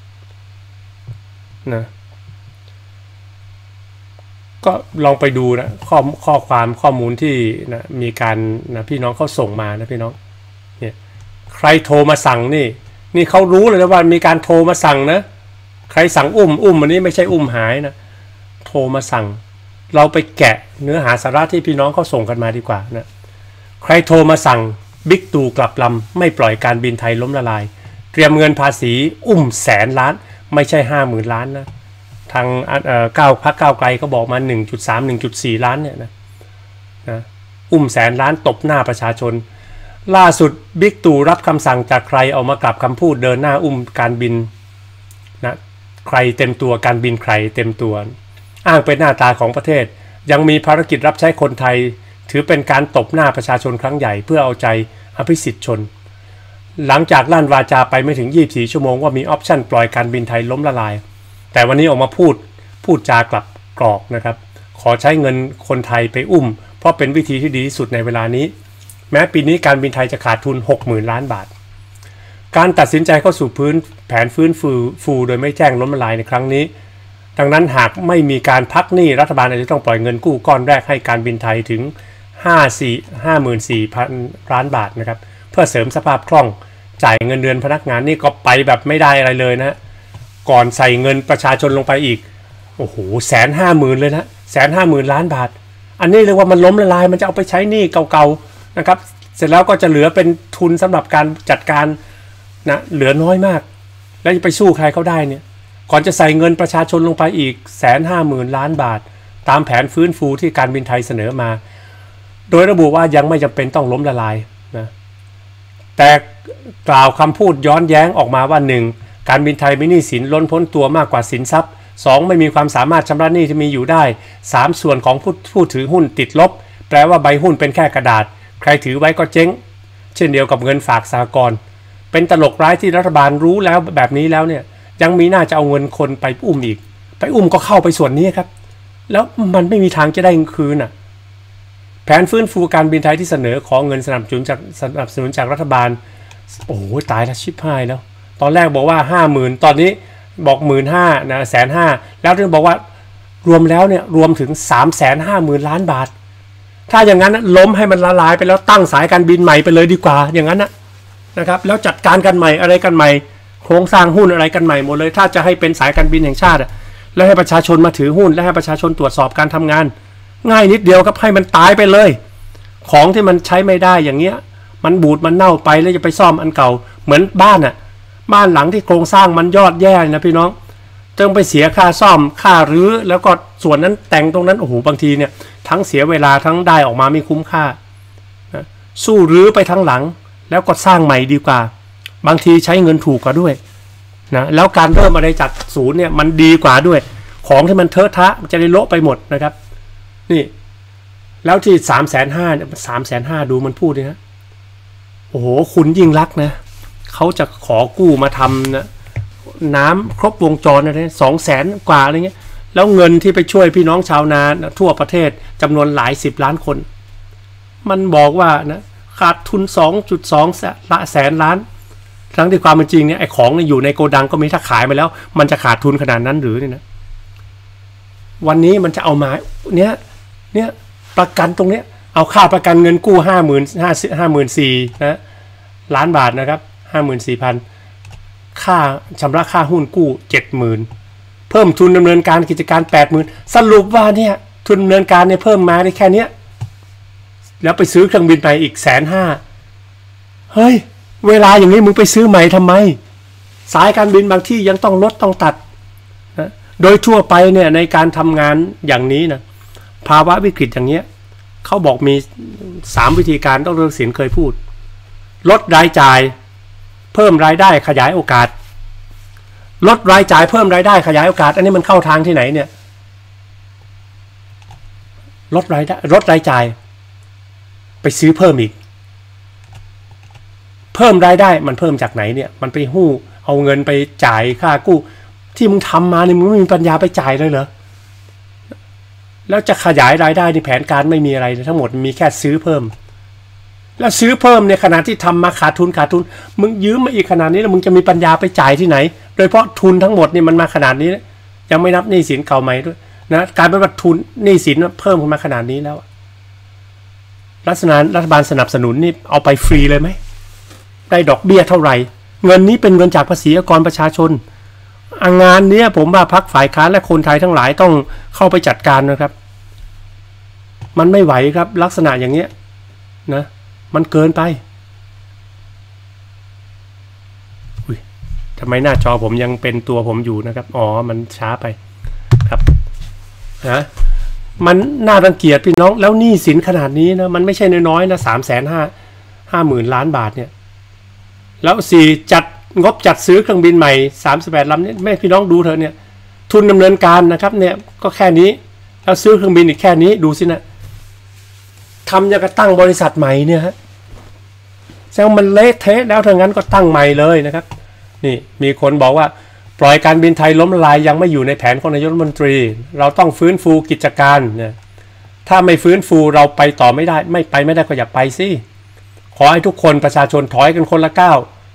นะก็ลองไปดูนะข้อข้อความข้อมูลที่นะมีการนะพี่น้องเขาส่งมานะพี่น้องเนี่ยใครโทรมาสั่งนี่นี่เขารู้เลยนะว่ามีการโทรมาสั่งนะใครสั่งอุ้มอุ้มอันนี้ไม่ใช่อุ้มหายนะโทรมาสั่งเราไปแกะเนื้อหาสาระที่พี่น้องเขาส่งกันมาดีกว่านะใครโทรมาสั่งบิ๊กตู่กลับลำไม่ปล่อยการบินไทยล้มละลายเตรียมเงินภาษีอุ้มแสนล้านไม่ใช่ห้าหมื่นล้านนะทางเอ่อก้าวพรรคก้าวไกลก็บอกมา หนึ่งจุดสาม หนึ่งจุดสี่ ล้านเนี่ยนะนะอุ้มแสนล้านตบหน้าประชาชนล่าสุดบิ๊กตู่รับคำสั่งจากใครเอามากลับคำพูดเดินหน้าอุ้มการบินนะใครเต็มตัวการบินใครเต็มตัวอ้างเป็นหน้าตาของประเทศยังมีภารกิจรับใช้คนไทยถือเป็นการตบหน้าประชาชนครั้งใหญ่เพื่อเอาใจอภิสิทธิ์ชนหลังจากลั่นวาจาไปไม่ถึงยี่สิบสี่ชั่วโมงว่ามีออปชั่นปล่อยการบินไทยล้มละลายแต่วันนี้ออกมาพูดพูดจากลับกรอกนะครับขอใช้เงินคนไทยไปอุ้มเพราะเป็นวิธีที่ดีที่สุดในเวลานี้แม้ปีนี้การบินไทยจะขาดทุน หกหมื่น ล้านบาทการตัดสินใจเข้าสู่พื้นแผนฟื้นฟูฟูโดยไม่แจ้งล้มละลายในครั้งนี้ดังนั้นหากไม่มีการพักหนี้รัฐบาลอาจจะต้องปล่อยเงินกู้ก้อนแรกให้การบินไทยถึง ห้าหมื่นสี่พัน ล้านบาทนะครับเพื่อเสริมสภาพคล่องจ่ายเงินเดือนพนักงานนี่ก็ไปแบบไม่ได้อะไรเลยนะก่อนใส่เงินประชาชนลงไปอีกโอ้โหแสนห้าหมื่นเลยนะแสนห้าหมื่นล้านบาทอันนี้เรียกว่ามันล้มละลายมันจะเอาไปใช้หนี้เก่าๆนะครับเสร็จแล้วก็จะเหลือเป็นทุนสำหรับการจัดการนะเหลือน้อยมากแล้วจะไปสู้ใครเขาได้เนี่ยก่อนจะใส่เงินประชาชนลงไปอีกแสนห้าหมื่นล้านบาทตามแผนฟื้นฟูที่การบินไทยเสนอมาโดยระบุว่ายังไม่จำเป็นต้องล้มละลายนะแต่กล่าวคำพูดย้อนแย้งออกมาว่า หนึ่ง. การบินไทยมีหนี้สินล้นพ้นตัวมากกว่าสินทรัพย์ สอง. ไม่มีความสามารถชำระหนี้ที่มีอยู่ได้ สาม. ส่วนของผู้ผู้ถือหุ้นติดลบแปลว่าใบหุ้นเป็นแค่กระดาษใครถือไว้ก็เจ๊งเช่นเดียวกับเงินฝากสหกรณ์เป็นตลกร้ายที่รัฐบาลรู้แล้วแบบนี้แล้วเนี่ยยังมีหน้าจะเอาเงินคนไปอุ้มอีกไปอุ้มก็เข้าไปส่วนนี้ครับแล้วมันไม่มีทางจะได้คืนอ่ะแผนฟื้นฟูการบินไทยที่เสนอขอเงินสนับสนุนจากสนับสนุนจากรัฐบาลโอ้โหตายแล้วชิบหายแล้วตอนแรกบอกว่า ห้าหมื่น ตอนนี้บอก หนึ่งหมื่นห้าพัน นะแสนห้าแล้วถึงบอกว่ารวมแล้วเนี่ยรวมถึง สามแสนห้าหมื่น ล้านบาทถ้าอย่างนั้นล้มให้มันละลายไปแล้วตั้งสายการบินใหม่ไปเลยดีกว่าอย่างนั้นนะนะครับแล้วจัดการกันใหม่อะไรกันใหม่โครงสร้างหุ้นอะไรกันใหม่หมดเลยถ้าจะให้เป็นสายการบินแห่งชาติแล้วให้ประชาชนมาถือหุ้นและให้ประชาชนตรวจสอบการทำงานง่ายนิดเดียวครับให้มันตายไปเลยของที่มันใช้ไม่ได้อย่างเงี้ยมันบูดมันเน่าไปแล้วจะไปซ่อมอันเก่าเหมือนบ้านอ่ะบ้านหลังที่โครงสร้างมันยอดแย่นะพี่น้องต้องไปเสียค่าซ่อมค่ารื้อแล้วก็ส่วนนั้นแต่งตรงนั้นโอ้โหบางทีเนี่ยทั้งเสียเวลาทั้งได้ออกมาไม่คุ้มค่าสู้รื้อไปทั้งหลังแล้วก็สร้างใหม่ดีกว่าบางทีใช้เงินถูกกว่าด้วยนะแล้วการเริ่มอะไรจากศูนย์เนี่ยมันดีกว่าด้วยของที่มันเทอะทะมันจะได้โละไปหมดนะครับนี่แล้วที่สามแสนห้าเนี่ยสามแสนห้าดูมันพูดเลยนะโอ้โหคุณยิ่งรักนะเขาจะขอกู้มาทำนะน้ำครบวงจรอะไรสองแสนกว่าอะไรเงี้ยแล้วเงินที่ไปช่วยพี่น้องชาวนาทั่วประเทศจำนวนหลายสิบล้านคนมันบอกว่านะขาดทุน สองจุดสอง แสนล้านทั้งที่ความเป็นจริงเนี่ยไอ้ของเนี่ยอยู่ในโกดังก็มีถ้าขายไปแล้วมันจะขาดทุนขนาดนั้นหรือเนี่ยนะวันนี้มันจะเอามาเนี่ยเนี่ยประกันตรงเนี้ยเอาค่าประกันเงินกู้ห้าหมื่นห้าห้าหมื่นสี่นะล้านบาทนะครับห้าหมื่นสี่พันค่าชำระค่าหุ้นกู้เจ็ดหมื่นเพิ่มทุนดำเนินการกิจการแปดหมื่นสรุปว่าเนี่ยทุนดำเนินการเนี่ยเพิ่มมาได้แค่เนี้ยแล้วไปซื้อเครื่องบินไปอีกแสนห้าเฮ้ยเวลาอย่างนี้มึงไปซื้อใหม่ทำไมสายการบินบางที่ยังต้องลดต้องตัดนะโดยทั่วไปเนี่ยในการทำงานอย่างนี้นะภาวะวิกฤตอย่างเงี้ยเขาบอกมีสามวิธีการดร.ศิลป์เคยพูดลดรายจ่ายเพิ่มรายได้ขยายโอกาสลดรายจ่ายเพิ่มรายได้ขยายโอกาสอันนี้มันเข้าทางที่ไหนเนี่ยลดรายได้ลดรายจ่ายไปซื้อเพิ่มอีกเพิ่มรายได้มันเพิ่มจากไหนเนี่ยมันไปหู้เอาเงินไปจ่ายค่ากู้ที่มึงทำมาเนี่ยมึงไม่มีปัญญาไปจ่ายเลยเหรอแล้วจะขยายรายได้ในแผนการไม่มีอะไรทั้งหมดมีแค่ซื้อเพิ่มแล้วซื้อเพิ่มในขณะที่ทำมาขาดทุนขาดทุนมึงยืมมาอีกขนาดนี้แล้วมึงจะมีปัญญาไปจ่ายที่ไหนโดยเฉพาะทุนทั้งหมดนี่มันมาขนาดนี้ยังไม่นับหนี้สินเก่าใหม่ด้วยนะการเป็นว่าทุนหนี้สินเพิ่มขึ้นมาขนาดนี้แล้วรัฐบาลรัฐบาลสนับสนุนนี่เอาไปฟรีเลยไหมได้ดอกเบี้ยเท่าไหร่เงินนี้เป็นเงินจากภาษีอากรประชาชนงานนี้ผมว่าพรรคฝ่ายค้านและคนไทยทั้งหลายต้องเข้าไปจัดการนะครับมันไม่ไหวครับลักษณะอย่างเนี้ยนะมันเกินไปอุ้ยทำไมหน้าจอผมยังเป็นตัวผมอยู่นะครับอ๋อมันช้าไปครับนะมันน่ารังเกียจพี่น้องแล้วหนี้สินขนาดนี้นะมันไม่ใช่น้อยๆนะสามแสนห้าห้าหมื่นล้านบาทเนี่ยแล้วสี่จัดงบจัดซื้อเครื่องบินใหม่สามสิบแปดลำนี่แม่พี่น้องดูเถอะเนี่ยทุนดำเนินการนะครับเนี่ยก็แค่นี้แล้วซื้อเครื่องบินอีกแค่นี้ดูสินะทำอย่างกระตั้งบริษัทใหม่เนี่ยฮะแสดงมันเละเทะแล้วถ้างั้นก็ตั้งใหม่เลยนะครับนี่มีคนบอกว่าปล่อยการบินไทยล้มละลายยังไม่อยู่ในแผนของนายกรัฐมนตรีเราต้องฟื้นฟูกิจการเนี่ยถ้าไม่ฟื้นฟูเราไปต่อไม่ได้ไม่ไปไม่ได้ก็อย่าไปสิขอให้ทุกคนประชาชนถอยกันคนละก้าว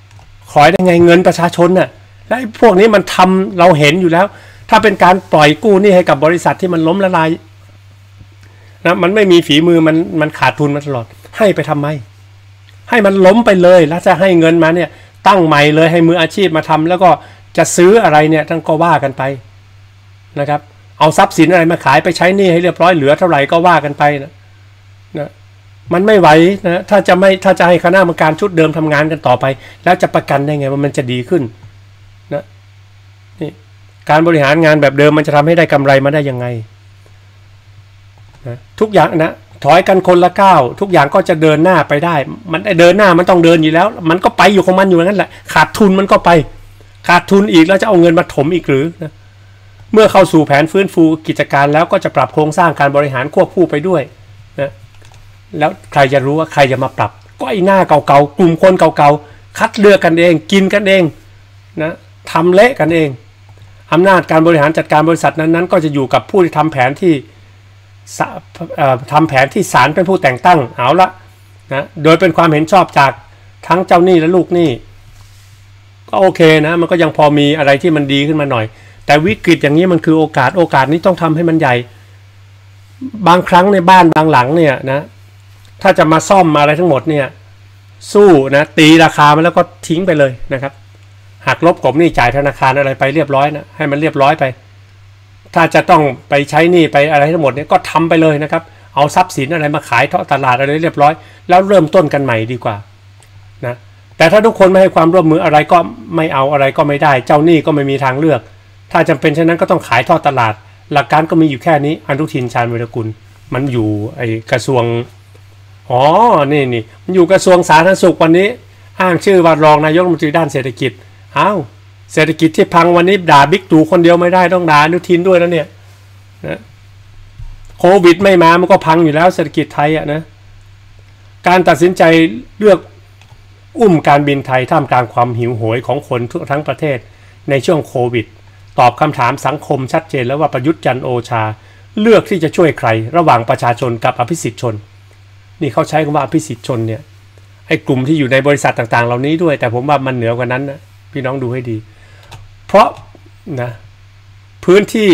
ขอได้ไงเงินประชาชนน่ะและพวกนี้มันทำเราเห็นอยู่แล้วถ้าเป็นการปล่อยกู้หนี้ให้กับบริษัทที่มันล้มละลายนะมันไม่มีฝีมือมันมันขาดทุนมาตลอดให้ไปทำไมให้มันล้มไปเลยแล้วจะให้เงินมาเนี่ยตั้งใหม่เลยให้มืออาชีพมาทำแล้วก็จะซื้ออะไรเนี่ยท่านก็ว่ากันไปนะครับเอาทรัพย์สินอะไรมาขายไปใช้หนี้ให้เรียบร้อยเหลือเท่าไหร่ก็ว่ากันไปนะนะมันไม่ไหวนะถ้าจะไม่ถ้าจะให้คณะกรรมการชุดเดิมทำงานกันต่อไปแล้วจะประกันได้ไงว่ามันจะดีขึ้นนะนี่การบริหารงานแบบเดิมมันจะทำให้ได้กำไรมาได้ยังไงนะทุกอย่างนะถอยกันคนละก้าวทุกอย่างก็จะเดินหน้าไปได้มันเดินหน้ามันต้องเดินอยู่แล้วมันก็ไปอยู่ของมันอยู่อย่างนั้นแหละขาดทุนมันก็ไปขาดทุนอีกแล้วจะเอาเงินมาถมอีกหรือนะเมื่อเข้าสู่แผนฟื้นฟูกิจการแล้วก็จะปรับโครงสร้างการบริหารควบคู่ไปด้วยนะแล้วใครจะรู้ว่าใครจะมาปรับก็ไอ้หน้าเก่าๆกลุ่มคนเก่าๆคัดเลือกกันเองกินกันเองนะทำเละกันเองอำนาจการบริหารจัดการบริษัทนั้นๆก็จะอยู่กับผู้ที่ทำแผนที่ทำแผนที่ศาลเป็นผู้แต่งตั้งเอาละนะโดยเป็นความเห็นชอบจากทั้งเจ้าหนี้และลูกหนี้ก็โอเคนะมันก็ยังพอมีอะไรที่มันดีขึ้นมาหน่อยแต่วิกฤตอย่างนี้มันคือโอกาสโอกาสนี้ต้องทำให้มันใหญ่บางครั้งในบ้านบางหลังเนี่ยนะถ้าจะมาซ่อมมาอะไรทั้งหมดเนี่ยสู้นะตีราคามันแล้วก็ทิ้งไปเลยนะครับหักลบกบหนี้จ่ายธนาคารอะไรไปเรียบร้อยนะให้มันเรียบร้อยไปถ้าจะต้องไปใช้หนี้ไปอะไรทั้งหมดเนี่ยก็ทำไปเลยนะครับเอาทรัพย์สินอะไรมาขายทอดตลาดอะไรเรียบร้อยแล้วเริ่มต้นกันใหม่ดีกว่านะแต่ถ้าทุกคนไม่ให้ความร่วมมืออะไรก็ไม่เอาอะไรก็ไม่ได้เจ้าหนี้ก็ไม่มีทางเลือกถ้าจำเป็นเช่นนั้นก็ต้องขายทอดตลาดหลักการก็มีอยู่แค่นี้อนุทินชาญวีรกุลมันอยู่ไอ้กระทรวงอ๋อนี่นี่มันอยู่กระทรวงสาธารณสุขวันนี้อ้างชื่อว่ารองนายกรัฐมนตรีด้านเศรษฐกิจอ้าวเศรษฐกิจที่พังวันนี้ด่าบิ๊กตู่คนเดียวไม่ได้ต้องด่าอนุทินด้วยแล้วเนี่ยนะโควิดไม่มามันก็พังอยู่แล้วเศรษฐกิจไทยอ่ะนะการตัดสินใจเลือกอุ้มการบินไทยท่ามกลางความหิวโหยของคนทั่วทั้งประเทศในช่วงโควิดตอบคำถามสังคมชัดเจนแล้วว่าประยุทธ์จันทร์โอชาเลือกที่จะช่วยใครระหว่างประชาชนกับอภิสิทธิชนนี่เขาใช้คำว่าอภิสิทธิชนเนี่ยไอ้กลุ่มที่อยู่ในบริษัทต่างๆเหล่านี้ด้วยแต่ผมว่ามันเหนือกว่านั้นนะพี่น้องดูให้ดีเพราะนะพื้นที่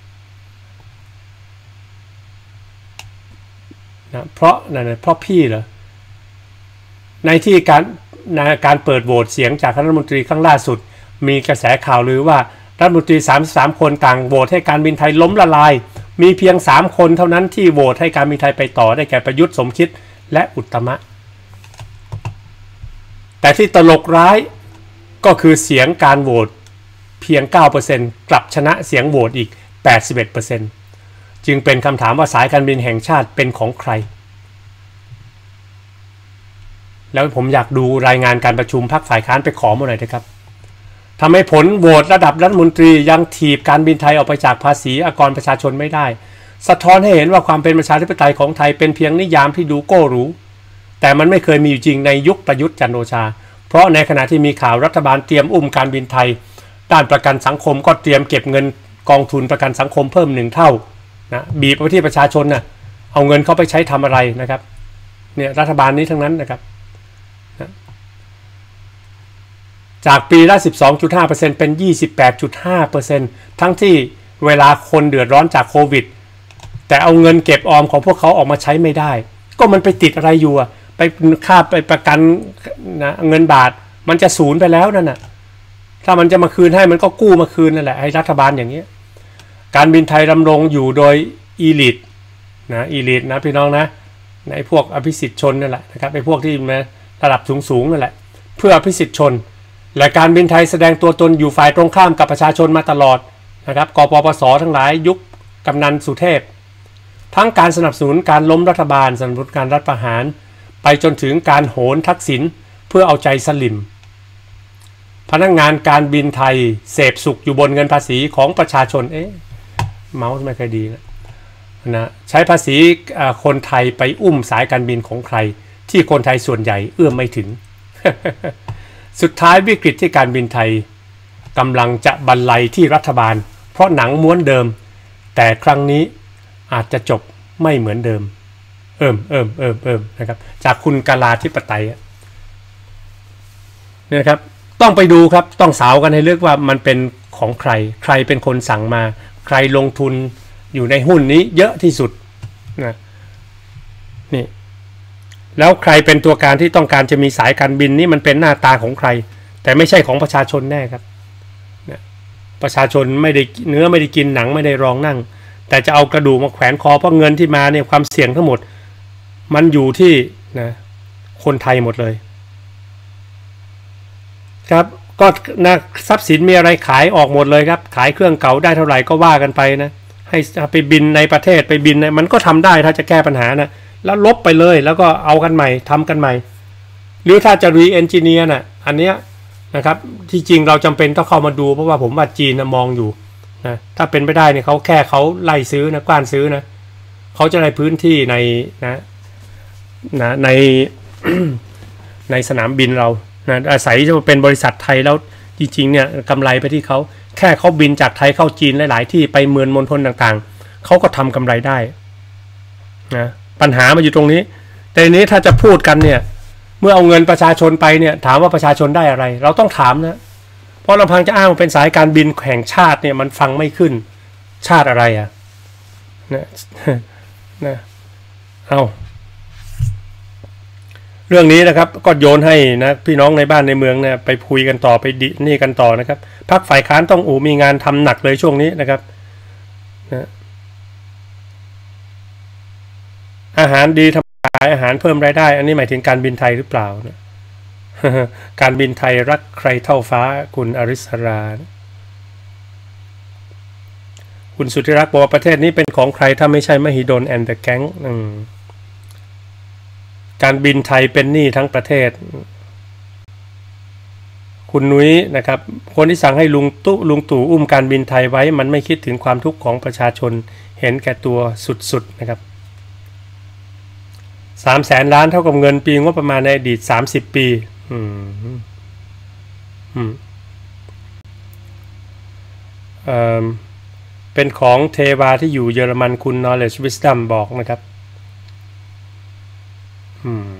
นะเพราะนะเพราะพี่เหรอในที่การนะการเปิดโหวตเสียงจากคณะรัฐมนตรีครั้งล่าสุดมีกระแสข่าวลือว่ารัฐมนตรีสามสิบสามคนต่างโหวตให้การบินไทยล้มละลายมีเพียงสามคนเท่านั้นที่โหวตให้การบินไทยไปต่อได้แก่ประยุทธ์สมคิดและอุตตมะแต่ที่ตลกร้ายก็คือเสียงการโหวตเพียง เก้าเปอร์เซ็นต์ กลับชนะเสียงโหวตอีก แปดสิบเอ็ดเปอร์เซ็นต์ จึงเป็นคำถามว่าสายการบินแห่งชาติเป็นของใครแล้วผมอยากดูรายงานการประชุมพรรคฝ่ายค้านไปขอมาหน่อยนะครับทำให้ผลโหวตระดับรัฐมนตรียังถีบการบินไทยออกไปจากภาษีอากรประชาชนไม่ได้สะท้อนให้เห็นว่าความเป็นประชาธิปไตยของไทยเป็นเพียงนิยามที่ดูโก้หรูแต่มันไม่เคยมีอยู่จริงในยุคประยุทธ์จันทร์โอชาเพราะในขณะที่มีข่าวรัฐบาลเตรียมอุ้มการบินไทยด้านประกันสังคมก็เตรียมเก็บเงินกองทุนประกันสังคมเพิ่มหนึ่งเท่านะบีบไปที่ประชาชนนะเอาเงินเข้าไปใช้ทำอะไรนะครับเนี่ยรัฐบาลนี้ทั้งนั้นนะครับนะจากปีละ สิบสองจุดห้าเปอร์เซ็นต์ เป็น ยี่สิบแปดจุดห้าเปอร์เซ็นต์ ทั้งที่เวลาคนเดือดร้อนจากโควิดแต่เอาเงินเก็บออมของพวกเขาออกมาใช้ไม่ได้ก็มันไปติดอะไรอยู่อะไปค่าไปประกันนะเงินบาทมันจะศูนย์ไปแล้วนั่นน่ะถ้ามันจะมาคืนให้มันก็กู้มาคืนนั่นแหละให้รัฐบาลอย่างนี้การบินไทยดำรงอยู่โดยอีลิทนะอีลิทนะพี่น้องนะในพวกอภิสิทธิชนนั่นแหละนะครับไอ้พวกที่มาระดับสูงๆนั่นแหละเพื่ออภิสิทธิชนและการบินไทยแสดงตัวตนอยู่ฝ่ายตรงข้ามกับประชาชนมาตลอดนะครับกปปสทั้งหลายยุคกำนันสุเทพทั้งการสนับสนุนการล้มรัฐบาลสนับสนุนการรัฐประหารไปจนถึงการโหนทักษิณเพื่อเอาใจสลิมพนักงานการบินไทยเสพสุขอยู่บนเงินภาษีของประชาชนเอ๊ะเมาส์ไม่ค่อยดีนะนะใช้ภาษีคนไทยไปอุ้มสายการบินของใครที่คนไทยส่วนใหญ่เอื้อมไม่ถึง สุดท้ายวิกฤตที่การบินไทยกำลังจะบรรลัยที่รัฐบาลเพราะหนังม้วนเดิมแต่ครั้งนี้อาจจะจบไม่เหมือนเดิมเอิ่มเอิ่มเอิ่มเอิ่มนะครับจากคุณกาลาธิปไตยเนี่ยครับต้องไปดูครับต้องสาวกันให้ลึกว่ามันเป็นของใครใครเป็นคนสั่งมาใครลงทุนอยู่ในหุ้นนี้เยอะที่สุดนะนี่แล้วใครเป็นตัวการที่ต้องการจะมีสายการบินนี่มันเป็นหน้าตาของใครแต่ไม่ใช่ของประชาชนแน่ครับนะประชาชนไม่ได้เนื้อไม่ได้กินหนังไม่ได้รองนั่งแต่จะเอากระดูกมาแขวนคอเพราะเงินที่มาเนี่ยความเสี่ยงทั้งหมดมันอยู่ที่นะคนไทยหมดเลยครับก็นะทรัพย์สินมีอะไรขายออกหมดเลยครับขายเครื่องเก่าได้เท่าไหร่ก็ว่ากันไปนะให้ไปบินในประเทศไปบินในมันก็ทำได้ถ้าจะแก้ปัญหานะแล้วลบไปเลยแล้วก็เอากันใหม่ทำกันใหม่หรือถ้าจะรีเอนจิเนียร์น่ะอันเนี้ยนะครับที่จริงเราจำเป็นต้องเข้ามาดูเพราะว่าผมว่าจีนนะมองอยู่นะถ้าเป็นไปได้เนี่ยเขาแค่เขาไล่ซื้อนะกว้านซื้อนะเขาจะได้พื้นที่ในนะนะใน ในสนามบินเรานะอาศัยจะเป็นบริษัทไทยแล้วจริงๆเนี่ยกำไรไปที่เขาแค่เขาบินจากไทยเข้าจีนหลายๆที่ไปเมืองมณฑลต่างๆเขาก็ทำกำไรได้นะปัญหามาอยู่ตรงนี้แต่นี้ถ้าจะพูดกันเนี่ยเมื่อเอาเงินประชาชนไปเนี่ยถามว่าประชาชนได้อะไรเราต้องถามนะเพราะลำพังจะอ้างว่าเป็นสายการบินแห่งชาติเนี่ยมันฟังไม่ขึ้นชาติอะไรอ่ะนะนะเอาเรื่องนี้นะครับก็โยนให้นะพี่น้องในบ้านในเมืองเนี่ยไปคุยกันต่อไปดินี่กันต่อนะครับพรรคฝ่ายค้านต้องอูมีงานทำหนักเลยช่วงนี้นะครับนะอาหารดีทำขายอาหารเพิ่มรายได้อันนี้หมายถึงการบินไทยหรือเปล่านะ การบินไทยรักใครเท่าฟ้าคุณอริสราคุณสุธิรักษ์บอกว่าประเทศนี้เป็นของใครถ้าไม่ใช่มหิดลแอนด์เดอะแก๊งการบินไทยเป็นหนี้ทั้งประเทศคุณนุ้ยนะครับคนที่สั่งให้ลุงตู่ลุงตู่อุ้มการบินไทยไว้มันไม่คิดถึงความทุกข์ของประชาชนเห็นแก่ตัวสุดๆนะครับสามแสนล้านเท่ากับเงินปีงบประมาณในอดีตสามสิบปีอืมอืมเอ่อเป็นของเทวาที่อยู่เยอรมันคุณ Knowledge Wisdom บอกนะครับอืม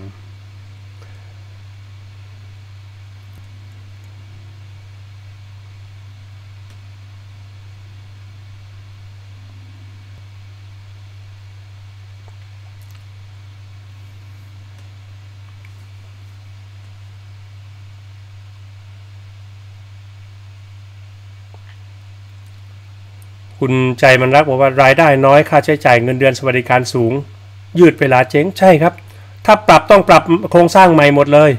คุณใจมันรักบอกว่ารายได้น้อยค่าใช้จ่ายเงินเดือนสวัสดิการสูงยืดเวลาเจ๊งใช่ครับถ้าปรับต้องปรับโครงสร้างใหม่หมดเลย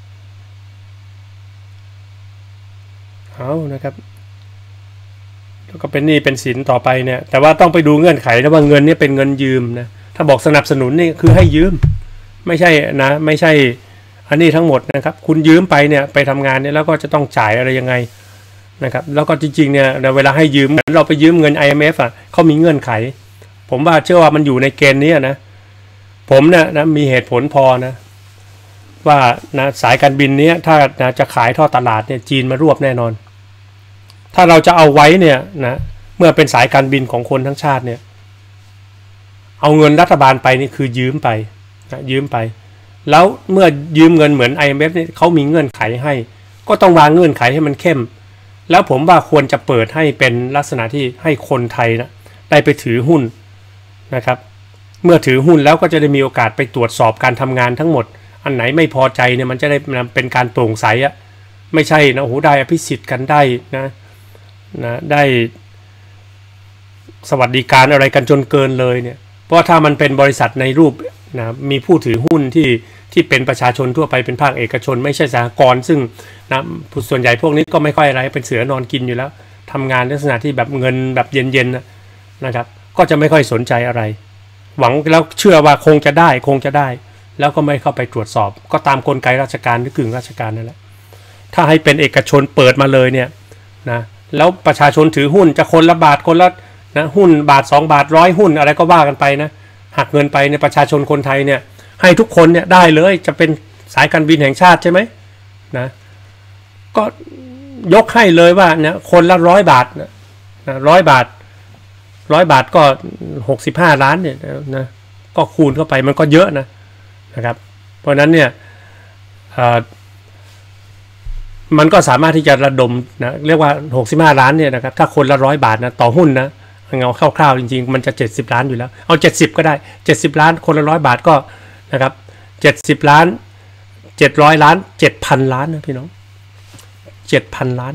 เอานะครับแล้วก็เป็นหนี้เป็นสินต่อไปเนี่ยแต่ว่าต้องไปดูเงื่อนไขนะว่าเงินนี้เป็นเงินยืมนะถ้าบอกสนับสนุนนี่คือให้ยืมไม่ใช่นะไม่ใช่อันนี้ทั้งหมดนะครับคุณยืมไปเนี่ยไปทำงานเนี่ยแล้วก็จะต้องจ่ายอะไรยังไงนะครับแล้วก็จริงๆเนี่ยเวลาให้ยืมเราไปยืมเงิน ไอ เอ็ม เอฟ อ่ะเขามีเงื่อนไขผมว่าเชื่อว่ามันอยู่ในเกณฑ์นี้นะผมเนี่ยนะมีเหตุผลพอนะว่านะสายการบินนี้ถ้านะจะขายทอดตลาดเนี่ยจีนมารวบแน่นอนถ้าเราจะเอาไว้เนี่ยนะเมื่อเป็นสายการบินของคนทั้งชาติเนี่ยเอาเงินรัฐบาลไปนี่คือยืมไปนะยืมไปแล้วเมื่อยืมเงินเหมือน ไอ เอ็ม เอฟ เนี่ยเขามีเงื่อนไขให้ก็ต้องวางเงื่อนไขให้มันเข้มแล้วผมว่าควรจะเปิดให้เป็นลักษณะที่ให้คนไทยนะได้ไปถือหุ้นนะครับเมื่อถือหุ้นแล้วก็จะได้มีโอกาสไปตรวจสอบการทำงานทั้งหมดอันไหนไม่พอใจเนี่ยมันจะได้เป็นการโปร่งใสอะไม่ใช่นะโอ้โหได้อภิสิทธิ์กันได้นะนะได้สวัสดิการอะไรกันจนเกินเลยเนี่ยเพราะถ้ามันเป็นบริษัทในรูปนะมีผู้ถือหุ้นที่ที่เป็นประชาชนทั่วไปเป็นภาคเอกชนไม่ใช่สหกรณ์ซึ่งนะส่วนใหญ่พวกนี้ก็ไม่ค่อยอะไรเป็นเสือนอนกินอยู่แล้วทำงานลักษณะที่แบบเงินแบบเย็นๆนะครับก็จะไม่ค่อยสนใจอะไรหวังแล้วเชื่อว่าคงจะได้คงจะได้แล้วก็ไม่เข้าไปตรวจสอบก็ตามกลไกราชการหรือกึ่งราชการนั่นแหละถ้าให้เป็นเอกชนเปิดมาเลยเนี่ยนะแล้วประชาชนถือหุ้นจะคนละบาทคนละนะหุ้นบาทสองบาทร้อยหุ้นอะไรก็ว่ากันไปนะหักเงินไปในประชาชนคนไทยเนี่ยให้ทุกคนเนี่ยได้เลยจะเป็นสายการบินแห่งชาติใช่ไหมนะก็ยกให้เลยว่าเนี่ยคนละร้อยบาทนะร้อยบาทร้อยบาทก็หกสิบห้าล้านเนี่ยนะก็คูณเข้าไปมันก็เยอะนะนะครับเพราะนั้นเนี่ยมันก็สามารถที่จะระดมนะเรียกว่าหกสิบห้าล้านเนี่ยนะครับถ้าคนละร้อยบาทนะต่อหุ้นนะเงาคร่าวๆจริงๆมันจะเจ็ดสิบล้านอยู่แล้วเอาเจ็ดสิบก็ได้เจ็ดสิบล้านคนละร้อยบาทก็นะครับเจ็ดสิบล้านเจ็ดร้อยล้าน เจ็ดพัน ล้านนะพี่น้อง เจ็ดพัน ล้าน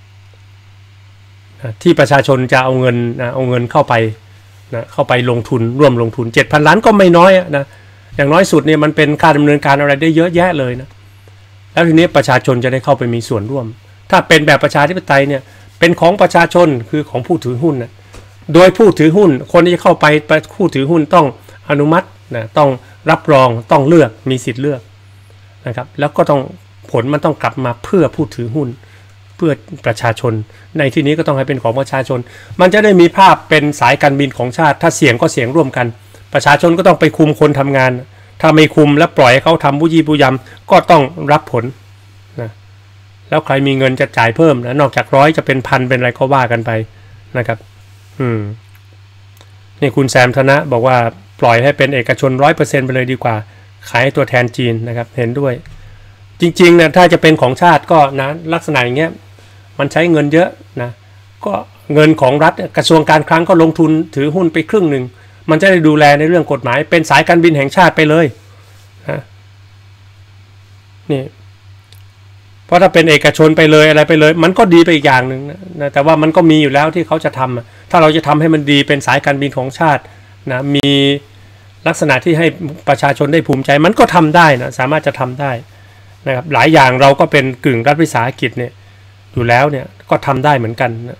นะที่ประชาชนจะเอาเงินนะเอาเงินเข้าไปนะเข้าไปลงทุนร่วมลงทุน เจ็ดพัน ล้านก็ไม่น้อยนะอย่างน้อยสุดเนี่ยมันเป็นการดำเนินการอะไรได้เยอะแยะเลยนะแล้วทีนี้ประชาชนจะได้เข้าไปมีส่วนร่วมถ้าเป็นแบบประชาธิปไตยเนี่ยเป็นของประชาชนคือของผู้ถือหุ้นนะโดยผู้ถือหุ้นคนที่จะเข้าไปผู้ถือหุ้นต้องอนุมัตินะต้องรับรองต้องเลือกมีสิทธิ์เลือกนะครับแล้วก็ต้องผลมันต้องกลับมาเพื่อผู้ถือหุ้นเพื่อประชาชนในที่นี้ก็ต้องให้เป็นของประชาชนมันจะได้มีภาพเป็นสายการบินของชาติถ้าเสี่ยงก็เสี่ยงร่วมกันประชาชนก็ต้องไปคุมคนทำงานถ้าไม่คุมและปล่อยให้เขาทำบุยี่บุยำก็ต้องรับผลนะแล้วใครมีเงินจะจ่ายเพิ่มนะนอกจากร้อยจะเป็นพันเป็นอะไรก็ว่ากันไปนะครับอืมนี่คุณแซมธนะบอกว่าปล่อยให้เป็นเอกชน ร้อยเปอร์เซ็นต์ ไปเลยดีกว่าขายตัวแทนจีนนะครับเห็นด้วยจริงๆนะถ้าจะเป็นของชาติก็นะลักษณะอย่างเงี้ยมันใช้เงินเยอะนะก็เงินของรัฐกระทรวงการคลังก็ลงทุนถือหุ้นไปครึ่งหนึ่งมันจะได้ดูแลในเรื่องกฎหมายเป็นสายการบินแห่งชาติไปเลยนะนี่เพราะถ้าเป็นเอกชนไปเลยอะไรไปเลยมันก็ดีไปอีกอย่างหนึ่งนะแต่ว่ามันก็มีอยู่แล้วที่เขาจะทำถ้าเราจะทำให้มันดีเป็นสายการบินของชาตินะมีลักษณะที่ให้ประชาชนได้ภูมิใจมันก็ทำได้นะสามารถจะทำได้นะครับหลายอย่างเราก็เป็นกึ่งรัฐวิสาหกิจเนี่ยอยู่แล้วเนี่ยก็ทำได้เหมือนกันนะ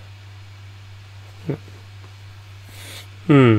อืม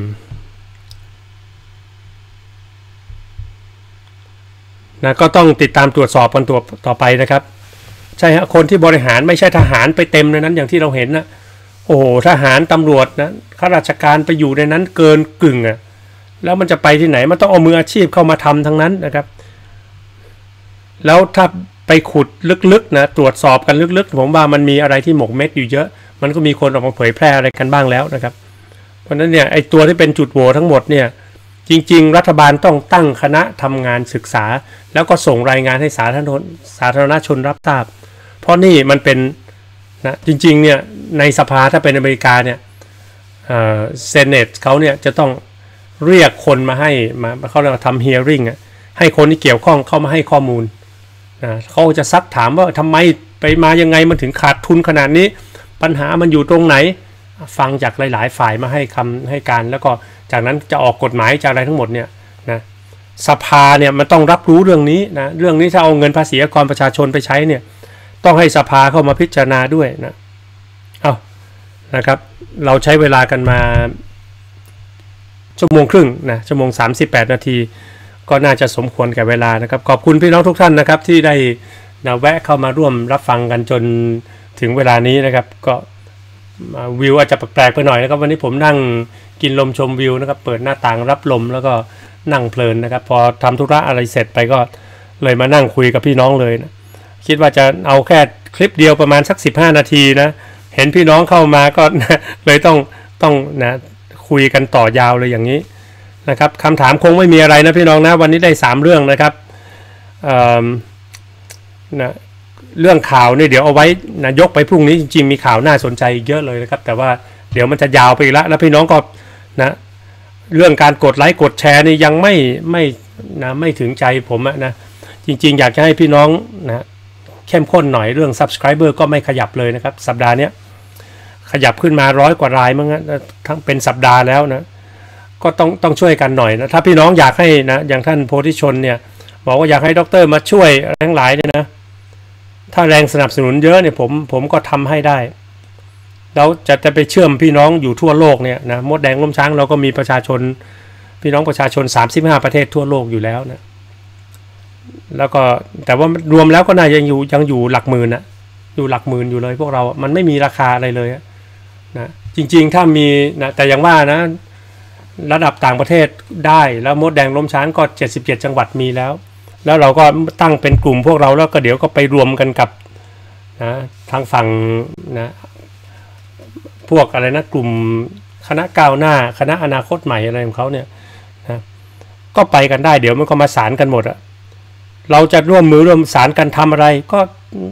นะก็ต้องติดตามตรวจสอบกันตัวต่อไปนะครับใช่ฮะคนที่บริหารไม่ใช่ทหารไปเต็มในนั้นอย่างที่เราเห็นนะโอ้โหทหารตำรวจนะข้าราชการไปอยู่ในนั้นเกินกึ่งอ่ะแล้วมันจะไปที่ไหนมันต้องเอามืออาชีพเข้ามาทำทั้งนั้นนะครับแล้วถ้าไปขุดลึกๆนะตรวจสอบกันลึกๆผมว่ามันมีอะไรที่หมกเม็ดอยู่เยอะมันก็มีคนออกมาเผยแพร่อะไรกันบ้างแล้วนะครับเพราะนั้นเนี่ยไอ้ตัวที่เป็นจุดโหว่ทั้งหมดเนี่ยจริงๆรัฐบาลต้องตั้งคณะทำงานศึกษาแล้วก็ส่งรายงานให้สาธารณสาธารณชนรับทราบเพราะนี่มันเป็นนะจริงๆเนี่ยในสภาถ้าเป็นอเมริกาเนี่ยเอ่อเซเนตเขาเนี่ยจะต้องเรียกคนมาให้มาเขาเรียกว่าทำ hearing อ่ะให้คนที่เกี่ยวข้องเข้ามาให้ข้อมูลนะเขาจะซักถามว่าทำไมไปมายังไงมันถึงขาดทุนขนาดนี้ปัญหามันอยู่ตรงไหนฟังจากหลายๆฝ่ายมาให้คำให้การแล้วก็จากนั้นจะออกกฎหมายจากอะไรทั้งหมดเนี่ยนะสภาเนี่ยมันต้องรับรู้เรื่องนี้นะเรื่องนี้ถ้าเอาเงินภาษีกรประชาชนไปใช้เนี่ยต้องให้สภาเข้ามาพิจารณาด้วยนะเอานะครับเราใช้เวลากันมาชั่วโมงครึ่งนะชั่วโมงสามสิบแปดนาทีก็น่าจะสมควรแก่เวลานะครับขอบคุณพี่น้องทุกท่านนะครับที่ได้นะแวะเข้ามาร่วมรับฟังกันจนถึงเวลานี้นะครับก็วิวอาจจะแปลกๆไปหน่อยนะครับวันนี้ผมนั่งกินลมชมวิวนะครับเปิดหน้าต่างรับลมแล้วก็นั่งเพลินนะครับพอทำธุระอะไรเสร็จไปก็เลยมานั่งคุยกับพี่น้องเลยนะคิดว่าจะเอาแค่คลิปเดียวประมาณสักสิบห้านาทีนะเห็นพี่น้องเข้ามาก็เลยต้องต้องนะคุยกันต่อยาวเลยอย่างนี้นะครับคำถามคงไม่มีอะไรนะพี่น้องนะวันนี้ได้สามเรื่องนะครับนะเรื่องข่าวนี่เดี๋ยวเอาไว้นะยกไปพรุ่งนี้จริงๆมีข่าวน่าสนใจเยอะเลยนะครับแต่ว่าเดี๋ยวมันจะยาวไปอีกแล้วแล้วพี่น้องก็นะเรื่องการกดไลค์กดแชร์นี่ยังไม่ไม่นะไม่ถึงใจผมนะจริงๆอยากจะให้พี่น้องนะเข้มข้นหน่อยเรื่อง Subscriber ก็ไม่ขยับเลยนะครับสัปดาห์นี้ขยับขึ้นมาร้อยกว่ารายมั้งนะทั้งเป็นสัปดาห์แล้วนะก็ต้องต้องช่วยกันหน่อยนะถ้าพี่น้องอยากให้นะอย่างท่านโพธิชนเนี่ยบอกว่าอยากให้ด็อกเตอร์มาช่วยทั้งหลายเนี่ยนะถ้าแรงสนับสนุนเยอะเนี่ยผมผมก็ทำให้ได้แล้วจะจะไปเชื่อมพี่น้องอยู่ทั่วโลกเนี่ยนะมดแดงล้มช้างเราก็มีประชาชนพี่น้องประชาชนสามสิบห้าประเทศทั่วโลกอยู่แล้วนะแล้วก็แต่ว่ารวมแล้วก็น่ายังอยู่ยังอยู่หลักหมื่นนะอยู่หลักหมื่นอยู่เลยพวกเรามันไม่มีราคาอะไรเลยนะจริงๆถ้ามีนะแต่อย่างว่านะระดับต่างประเทศได้แล้วมดแดงล้มช้างก็เจ็ดสิบเจ็ดจังหวัดมีแล้วแล้วเราก็ตั้งเป็นกลุ่มพวกเราแล้วก็เดี๋ยวก็ไปรวมกันกับนะทางฝั่งนะพวกอะไรนะกลุ่มคณะก้าวหน้าคณะอนาคตใหม่อะไรของเขาเนี่ยนะก็ไปกันได้เดี๋ยวมันก็มาสารกันหมดอะเราจะร่วมมือร่วมสารกันทำอะไรก็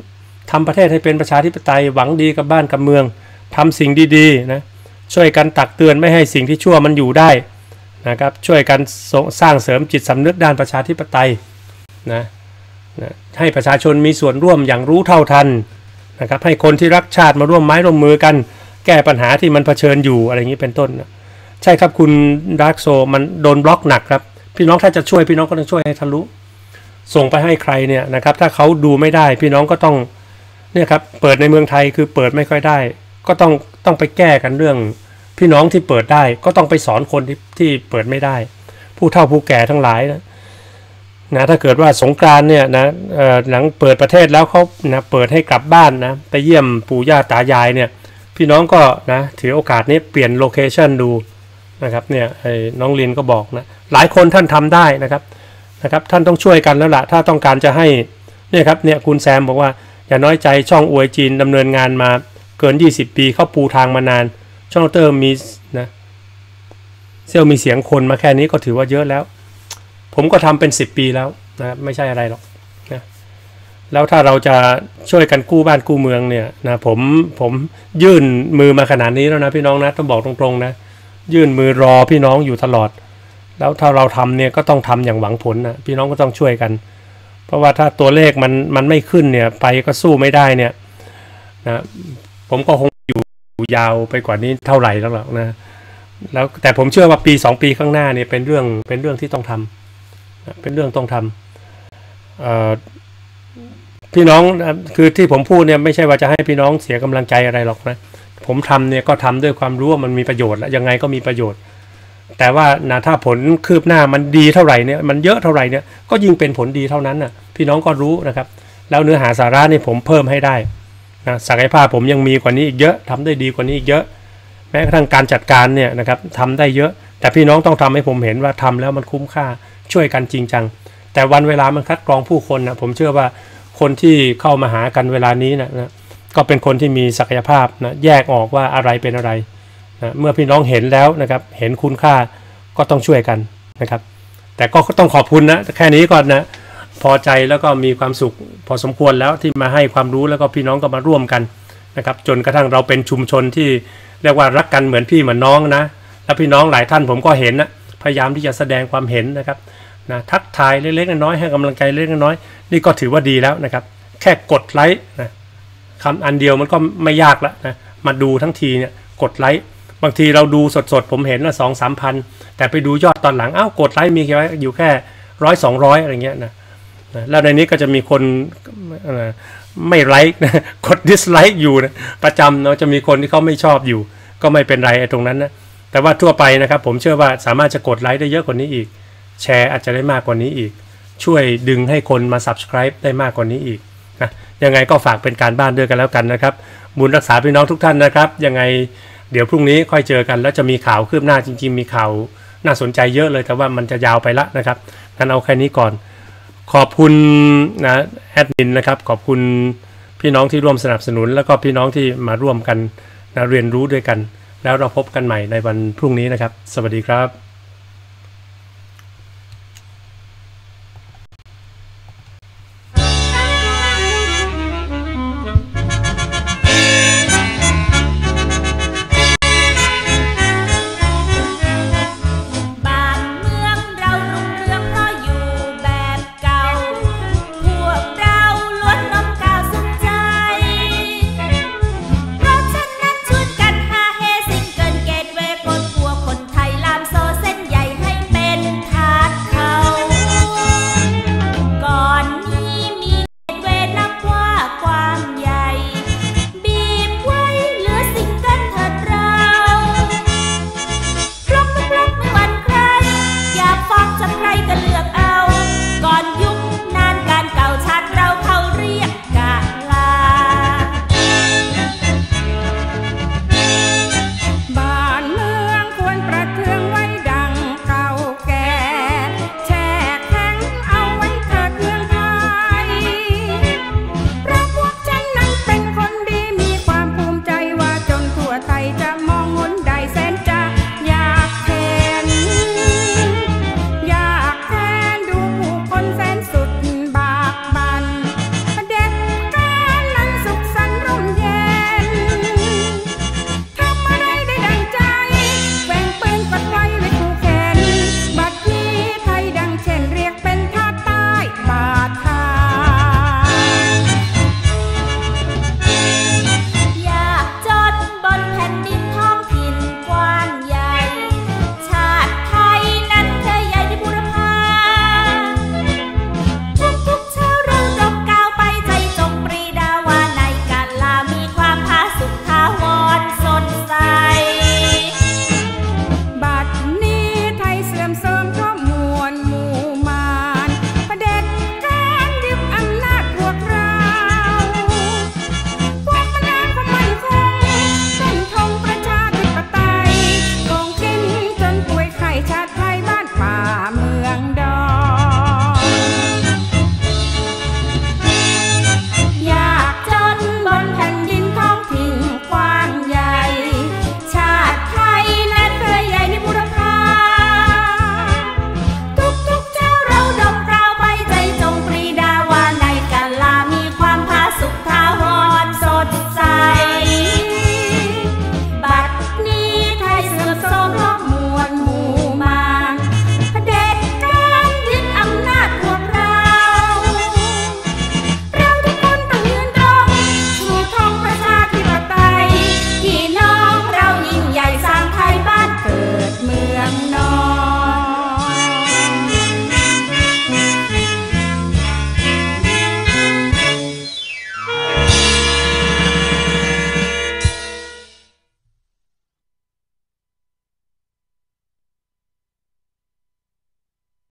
ทำประเทศให้เป็นประชาธิปไตยหวังดีกับบ้านกับเมืองทำสิ่งดีๆนะช่วยกันตักเตือนไม่ให้สิ่งที่ชั่วมันอยู่ได้นะครับช่วยกันสร้างเสริมจิตสำนึกด้านประชาธิปไตยนะนะให้ประชาชนมีส่วนร่วมอย่างรู้เท่าทันนะครับให้คนที่รักชาติมาร่วมไม้ร่วมมือกันแก้ปัญหาที่มันเผชิญอยู่อะไรอย่างนี้เป็นต้นนะใช่ครับคุณดาร์กโซมันโดนบล็อกหนักครับพี่น้องถ้าจะช่วยพี่น้องก็ต้องช่วยให้ทะลุส่งไปให้ใครเนี่ยนะครับถ้าเขาดูไม่ได้พี่น้องก็ต้องเนี่ยครับเปิดในเมืองไทยคือเปิดไม่ค่อยได้ก็ต้องต้องไปแก้กันเรื่องพี่น้องที่เปิดได้ก็ต้องไปสอนคนที่ที่เปิดไม่ได้ผู้เฒ่าผู้แก่ทั้งหลายนะนะถ้าเกิดว่าสงกรานต์เนี่ยนะหลังเปิดประเทศแล้วเขานะเปิดให้กลับบ้านนะไปเยี่ยมปู่ย่าตายายเนี่ยพี่น้องก็นะถือโอกาสนี้เปลี่ยนโลเคชั่นดูนะครับเนี่ยไอ้น้องลินก็บอกนะหลายคนท่านทำได้นะครับนะครับท่านต้องช่วยกันแล้วล่ะถ้าต้องการจะให้เนี่ยครับเนี่ยคุณแซมบอกว่าอย่าน้อยใจช่องอวยจีนดำเนินงานมาเกินยี่สิบปีเข้าปูทางมานานช่องเตอร์มีนะเซี่ยวมีเสียงคนมาแค่นี้ก็ถือว่าเยอะแล้วผมก็ทำเป็นสิบปีแล้วนะครับไม่ใช่อะไรหรอกนะแล้วถ้าเราจะช่วยกันกู้บ้านกู้เมืองเนี่ยนะผมผมยื่นมือมาขนาดนี้แล้วนะพี่น้องนะต้องบอกตรงๆนะยื่นมือรอพี่น้องอยู่ตลอดแล้วถ้าเราทำเนี่ยก็ต้องทำอย่างหวังผลนะพี่น้องก็ต้องช่วยกันเพราะว่าถ้าตัวเลขมันมันไม่ขึ้นเนี่ยไปก็สู้ไม่ได้เนี่ยนะผมก็คงอยู่ยาวไปกว่านี้เท่าไหร่แล้วหรอกนะแล้วแต่ผมเชื่อว่าปีสองปีข้างหน้าเนี่ยเป็นเรื่องเป็นเรื่องที่ต้องทำเป็นเรื่องต้องทำพี่น้องคือที่ผมพูดเนี่ยไม่ใช่ว่าจะให้พี่น้องเสียกำลังใจอะไรหรอกนะผมทำเนี่ยก็ทำด้วยความรู้ว่ามันมีประโยชน์แล้วยังไงก็มีประโยชน์แต่ว่านะถ้าผลคืบหน้ามันดีเท่าไหร่เนี่ยมันเยอะเท่าไหร่เนี่ยก็ยิ่งเป็นผลดีเท่านั้นน่ะพี่น้องก็รู้นะครับแล้วเนื้อหาสาระนี่ผมเพิ่มให้ได้นะศักยภาพผมยังมีกว่านี้อีกเยอะทำได้ดีกว่านี้อีกเยอะแม้กระทั่งการจัดการเนี่ยนะครับทำได้เยอะแต่พี่น้องต้องทำให้ผมเห็นว่าทำแล้วมันคุ้มค่าช่วยกันจริงจังแต่วันเวลามันคัดกรองผู้คนนะผมเชื่อว่าคนที่เข้ามาหากันเวลานี้นะนะก็เป็นคนที่มีศักยภาพนะแยกออกว่าอะไรเป็นอะไรนะเมื่อพี่น้องเห็นแล้วนะครับเห็นคุณค่าก็ต้องช่วยกันนะครับแต่ก็ต้องขอบคุณนะแค่นี้ก่อนนะพอใจแล้วก็มีความสุขพอสมควรแล้วที่มาให้ความรู้แล้วก็พี่น้องก็มาร่วมกันนะครับจนกระทั่งเราเป็นชุมชนที่เรียกว่ารักกันเหมือนพี่เหมือนน้องนะแล้วพี่น้องหลายท่านผมก็เห็นนะพยายามที่จะแสดงความเห็นนะครับนะทักทายเล็กๆน้อยๆให้กำลังใจเล็กๆน้อยๆนี่ก็ถือว่าดีแล้วนะครับแค่กดไลค์นะคำอันเดียวมันก็ไม่ยากแล้วนะมาดูทั้งทีเนี่ยกดไลค์บางทีเราดูสดๆผมเห็นว่าสองสามพันแต่ไปดูยอดตอนหลังอ้าวกดไลค์มีแค่อยู่แค่ร้อยสองร้อยอะไรเงี้ยนะแล้วในนี้ก็จะมีคนไม่ไลค์นะกดดิสไลค์อยู่นะประจำเนาะจะมีคนที่เขาไม่ชอบอยู่ก็ไม่เป็นไรไอ้ตรงนั้นนะแต่ว่าทั่วไปนะครับผมเชื่อว่าสามารถจะกดไลค์ได้เยอะกว่านี้อีกแชร์อาจจะได้มากกว่านี้อีกช่วยดึงให้คนมา Subscribe ได้มากกว่านี้อีกนะยังไงก็ฝากเป็นการบ้านด้วยกันแล้วกันนะครับบุญรักษาพี่น้องทุกท่านนะครับยังไงเดี๋ยวพรุ่งนี้ค่อยเจอกันแล้วจะมีข่าวคืบหน้าจริงๆมีข่าวน่าสนใจเยอะเลยแต่ว่ามันจะยาวไปละนะครับงั้นเอาแค่นี้ก่อนขอบคุณนะแอดมินนะครับขอบคุณพี่น้องที่ร่วมสนับสนุนแล้วก็พี่น้องที่มาร่วมกันนะเรียนรู้ด้วยกันแล้วเราพบกันใหม่ในวันพรุ่งนี้นะครับสวัสดีครับ